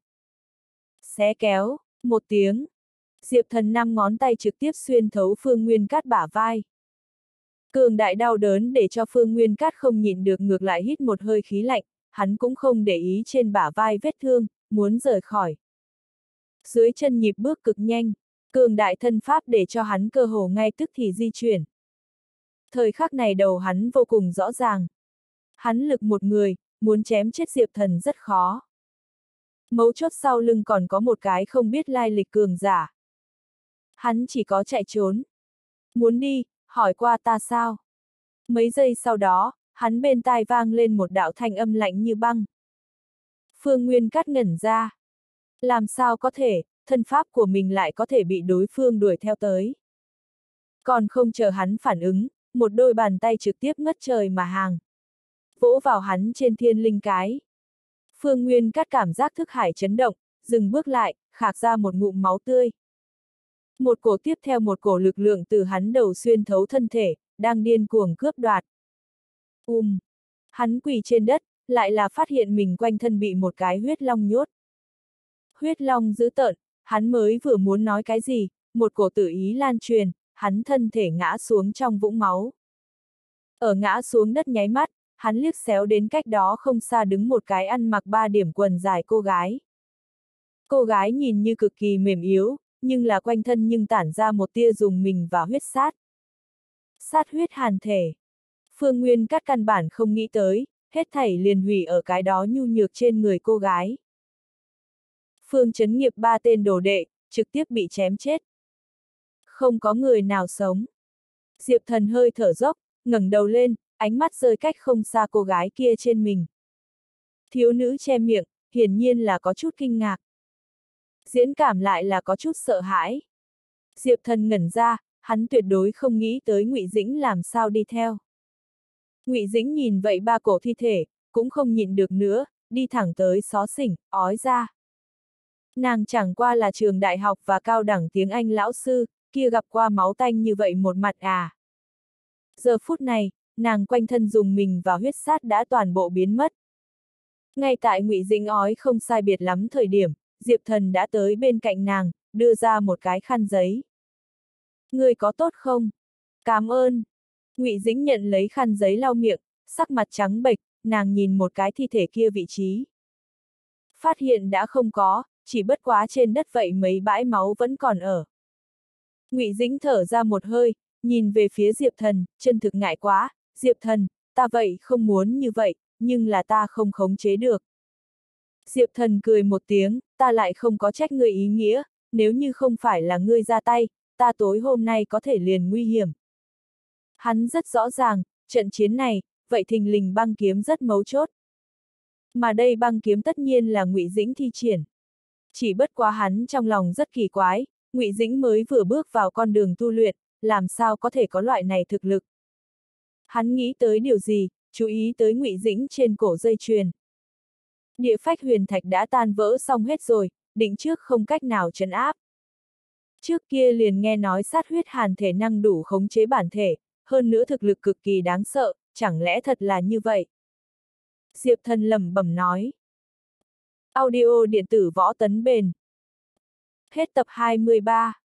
Xé kéo, một tiếng. Diệp Thần năm ngón tay trực tiếp xuyên thấu Phương Nguyên Cát bả vai. Cường đại đau đớn để cho Phương Nguyên Cát không nhịn được ngược lại hít một hơi khí lạnh, hắn cũng không để ý trên bả vai vết thương, muốn rời khỏi. Dưới chân nhịp bước cực nhanh, cường đại thân pháp để cho hắn cơ hồ ngay tức thì di chuyển. Thời khắc này đầu hắn vô cùng rõ ràng. Hắn lực một người, muốn chém chết Diệp Thần rất khó. Mấu chốt sau lưng còn có một cái không biết lai lịch cường giả. Hắn chỉ có chạy trốn. Muốn đi, hỏi qua ta sao? Mấy giây sau đó, hắn bên tai vang lên một đạo thanh âm lạnh như băng. Phương Nguyên Cát ngẩn ra. Làm sao có thể, thân pháp của mình lại có thể bị đối phương đuổi theo tới. Còn không chờ hắn phản ứng, một đôi bàn tay trực tiếp ngất trời mà hàng. Vỗ vào hắn trên thiên linh cái. Phương Nguyên Cát cảm giác thức hải chấn động, dừng bước lại, khạc ra một ngụm máu tươi. Một cổ tiếp theo một cổ lực lượng từ hắn đầu xuyên thấu thân thể, đang điên cuồng cướp đoạt. Um! Hắn quỳ trên đất, lại là phát hiện mình quanh thân bị một cái huyết long nhốt. Huyết long dữ tợn, hắn mới vừa muốn nói cái gì, một cổ tử ý lan truyền, hắn thân thể ngã xuống trong vũng máu. Ở ngã xuống đất nháy mắt, hắn liếc xéo đến cách đó không xa đứng một cái ăn mặc ba điểm quần dài cô gái. Cô gái nhìn như cực kỳ mềm yếu, nhưng là quanh thân nhưng tản ra một tia dùng mình và huyết sát. Sát huyết hàn thể. Phương Nguyên Cát căn bản không nghĩ tới, hết thảy liền hủy ở cái đó nhu nhược trên người cô gái. Phương Chấn Nghiệp ba tên đồ đệ, trực tiếp bị chém chết. Không có người nào sống. Diệp Thần hơi thở dốc, ngẩng đầu lên, ánh mắt rơi cách không xa cô gái kia trên mình. Thiếu nữ che miệng, hiển nhiên là có chút kinh ngạc. Diễn cảm lại là có chút sợ hãi. Diệp Thần ngẩn ra, hắn tuyệt đối không nghĩ tới Ngụy Dĩnh làm sao đi theo. Ngụy Dĩnh nhìn vậy ba cổ thi thể, cũng không nhịn được nữa, đi thẳng tới xó xỉnh, ói ra. Nàng chẳng qua là trường đại học và cao đẳng tiếng Anh lão sư, kia gặp qua máu tanh như vậy một mặt à. Giờ phút này, nàng quanh thân dùng mình và huyết sát đã toàn bộ biến mất. Ngay tại Ngụy Dĩnh ói không sai biệt lắm thời điểm, Diệp Thần đã tới bên cạnh nàng, đưa ra một cái khăn giấy. Người có tốt không? Cảm ơn. Ngụy Dĩnh nhận lấy khăn giấy lau miệng, sắc mặt trắng bệch, nàng nhìn một cái thi thể kia vị trí. Phát hiện đã không có, chỉ bất quá trên đất vậy mấy bãi máu vẫn còn ở. Ngụy Dĩnh thở ra một hơi, nhìn về phía Diệp Thần, chân thực ngại quá, Diệp Thần, ta vậy không muốn như vậy, nhưng là ta không khống chế được. Diệp Thần cười một tiếng, ta lại không có trách ngươi ý nghĩa, nếu như không phải là ngươi ra tay, ta tối hôm nay có thể liền nguy hiểm. Hắn rất rõ ràng, trận chiến này, vậy thình lình băng kiếm rất mấu chốt. Mà đây băng kiếm tất nhiên là Ngụy Dĩnh thi triển. Chỉ bất quá hắn trong lòng rất kỳ quái, Ngụy Dĩnh mới vừa bước vào con đường tu luyện, làm sao có thể có loại này thực lực. Hắn nghĩ tới điều gì, chú ý tới Ngụy Dĩnh trên cổ dây chuyền. Địa phách huyền thạch đã tan vỡ xong hết rồi, định trước không cách nào trấn áp. Trước kia liền nghe nói sát huyết hàn thể năng đủ khống chế bản thể, hơn nữa thực lực cực kỳ đáng sợ, chẳng lẽ thật là như vậy? Diệp Thần lẩm bẩm nói. Audio điện tử võ tấn bền. Hết tập hai mươi ba.